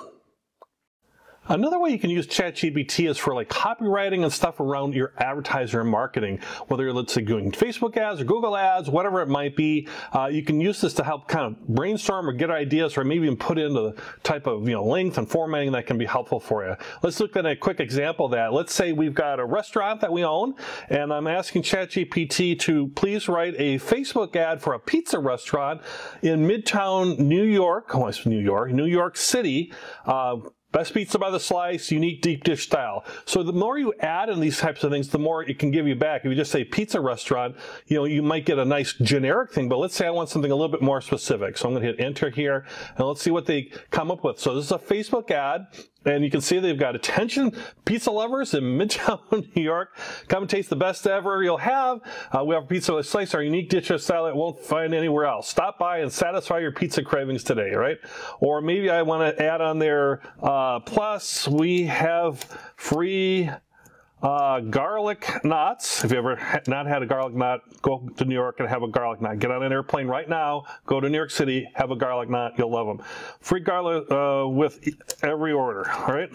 Another way you can use ChatGPT is for like copywriting and stuff around your advertiser and marketing, whether you're, let's say, doing Facebook ads or Google ads, whatever it might be. Uh, you can use this to help kind of brainstorm or get ideas, or maybe even put into the type of, you know, length and formatting that can be helpful for you. Let's look at a quick example of that. Let's say we've got a restaurant that we own, and I'm asking ChatGPT to please write a Facebook ad for a pizza restaurant in Midtown New York, oh, it's New York, New York City. Uh, Best pizza by the slice, unique deep dish style. So the more you add in these types of things, the more it can give you back. If you just say pizza restaurant, you know, you might get a nice generic thing, but let's say I want something a little bit more specific. So I'm going to hit enter here, and let's see what they come up with. So this is a Facebook ad. And you can see they've got attention pizza lovers in Midtown, New York. Come and taste the best ever you'll have. Uh, we have pizza with slice, our unique dish of style that won't find anywhere else. Stop by and satisfy your pizza cravings today, right? Or maybe I want to add on there, uh, plus we have free Uh, garlic knots. If you ever ha not had a garlic knot, go to New York and have a garlic knot. Get on an airplane right now, go to New York City, have a garlic knot. You'll love them. Free garlic uh, with every order. All right.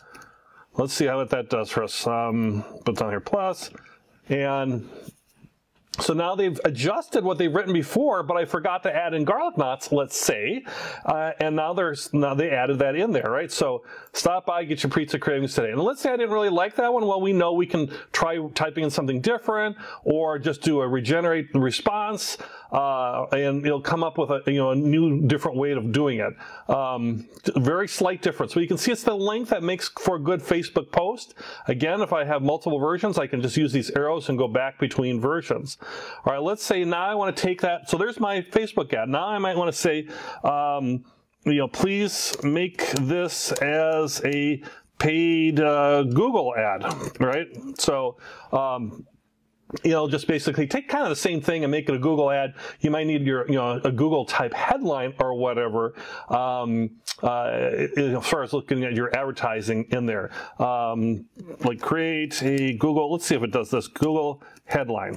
Let's see how what that does for us. Um, put down here plus, and so now they've adjusted what they've written before, but I forgot to add in garlic knots, let's say, uh, and now there's now they added that in there, right? So stop by, get your pizza cravings today. And let's say I didn't really like that one. Well, we know we can try typing in something different, or just do a regenerate response, uh, and it'll come up with a you know a new different way of doing it. Um, very slight difference. So you can see it's the length that makes for a good Facebook post. Again, if I have multiple versions, I can just use these arrows and go back between versions. All right, let's say now I want to take that. So there's my Facebook ad. Now I might want to say, um, you know, please make this as a paid uh, Google ad, right? So, um, you know, just basically take kind of the same thing and make it a Google ad. You might need your, you know, a Google type headline or whatever, um, uh, as far as looking at your advertising in there. Um, like create a Google, let's see if it does this, Google headline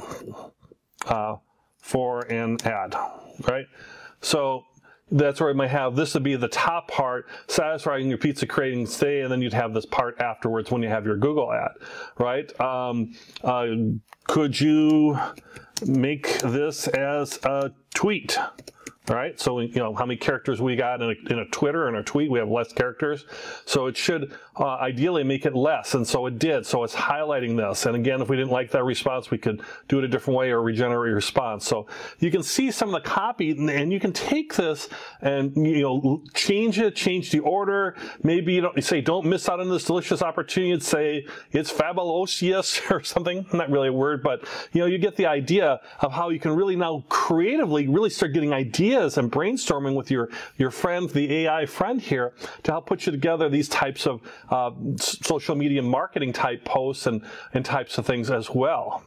uh, for an ad, right? So that's where I might have, this would be the top part, satisfying your pizza cravings today, and then you'd have this part afterwards when you have your Google ad, right? Um, uh, could you make this as a tweet? All right, so you know how many characters we got in a, in a Twitter and a tweet. We have less characters, so it should uh, ideally make it less, and so it did. So it's highlighting this. And again, if we didn't like that response, we could do it a different way or regenerate a response. So you can see some of the copy, and you can take this and you know change it, change the order. Maybe you don't you say don't miss out on this delicious opportunity. You'd say it's fabulous or something. Not really a word, but you know you get the idea of how you can really now creatively really start getting ideas and brainstorming with your, your friend, the A I friend here, to help put you together these types of uh, social media marketing type posts and, and types of things as well.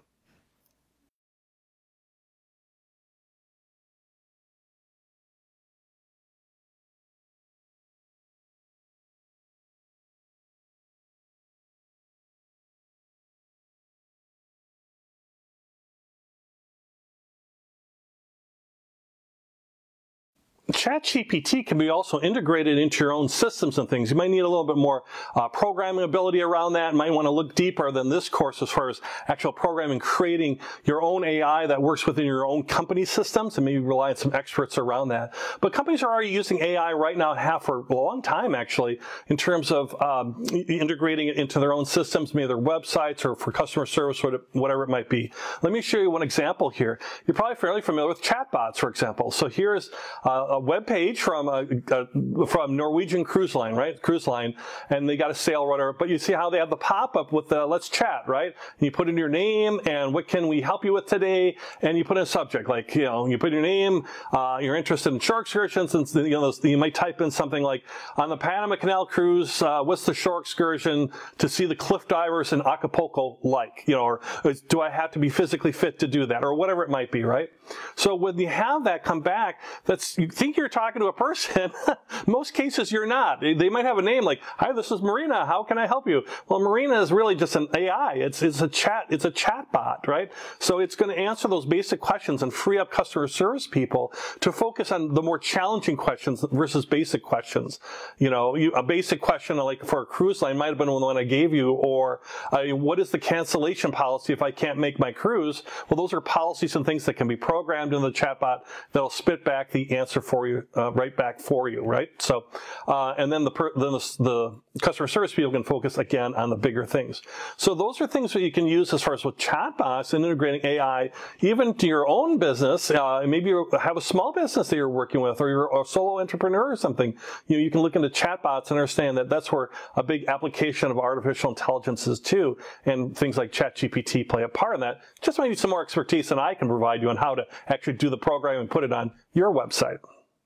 ChatGPT can be also integrated into your own systems and things. You might need a little bit more uh, programming ability around that. You might want to look deeper than this course as far as actual programming, creating your own A I that works within your own company systems, and maybe rely on some experts around that. But companies are already using A I right now, have for a long time actually, in terms of um, integrating it into their own systems, maybe their websites or for customer service, or whatever it might be. Let me show you one example here. You're probably fairly familiar with chatbots, for example. So here's uh, a web page from a, a, from Norwegian Cruise Line, right? Cruise Line, and they got a sale or whatever. But you see how they have the pop-up with the let's chat, right? And you put in your name and what can we help you with today, and you put in a subject like, you know, you put your name, uh, you're interested in shore excursions, and you know, you might type in something like on the Panama Canal cruise, uh, what's the shore excursion to see the cliff divers in Acapulco like, you know, or do I have to be physically fit to do that, or whatever it might be, right? So when you have that come back, that's you think you're talking to a person. Most cases you're not. They might have a name like, hi, this is Marina. How can I help you? Well, Marina is really just an A I. It's, it's a chat, it's a chat bot, right? So it's going to answer those basic questions and free up customer service people to focus on the more challenging questions versus basic questions. You know, you, a basic question like for a cruise line might have been the one I gave you, or uh, what is the cancellation policy if I can't make my cruise? Well, those are policies and things that can be programmed in the chatbot that'll spit back the answer for you, uh, right back for you, right? So, uh, and then the, per, then the, the customer service people can focus again on the bigger things. So those are things that you can use as far as with chatbots and integrating A I, even to your own business. Uh, maybe you have a small business that you're working with, or you're a solo entrepreneur or something. You know, you can look into chatbots and understand that that's where a big application of artificial intelligence is too, and things like ChatGPT play a part in that. Just might need some more expertise than I can provide you on how to actually do the program and put it on your website.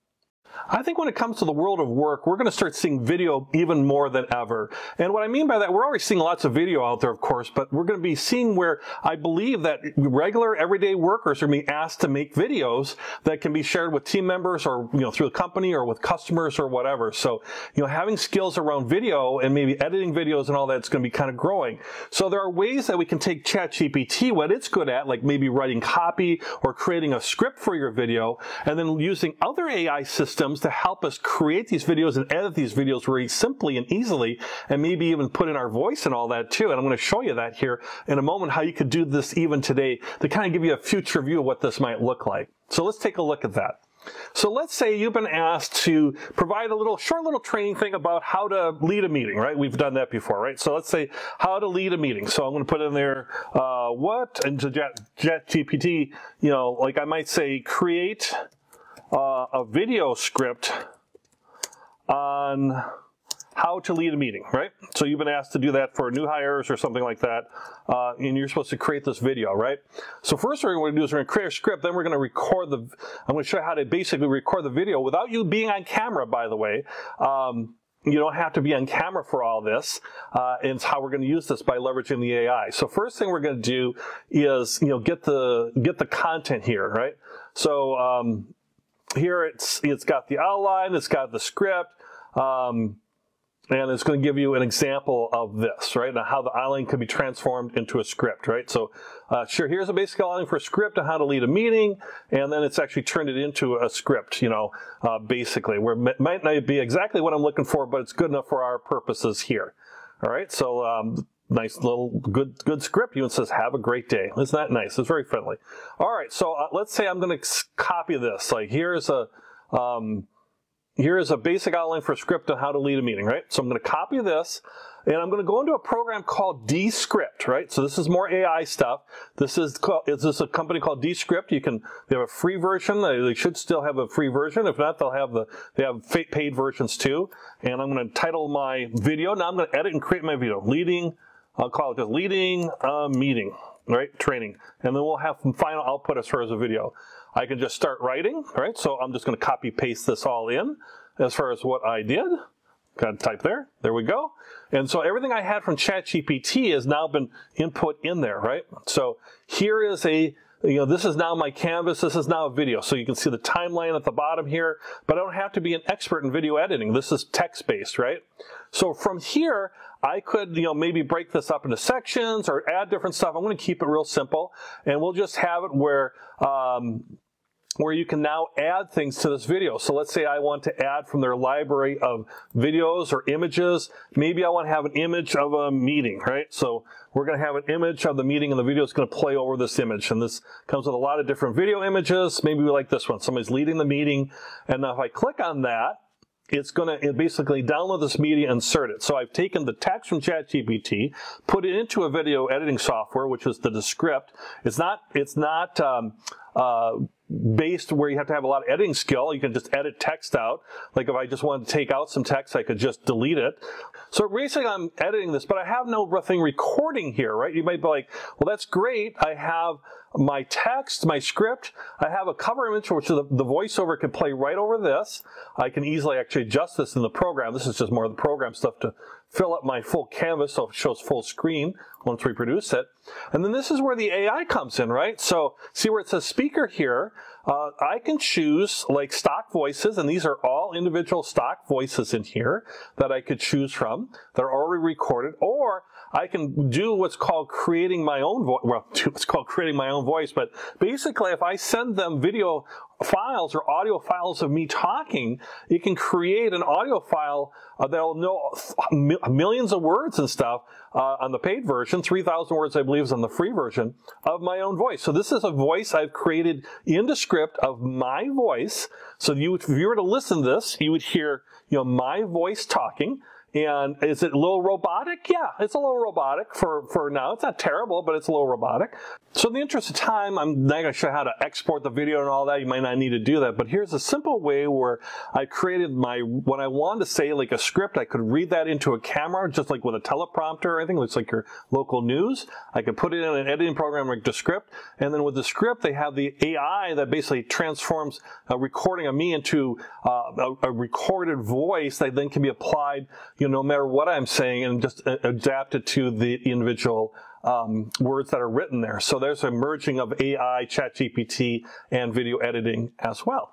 I think when it comes to the world of work, we're going to start seeing video even more than ever. And what I mean by that, we're already seeing lots of video out there, of course, but we're going to be seeing where I believe that regular everyday workers are being asked to make videos that can be shared with team members, or, you know, through the company or with customers or whatever. So, you know, having skills around video and maybe editing videos and all that's going to be kind of growing. So there are ways that we can take ChatGPT, what it's good at, like maybe writing copy or creating a script for your video, and then using other A I systems to help us create these videos and edit these videos very simply and easily, and maybe even put in our voice and all that too. And I'm going to show you that here in a moment, how you could do this even today to kind of give you a future view of what this might look like. So let's take a look at that. So let's say you've been asked to provide a little short little training thing about how to lead a meeting, right? We've done that before, right? So let's say how to lead a meeting. So I'm going to put in there, uh, what, into ChatGPT, you know, like I might say create Uh, a video script on how to lead a meeting, right? So you've been asked to do that for new hires or something like that, uh, and you're supposed to create this video, right? So first what we're going to do is we're going to create a script, then we're going to record the, I'm going to show you how to basically record the video without you being on camera, by the way. Um, You don't have to be on camera for all this, uh, and it's how we're going to use this by leveraging the A I. So first thing we're going to do is, you know, get the get the content here, right? So um, here it's it's got the outline, it's got the script, um, and it's going to give you an example of this, right? Now how the outline can be transformed into a script, right? So uh, sure, here's a basic outline for a script on how to lead a meeting, and then it's actually turned it into a script, you know, uh, basically, where it might not be exactly what I'm looking for, but it's good enough for our purposes here. All right, so um, nice little good good script. Even says, have a great day. Isn't that nice? It's very friendly. All right, so uh, let's say I'm going to copy this. Like here's a um, here's a basic outline for a script on how to lead a meeting, right? So I'm going to copy this, and I'm going to go into a program called Descript, right? So this is more A I stuff. This is called, is this a company called Descript? You can, they have a free version. They should still have a free version. If not, they'll have the, they have paid versions too. And I'm going to title my video. Now I'm going to edit and create my video. Leading, I'll call it just leading a meeting, right? Training. And then we'll have some final output as far as a video. I can just start writing, right? So I'm just going to copy paste this all in as far as what I did. Got to type there. There we go. And so everything I had from ChatGPT has now been input in there, right? So here is a, you know, this is now my canvas. This is now a video. So you can see the timeline at the bottom here, but I don't have to be an expert in video editing. This is text-based, right? So from here, I could, you know, maybe break this up into sections or add different stuff. I'm going to keep it real simple, and we'll just have it where, um, where you can now add things to this video. So let's say I want to add from their library of videos or images. Maybe I want to have an image of a meeting, right? So we're going to have an image of the meeting, and the video is going to play over this image. And this comes with a lot of different video images. Maybe we like this one. Somebody's leading the meeting. And now if I click on that, it's going to basically download this media and insert it. So I've taken the text from ChatGPT, put it into a video editing software, which is the Descript. It's not, it's not um, uh, based where you have to have a lot of editing skill. You can just edit text out. Like if I just wanted to take out some text, I could just delete it. So basically I'm editing this, but I have no thing recording here, right? You might be like, well, that's great. I have my text, my script. I have a cover image, which the, the voiceover can play right over this. I can easily actually adjust this in the program. This is just more of the program stuff to fill up my full canvas so it shows full screen once we produce it. And then this is where the A I comes in, right? So see where it says speaker here. Uh, I can choose like stock voices, and these are all individual stock voices in here that I could choose from that are already recorded, or I can do what's called creating my own voice. Well, it's called creating my own voice, but basically if I send them video files or audio files of me talking, it can create an audio file uh, that'll know millions of words and stuff uh, on the paid version. three thousand words, I believe, is on the free version of my own voice. So this is a voice I've created in the script of my voice. So you, if you were to listen to this, you would hear, you know, my voice talking. And is it a little robotic? Yeah, it's a little robotic for, for now. It's not terrible, but it's a little robotic. So in the interest of time, I'm not going to show you how to export the video and all that. You might not need to do that. But here's a simple way where I created my, when I wanted to say like a script, I could read that into a camera, just like with a teleprompter or anything. It's like your local news. I could put it in an editing program like Descript. And then with the script, they have the A I that basically transforms a recording of me into uh, a, a recorded voice that then can be applied, you know, no matter what I'm saying, and just adapt it to the individual um, words that are written there. So there's a merging of A I, ChatGPT, and video editing as well.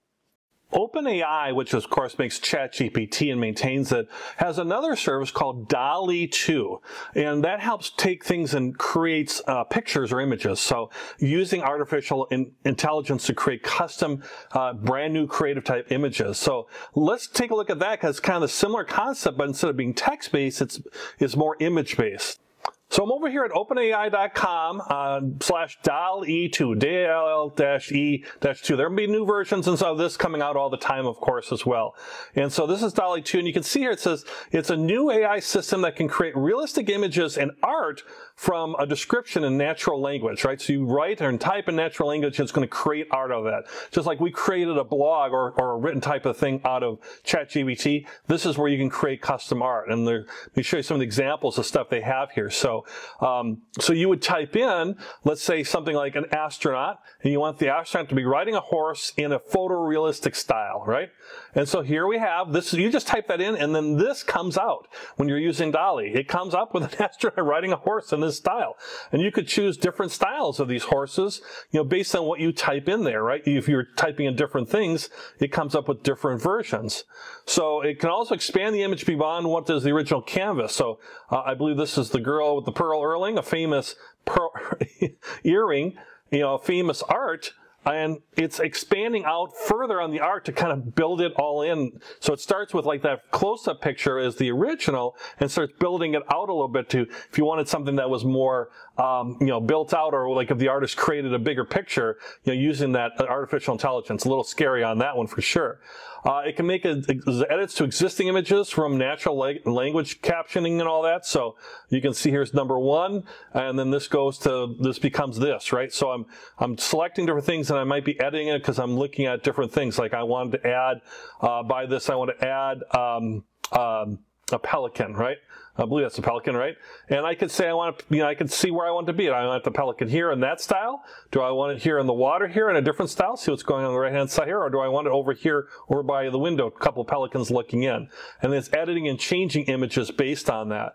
OpenAI, which of course makes ChatGPT and maintains it, has another service called DALL-E two, and that helps take things and creates uh, pictures or images. So using artificial in intelligence to create custom, uh, brand new creative type images. So let's take a look at that, because it's kind of a similar concept, but instead of being text-based, it's, it's more image-based. So I'm over here at openai dot com uh, slash D A L E two, D A L L E two. There will be new versions and so this coming out all the time, of course, as well. And so this is D A L E two, and you can see here it says it's a new A I system that can create realistic images and art from a description in natural language, right? So you write and type in natural language, and it's going to create art out of that. Just like we created a blog or, or a written type of thing out of ChatGPT, this is where you can create custom art. And there, let me show you some of the examples of stuff they have here. So Um, so you would type in, let's say something like an astronaut, and you want the astronaut to be riding a horse in a photorealistic style, right? And so here we have this, you just type that in, and then this comes out when you're using DALL-E. It comes up with an astronaut riding a horse in this style. And you could choose different styles of these horses, you know, based on what you type in there, right? If you're typing in different things, it comes up with different versions. So it can also expand the image beyond what is the original canvas. So uh, I believe this is the girl with the pearl earring, a famous pearl earring, you know, famous art. And it's expanding out further on the art to kind of build it all in. So it starts with like that close-up picture as the original and starts building it out a little bit to, if you wanted something that was more, um, you know, built out, or like if the artist created a bigger picture, you know, using that artificial intelligence. A little scary on that one for sure. Uh, it can make a, a, edits to existing images from natural la language captioning and all that. So you can see here's number one, and then this goes to, this becomes this, right? So I'm, I'm selecting different things, and I might be editing it because I'm looking at different things. Like I wanted to add, uh, by this, I want to add um, um, a pelican, right? I believe that's a pelican, right? And I could say I want to, you know, I could see where I want to be. I want the pelican here in that style. Do I want it here in the water here in a different style? See what's going on the right-hand side here? Or do I want it over here, over by the window, a couple of pelicans looking in? And it's editing and changing images based on that.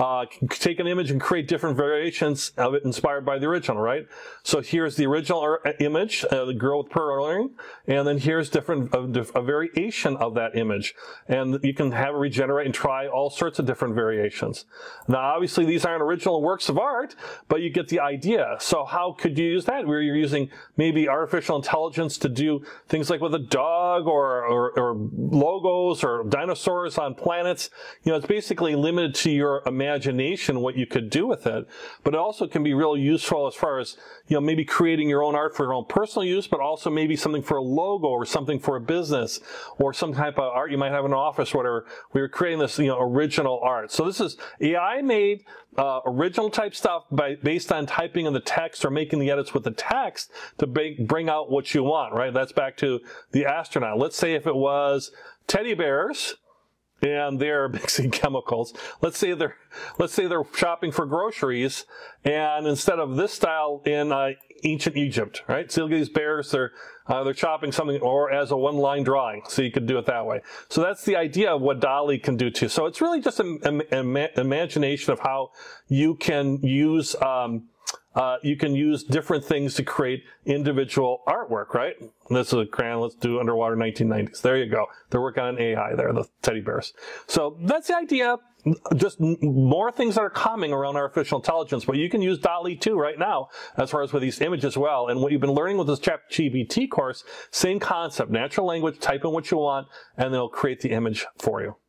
uh, can take an image and create different variations of it inspired by the original, right? So here's the original image, uh, the girl with pearl earring, and then here's different a, a variation of that image, and you can have it regenerate and try all sorts of different variations. Now, obviously, these aren't original works of art, but you get the idea. So how could you use that? Where you're using maybe artificial intelligence to do things like with a dog or, or, or logos or dinosaurs on planets. You know, it's basically limited to your imagination what you could do with it. But it also can be real useful as far as, you know, maybe creating your own art for your own personal use, but also maybe something for a logo or something for a business or some type of art you might have in an office, whatever. We were creating this, you know, original art. So this is A I-made uh, original type stuff by, based on typing in the text or making the edits with the text to bring out what you want, right? That's back to the astronaut. Let's say if it was teddy bears and they're mixing chemicals. Let's say they're let's say they're shopping for groceries, and instead of this style in uh, ancient Egypt, right? So look at these bears, they're uh, they're chopping something, or as a one-line drawing. So you could do it that way. So that's the idea of what DALL-E can do too. So it's really just an imagination of how you can use. Um, Uh, you can use different things to create individual artwork, right? This is a crayon. Let's do underwater nineteen nineties. There you go. They're working on A I there, the teddy bears. So that's the idea. Just more things that are coming around artificial intelligence, but you can use DALL-E too right now as far as with these images as well. And what you've been learning with this ChatGPT course, same concept, natural language, type in what you want, and it'll create the image for you.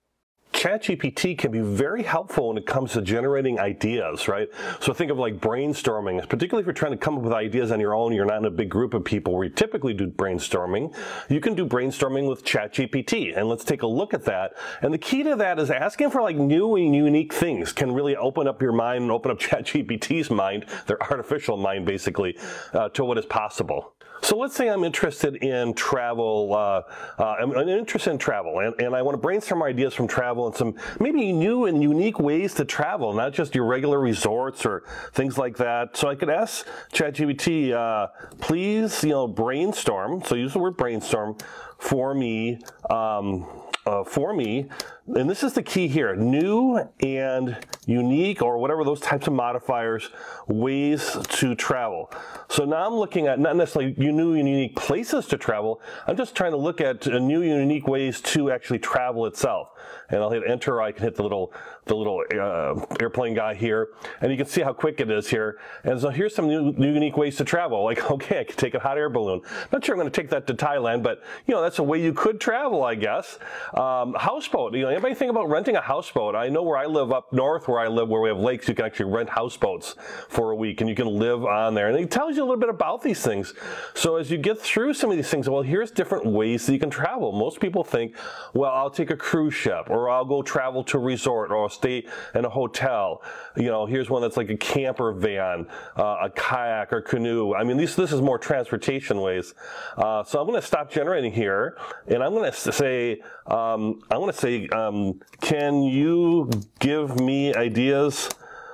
ChatGPT can be very helpful when it comes to generating ideas, right? So think of like brainstorming, particularly if you're trying to come up with ideas on your own, you're not in a big group of people where you typically do brainstorming. You can do brainstorming with ChatGPT, and let's take a look at that. And the key to that is asking for like new and unique things can really open up your mind and open up ChatGPT's mind, their artificial mind basically, uh, to what is possible. So let's say I'm interested in travel, uh, uh, I'm, I'm interested in travel, and, and I want to brainstorm ideas from travel and some maybe new and unique ways to travel, not just your regular resorts or things like that. So I could ask ChatGPT, uh, please, you know, brainstorm, so use the word brainstorm, for me, um, uh, for me, and this is the key here, new and unique, or whatever those types of modifiers, ways to travel. So now I'm looking at not necessarily new and unique places to travel, I'm just trying to look at new and unique ways to actually travel itself. And I'll hit enter, or I can hit the little, the little uh, airplane guy here, and you can see how quick it is here. And so here's some new, new unique ways to travel. Like, okay, I could take a hot air balloon. Not sure I'm going to take that to Thailand, but you know, that's a way you could travel, I guess. Um, houseboat, you know, anybody think about renting a houseboat? I know where I live up north, where I live, where we have lakes, you can actually rent houseboats for a week, and you can live on there. And it tells you a little bit about these things. So as you get through some of these things, well, here's different ways that you can travel. Most people think, well, I'll take a cruise ship, or I'll go travel to a resort, or I'll stay in a hotel. You know, here's one that's like a camper van, uh, a kayak or canoe. I mean, these, this is more transportation ways. Uh, so I'm going to stop generating here, and I'm going to say, um, I'm going to say, um, can you give me ideas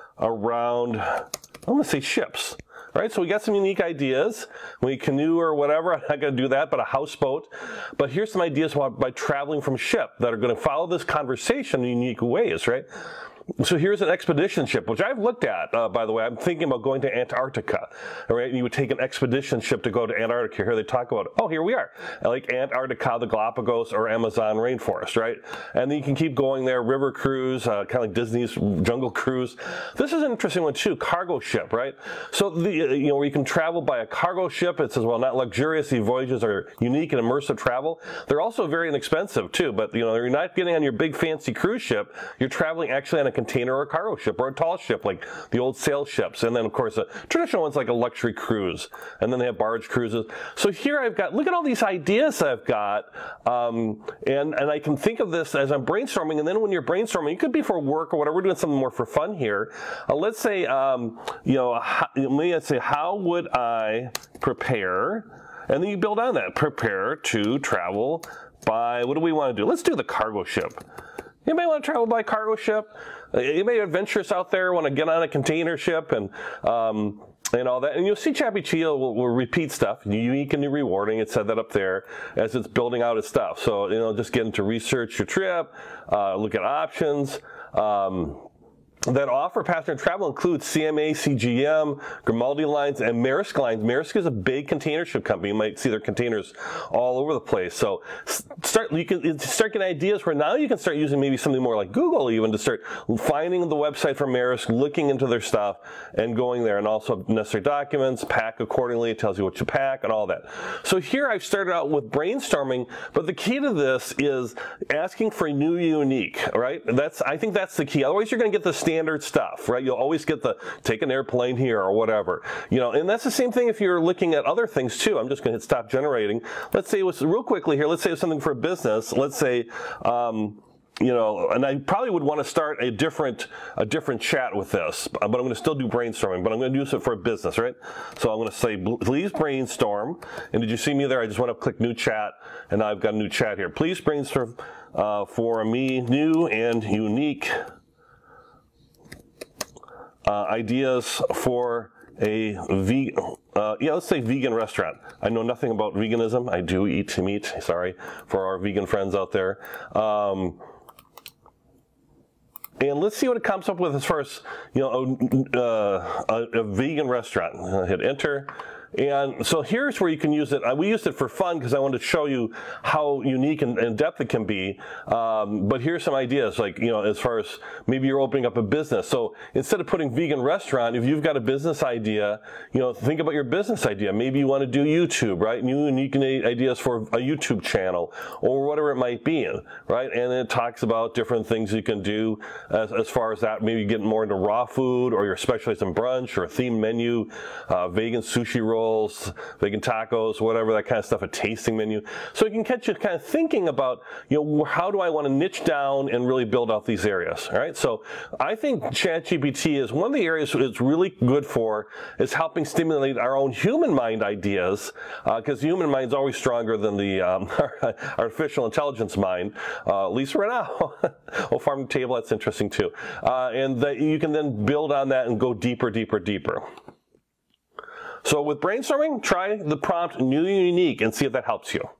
around, I'm going to say ships. Right, so we got some unique ideas. We canoe or whatever, I'm not going to do that, but a houseboat. But here's some ideas about, by traveling from ship that are going to follow this conversation in unique ways, right? So here's an expedition ship, which I've looked at, uh, by the way. I'm thinking about going to Antarctica, all right? And you would take an expedition ship to go to Antarctica. Here they talk about, oh, here we are, like Antarctica, the Galapagos, or Amazon rainforest, right? And then you can keep going there, river cruise, uh, kind of like Disney's Jungle Cruise. This is an interesting one too, cargo ship, right? So, the, you know, where you can travel by a cargo ship. It says, well, not luxurious, these voyages are unique and immersive travel. They're also very inexpensive too, but, you know, you're not getting on your big fancy cruise ship. You're traveling actually on a container or a cargo ship or a tall ship like the old sail ships. And then, of course, a traditional one's like a luxury cruise. And then they have barge cruises. So here I've got, look at all these ideas I've got. Um, and, and I can think of this as I'm brainstorming. And then when you're brainstorming, it could be for work or whatever. We're doing something more for fun here. Uh, let's say, um, you know, how, let me say, how would I prepare? And then you build on that. Prepare to travel by, what do we want to do? Let's do the cargo ship. Anybody want to travel by cargo ship? Anybody adventurous out there want to get on a container ship and um, and all that? And you'll see ChatGPT will, will repeat stuff, unique and new rewarding. It said that up there as it's building out its stuff. So, you know, just get into research your trip, uh, look at options. Um, that offer passenger travel include C M A, C G M, Grimaldi Lines, and Maersk Lines. Maersk is a big container ship company. You might see their containers all over the place. So start, you can start getting ideas where now you can start using maybe something more like Google even to start finding the website for Maersk, looking into their stuff, and going there. And also necessary documents, pack accordingly. It tells you what to pack and all that. So here I've started out with brainstorming, but the key to this is asking for new unique, right? That's, I think that's the key. Otherwise you're going to get the standard stuff, right? You'll always get the take an airplane here or whatever, you know, and that's the same thing if you're looking at other things too. I'm just going to hit stop generating. Let's say it was real quickly here. Let's say it's something for a business. Let's say, um, you know, and I probably would want to start a different, a different chat with this, but I'm going to still do brainstorming, but I'm going to use it for a business, right? So I'm going to say, please brainstorm. And did you see me there? I just went up, click new chat, and now I've got a new chat here. Please brainstorm uh, for me new and unique Uh, ideas for a vegan, uh, yeah, let's say vegan restaurant. I know nothing about veganism. I do eat meat. Sorry for our vegan friends out there. Um, and let's see what it comes up with as far as, you know, a, uh, a, a vegan restaurant. I'll hit enter. And so here's where you can use it. We used it for fun because I wanted to show you how unique and in depth it can be. Um, but here's some ideas, like, you know, as far as maybe you're opening up a business. So instead of putting vegan restaurant, if you've got a business idea, you know, think about your business idea. Maybe you want to do YouTube, right? New unique ideas for a YouTube channel or whatever it might be, right? And it talks about different things you can do as, as far as that. Maybe getting more into raw food, or you're specialized in brunch or a themed menu, uh, vegan sushi roll, vegan tacos, whatever, that kind of stuff, a tasting menu. So it can catch you kind of thinking about, you know, how do I want to niche down and really build out these areas, all right? So I think ChatGPT is one of the areas it's really good for is helping stimulate our own human mind ideas, because uh, the human mind's always stronger than the um, artificial intelligence mind, uh, at least right now. Oh, farm to table, that's interesting too. Uh, and that you can then build on that and go deeper, deeper, deeper. So with brainstorming, try the prompt new and unique and see if that helps you.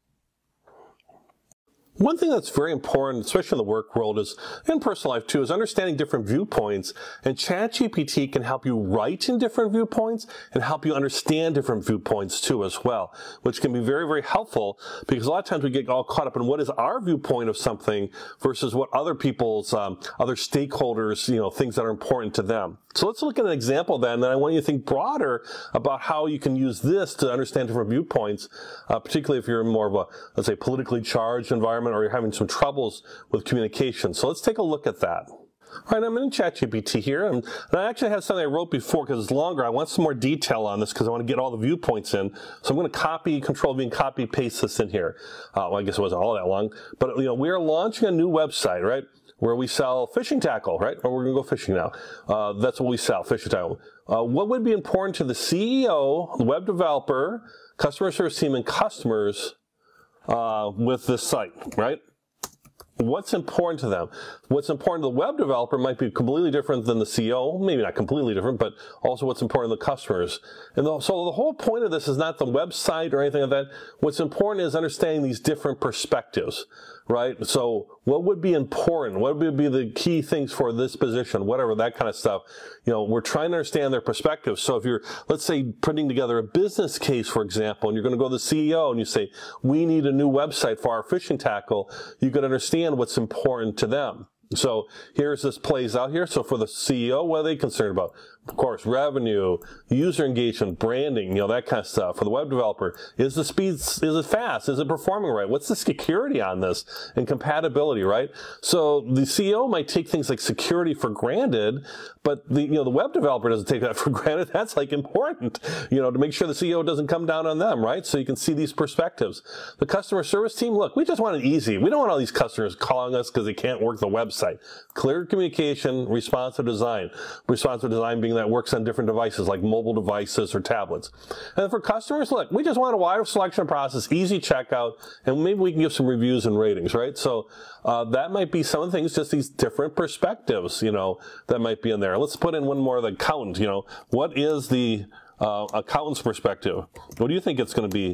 One thing that's very important, especially in the work world, is in personal life too, is understanding different viewpoints. And ChatGPT can help you write in different viewpoints and help you understand different viewpoints too as well, which can be very, very helpful, because a lot of times we get all caught up in what is our viewpoint of something versus what other people's, um, other stakeholders, you know, things that are important to them. So let's look at an example then, and then I want you to think broader about how you can use this to understand different viewpoints, uh, particularly if you're in more of a, let's say, politically charged environment, or you're having some troubles with communication. So let's take a look at that. All right, I'm in ChatGPT here, and I actually have something I wrote before because it's longer. I want some more detail on this because I want to get all the viewpoints in. So I'm going to copy, Control V, and copy paste this in here. Uh, well, I guess it wasn't all that long, but you know, we are launching a new website, right, where we sell fishing tackle, right? Or we're going to go fishing now. Uh, that's what we sell, fishing tackle. Uh, what would be important to the C E O, the web developer, customer service team, and customers uh, with this site, right? What's important to them? What's important to the web developer might be completely different than the C E O, maybe not completely different, but also what's important to the customers. And the, so the whole point of this is not the website or anything like that. What's important is understanding these different perspectives, right? So what would be important? What would be the key things for this position? Whatever, that kind of stuff. You know, we're trying to understand their perspectives. So if you're, let's say, putting together a business case, for example, and you're going to go to the C E O and you say, we need a new website for our fishing tackle, you could understand what's important to them. So here's this plays out here. So for the C E O, what are they concerned about? Of course, revenue, user engagement, branding, you know, that kind of stuff. For the web developer, is the speed, is it fast? Is it performing right? What's the security on this and compatibility, right? So the C E O might take things like security for granted, but the, you know, the web developer doesn't take that for granted. That's like important, you know, to make sure the C E O doesn't come down on them, right? So you can see these perspectives. The customer service team, look, we just want it easy. We don't want all these customers calling us because they can't work the website. Clear communication, responsive design. Responsive design being that works on different devices like mobile devices or tablets. And for customers, look, we just want a wide selection process, easy checkout, and maybe we can give some reviews and ratings, right? So uh, that might be some of the things, just these different perspectives, you know, that might be in there. Let's put in one more, the accountant, you know. What is the uh, accountant's perspective? What do you think it's going to be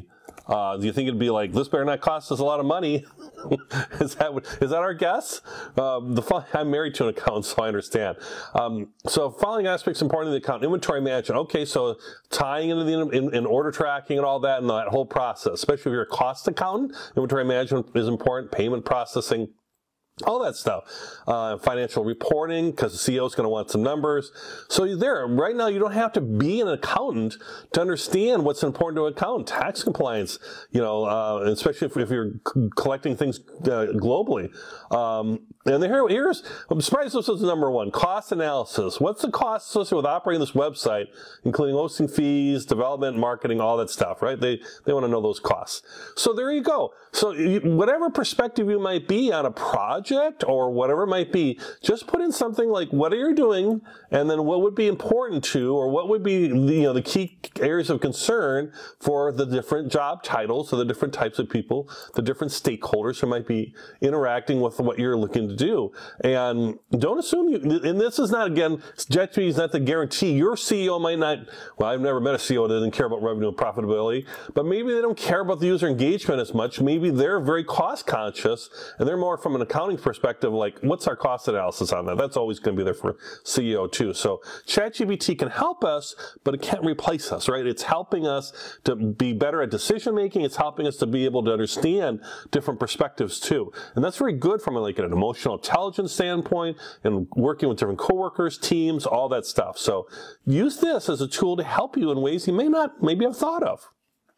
Uh, do you think it'd be like, this better not cost us a lot of money? is that what, is that our guess? Um, the I'm married to an accountant, so I understand. Um, so following aspects important to the account: inventory management. Okay, so tying into the in, in order tracking and all that, and that whole process, especially if you're a cost accountant, inventory management is important. Payment processing. All that stuff. Uh, financial reporting, because the C E O is going to want some numbers. So there, right now, you don't have to be an accountant to understand what's important to an accountant. Tax compliance, you know, uh, especially if, if you're collecting things uh, globally. Um, and here, here's, I'm surprised this is number one, cost analysis. What's the cost associated with operating this website, including hosting fees, development, marketing, all that stuff, right? They, they want to know those costs. So there you go. So you, whatever perspective you might be on a project or whatever it might be, just put in something like, what are you doing? And then what would be important to, or what would be the, you know, the key areas of concern for the different job titles, or the different types of people, the different stakeholders who might be interacting with what you're looking to do. And don't assume you, and this is not, again, ChatGPT is not the guarantee. Your C E O might not, well, I've never met a C E O that doesn't care about revenue and profitability, but maybe they don't care about the user engagement as much. Maybe they're very cost conscious, and they're more from an accounting perspective, like, what's our cost analysis on that? That's always going to be there for C E O too. So ChatGPT can help us, but it can't replace us, right? It's helping us to be better at decision making. It's helping us to be able to understand different perspectives too. And that's very good from like an emotional intelligence standpoint and working with different coworkers, teams, all that stuff. So use this as a tool to help you in ways you may not maybe have thought of.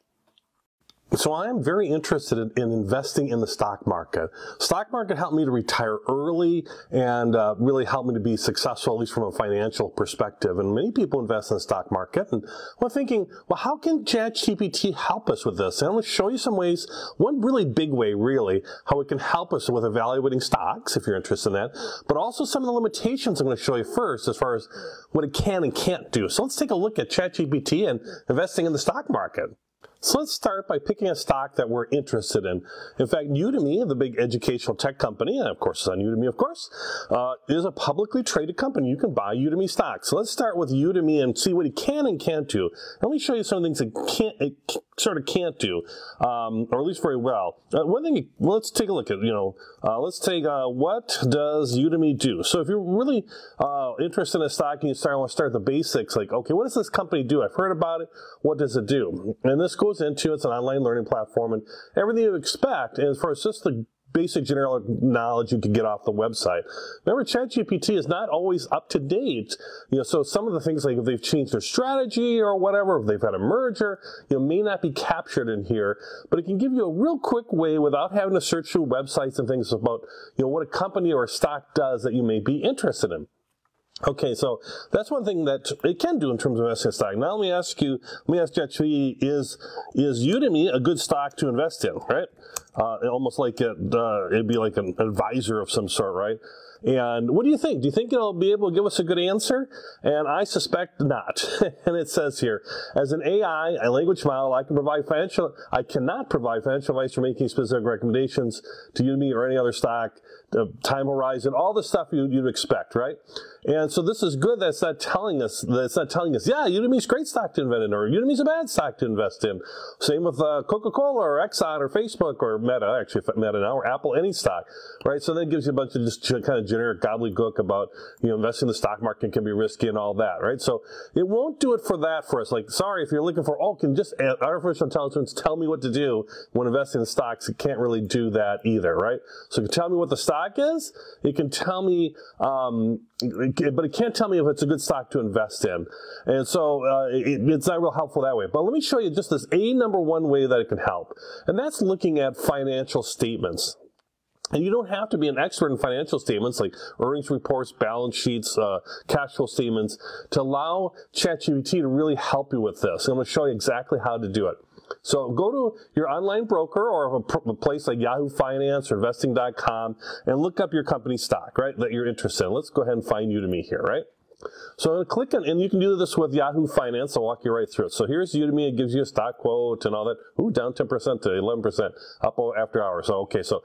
So I'm very interested in, in investing in the stock market. Stock market helped me to retire early and uh, really helped me to be successful, at least from a financial perspective. And many people invest in the stock market. And I'm thinking, well, how can ChatGPT help us with this? And I'm going to show you some ways, one really big way, really, how it can help us with evaluating stocks, if you're interested in that, but also some of the limitations I'm going to show you first as far as what it can and can't do. So let's take a look at ChatGPT and investing in the stock market. So let's start by picking a stock that we're interested in. In fact, Udemy, the big educational tech company, and of course it's on Udemy, of course, uh, is a publicly traded company. You can buy Udemy stock. So let's start with Udemy and see what it can and can't do. Let me show you some things it can't, it sort of can't do, um, or at least very well. Uh, one thing, let's take a look at, you know, uh, let's take, uh, what does Udemy do? So if you're really uh, interested in a stock and you start, want to start the basics, like, okay, what does this company do? I've heard about it. What does it do? And this goes into, it's an online learning platform and everything you expect. And as far as just the basic general knowledge you can get off the website. Remember, ChatGPT is not always up to date. You know, so some of the things, like if they've changed their strategy or whatever, if they've had a merger, you know, may not be captured in here. But it can give you a real quick way without having to search through websites and things about, you know, what a company or a stock does that you may be interested in. Okay, so that's one thing that it can do in terms of investing in stock. Now let me ask you, let me ask ChatGPT, is, is Udemy a good stock to invest in, right? Uh, almost like it, uh, it'd be like an advisor of some sort, right? And what do you think? Do you think it'll be able to give us a good answer? And I suspect not. And it says here, as an A I, a language model, I can provide financial, I cannot provide financial advice or making specific recommendations to Udemy or any other stock, uh, time horizon, all the stuff you, you'd expect, right? And so this is good that it's not telling us, that it's not telling us, yeah, Udemy's a great stock to invest in, or Udemy's a bad stock to invest in. Same with uh, Coca-Cola or Exxon or Facebook or Meta, actually Meta now, or Apple, any stock, right? So that gives you a bunch of just kind of generic gobbledygook about, you know, investing in the stock market can be risky and all that, right? So it won't do it for that for us. Like, sorry, if you're looking for, oh, can just artificial intelligence tell me what to do when investing in stocks, it can't really do that either, right? So it can tell me what the stock is, it can tell me, um, but it can't tell me if it's a good stock to invest in. And so uh, it, it's not real helpful that way. But let me show you just this a number one way that it can help. And that's looking at financial statements. And you don't have to be an expert in financial statements like earnings reports, balance sheets, uh, cash flow statements to allow ChatGPT to really help you with this. I'm going to show you exactly how to do it. So go to your online broker or a place like Yahoo Finance or investing dot com and look up your company stock, right, that you're interested in. Let's go ahead and find Udemy here, right? So I'm going to click on, and you can do this with Yahoo Finance. I'll walk you right through it. So here's Udemy. It gives you a stock quote and all that. Ooh, down ten percent to eleven percent, up after hours. So, okay, so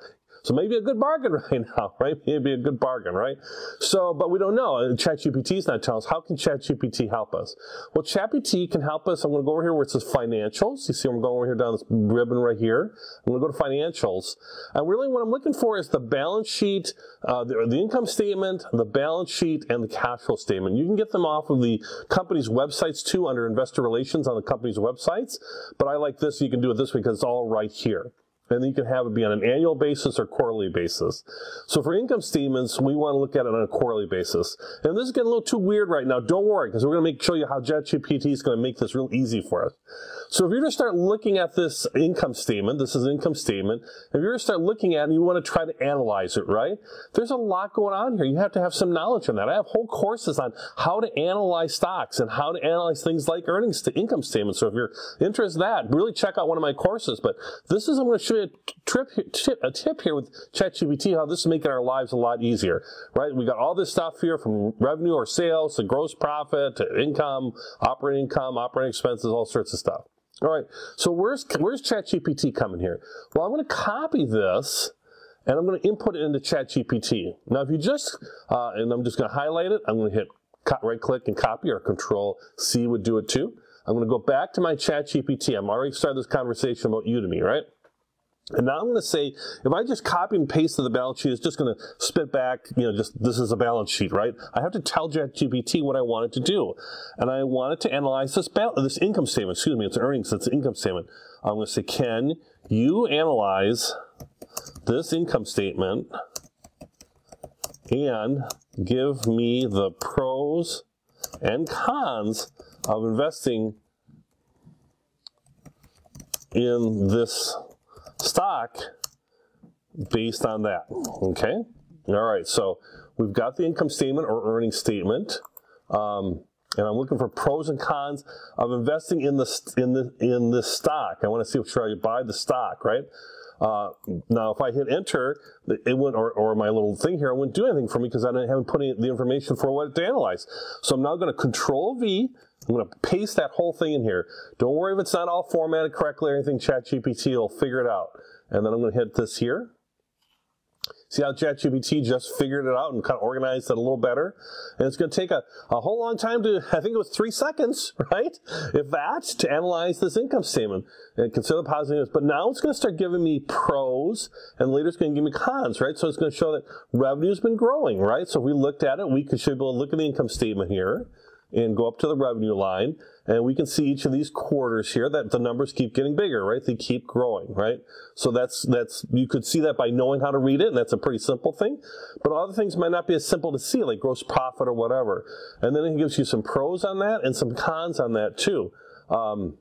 So maybe a good bargain right now, right? Maybe a good bargain, right? So, but we don't know. ChatGPT is not telling us. How can ChatGPT help us? Well, ChatGPT can help us. I'm going to go over here where it says financials. You see I'm going over here down this ribbon right here. I'm going to go to financials. And really what I'm looking for is the balance sheet, uh, the, the income statement, the balance sheet, and the cash flow statement. You can get them off of the company's websites too, under investor relations on the company's websites. But I like this. You can do it this way because it's all right here. And then you can have it be on an annual basis or quarterly basis. So for income statements, we want to look at it on a quarterly basis. And this is getting a little too weird right now. Don't worry, because we're going to make, show you how ChatGPT is going to make this real easy for us. So if you're going to start looking at this income statement, this is an income statement, if you're going to start looking at it and you want to try to analyze it, right? There's a lot going on here. You have to have some knowledge on that. I have whole courses on how to analyze stocks and how to analyze things like earnings to income statements. So if you're interested in that, really check out one of my courses. But this is, I'm going to show you a, trip, tip, a tip here with ChatGPT, how this is making our lives a lot easier, right? We got all this stuff here from revenue or sales to gross profit to income, operating income, operating expenses, all sorts of stuff. All right, so where's, where's ChatGPT coming here? Well, I'm going to copy this, and I'm going to input it into ChatGPT. Now, if you just, uh, and I'm just going to highlight it, I'm going to hit right-click and copy, or Control-C would do it too. I'm going to go back to my ChatGPT. I'm already started this conversation about Udemy, right? And now I'm going to say, if I just copy and paste to the balance sheet, it's just going to spit back, you know, just this is a balance sheet, right? I have to tell ChatGPT what I want it to do. And I want it to analyze this, this income statement. Excuse me, it's earnings, it's an income statement. I'm going to say, can you analyze this income statement and give me the pros and cons of investing in this stock based on that, okay? All right, so we've got the income statement or earnings statement, um, and I'm looking for pros and cons of investing in this in the in this stock. I want to see if should I buy the stock, right? Uh, now, if I hit enter, it wouldn't, or, or my little thing here, it wouldn't do anything for me because I haven't put in the information for what to analyze. So I'm now going to Control V. I'm going to paste that whole thing in here. Don't worry if it's not all formatted correctly or anything. ChatGPT will figure it out. And then I'm going to hit this here. See how ChatGPT just figured it out and kind of organized it a little better? And it's going to take a, a whole long time to, I think it was three seconds, right? If that, to analyze this income statement and consider the positives. But now it's going to start giving me pros, and later it's going to give me cons, right? So it's going to show that revenue's been growing, right? So if we looked at it, we could should be able to look at the income statement here and go up to the revenue line, and we can see each of these quarters here that the numbers keep getting bigger, right? They keep growing, right? So that's, that's, you could see that by knowing how to read it, and that's a pretty simple thing. But other things might not be as simple to see, like gross profit or whatever. And then it gives you some pros on that and some cons on that too, um,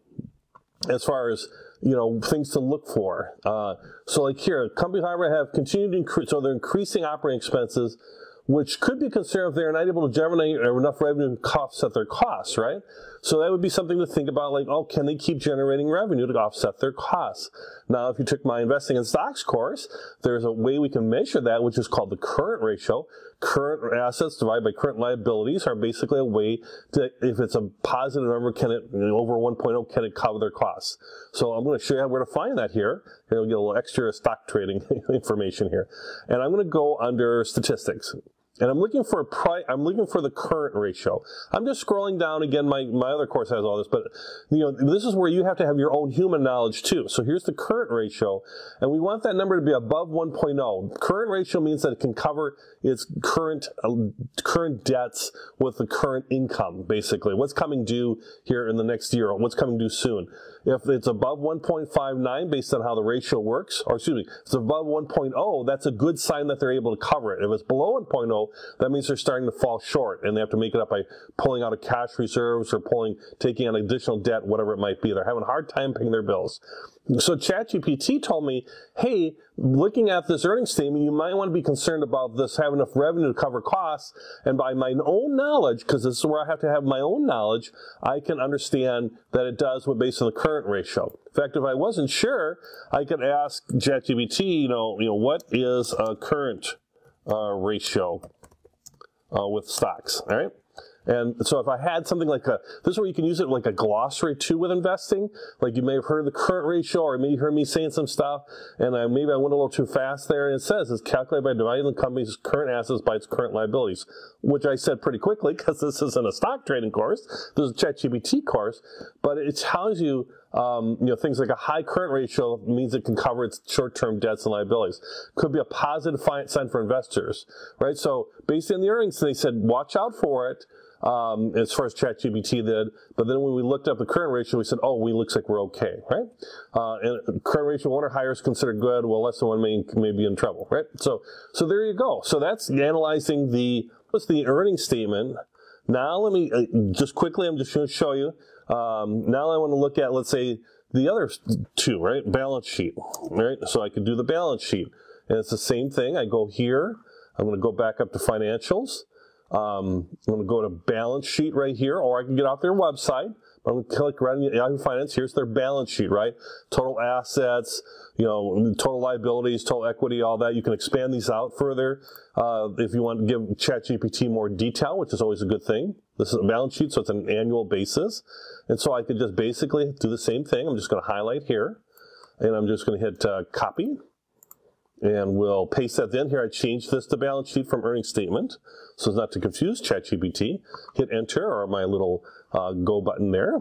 as far as, you know, things to look for. Uh, so like here, companies, however, have continued to increase, so they're increasing operating expenses, which could be concerned if they're not able to generate enough revenue to offset their costs, right? So that would be something to think about, like, oh, can they keep generating revenue to offset their costs? Now, if you took my investing in stocks course, there's a way we can measure that, which is called the current ratio. Current assets divided by current liabilities are basically a way to, if it's a positive number, can it, you know, over one point oh, can it cover their costs? So I'm going to show you where to find that here. Here we'll get a little extra stock trading information here. And I'm going to go under statistics. And I'm looking for a pri I'm looking for the current ratio. I'm just scrolling down again. My, my other course has all this, but you know, this is where you have to have your own human knowledge too. So here's the current ratio, and we want that number to be above one point oh. Current ratio means that it can cover its current uh, current debts with the current income, basically. What's coming due here in the next year, or what's coming due soon. If it's above one point five nine, based on how the ratio works, or excuse me, if it's above one point oh, that's a good sign that they're able to cover it. If it's below one point oh, that means they're starting to fall short, and they have to make it up by pulling out of cash reserves or pulling, taking on additional debt, whatever it might be. They're having a hard time paying their bills. So ChatGPT told me, hey, looking at this earnings statement, you might want to be concerned about this having enough revenue to cover costs. And by my own knowledge, because this is where I have to have my own knowledge, I can understand that it does based on the current ratio. In fact, if I wasn't sure, I could ask ChatGPT, you know, you know, what is a current uh, ratio uh, with stocks, all right? And so if I had something like a, this is where you can use it like a glossary too with investing. Like you may have heard of the current ratio, or maybe you heard me saying some stuff, and I, maybe I went a little too fast there. And it says it's calculated by dividing the company's current assets by its current liabilities, which I said pretty quickly because this isn't a stock trading course. This is a ChatGPT course, but it tells you, um, you know, things like a high current ratio means it can cover its short-term debts and liabilities. Could be a positive sign for investors, right? So based on the earnings, they said watch out for it. Um, as far as ChatGPT did, but then when we looked up the current ratio, we said, oh, we looks like we're okay, right? Uh, and current ratio one or higher is considered good, well, less than one may, may be in trouble, right? So, so there you go. So that's analyzing the, what's the earnings statement. Now let me, uh, just quickly, I'm just going to show you. Um, now I want to look at, let's say, the other two, right? Balance sheet, right? So I could do the balance sheet. And it's the same thing. I go here. I'm going to go back up to financials. Um, I'm going to go to balance sheet right here, or I can get off their website. But I'm going to click right on Yahoo Finance. Here's their balance sheet, right? Total assets, you know, total liabilities, total equity, all that. You can expand these out further uh, if you want to give ChatGPT more detail, which is always a good thing. This is a balance sheet, so it's an annual basis. And so I could just basically do the same thing. I'm just going to highlight here, and I'm just going to hit uh, copy. And we'll paste that in here. I changed this to balance sheet from earnings statement, so as not to confuse ChatGPT. Hit enter, or my little uh, go button there.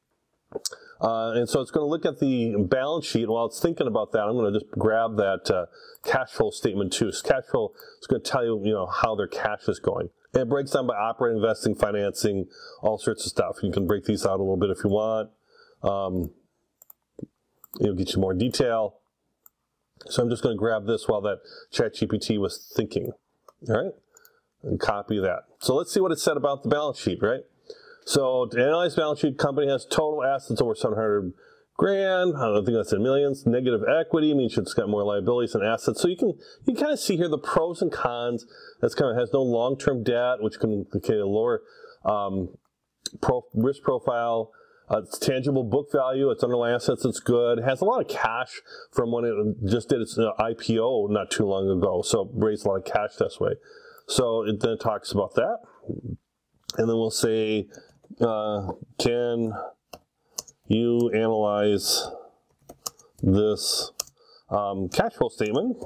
Uh, and so it's going to look at the balance sheet. While it's thinking about that, I'm going to just grab that uh, cash flow statement too. So cash flow is going to tell you, you know, how their cash is going. And it breaks down by operating, investing, financing, all sorts of stuff. You can break these out a little bit if you want. Um, it'll get you more detail. So I'm just going to grab this while that ChatGPT was thinking, all right, and copy that. So let's see what it said about the balance sheet, right? So to analyze balance sheet, company has total assets over seven hundred grand. I don't think that's in millions. Negative equity means it's got more liabilities than assets. So you can you can kind of see here the pros and cons. That's kind of has no long-term debt, which can indicate a lower um, pro, risk profile. Uh, it's tangible book value, its underlying assets, it's good. It has a lot of cash from when it just did its uh, I P O not too long ago, so it raised a lot of cash this way. So it then talks about that. And then we'll say, uh, can you analyze this um, cash flow statement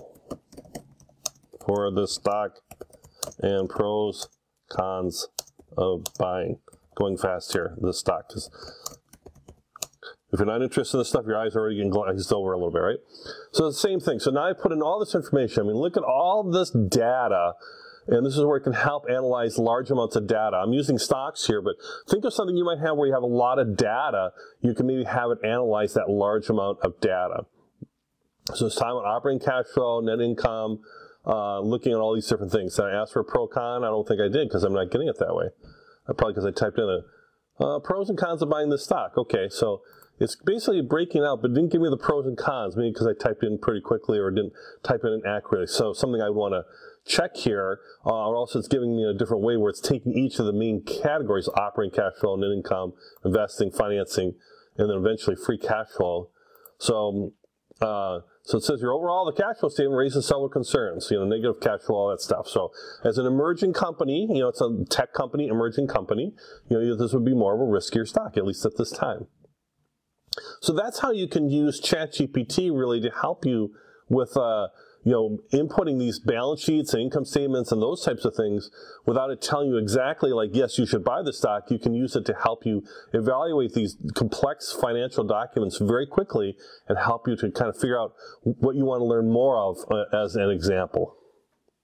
for the stock and pros, cons of buying? Going fast here, this stock, because if you're not interested in this stuff, your eyes are already getting glazed over a little bit, right? So the same thing. So now I put in all this information. I mean, look at all this data, and this is where it can help analyze large amounts of data. I'm using stocks here, but think of something you might have where you have a lot of data. You can maybe have it analyze that large amount of data. So it's time on operating cash flow, net income, uh, looking at all these different things. Did I ask for a pro con? I don't think I did because I'm not getting it that way. Probably because I typed in the uh, pros and cons of buying this stock. Okay, so it's basically breaking out, but it didn't give me the pros and cons, maybe because I typed in pretty quickly or didn't type it in accurately. So something I want to check here, uh, or also it's giving me a different way where it's taking each of the main categories, operating cash flow, net income, investing, financing, and then eventually free cash flow. So uh, So it says here, overall, the cash flow statement raises several concerns, you know, negative cash flow, all that stuff. So as an emerging company, you know, it's a tech company, emerging company, you know, this would be more of a riskier stock, at least at this time. So that's how you can use ChatGPT really to help you with, uh, you know, inputting these balance sheets and income statements and those types of things without it telling you exactly like, yes, you should buy the stock. You can use it to help you evaluate these complex financial documents very quickly and help you to kind of figure out what you want to learn more of uh, as an example.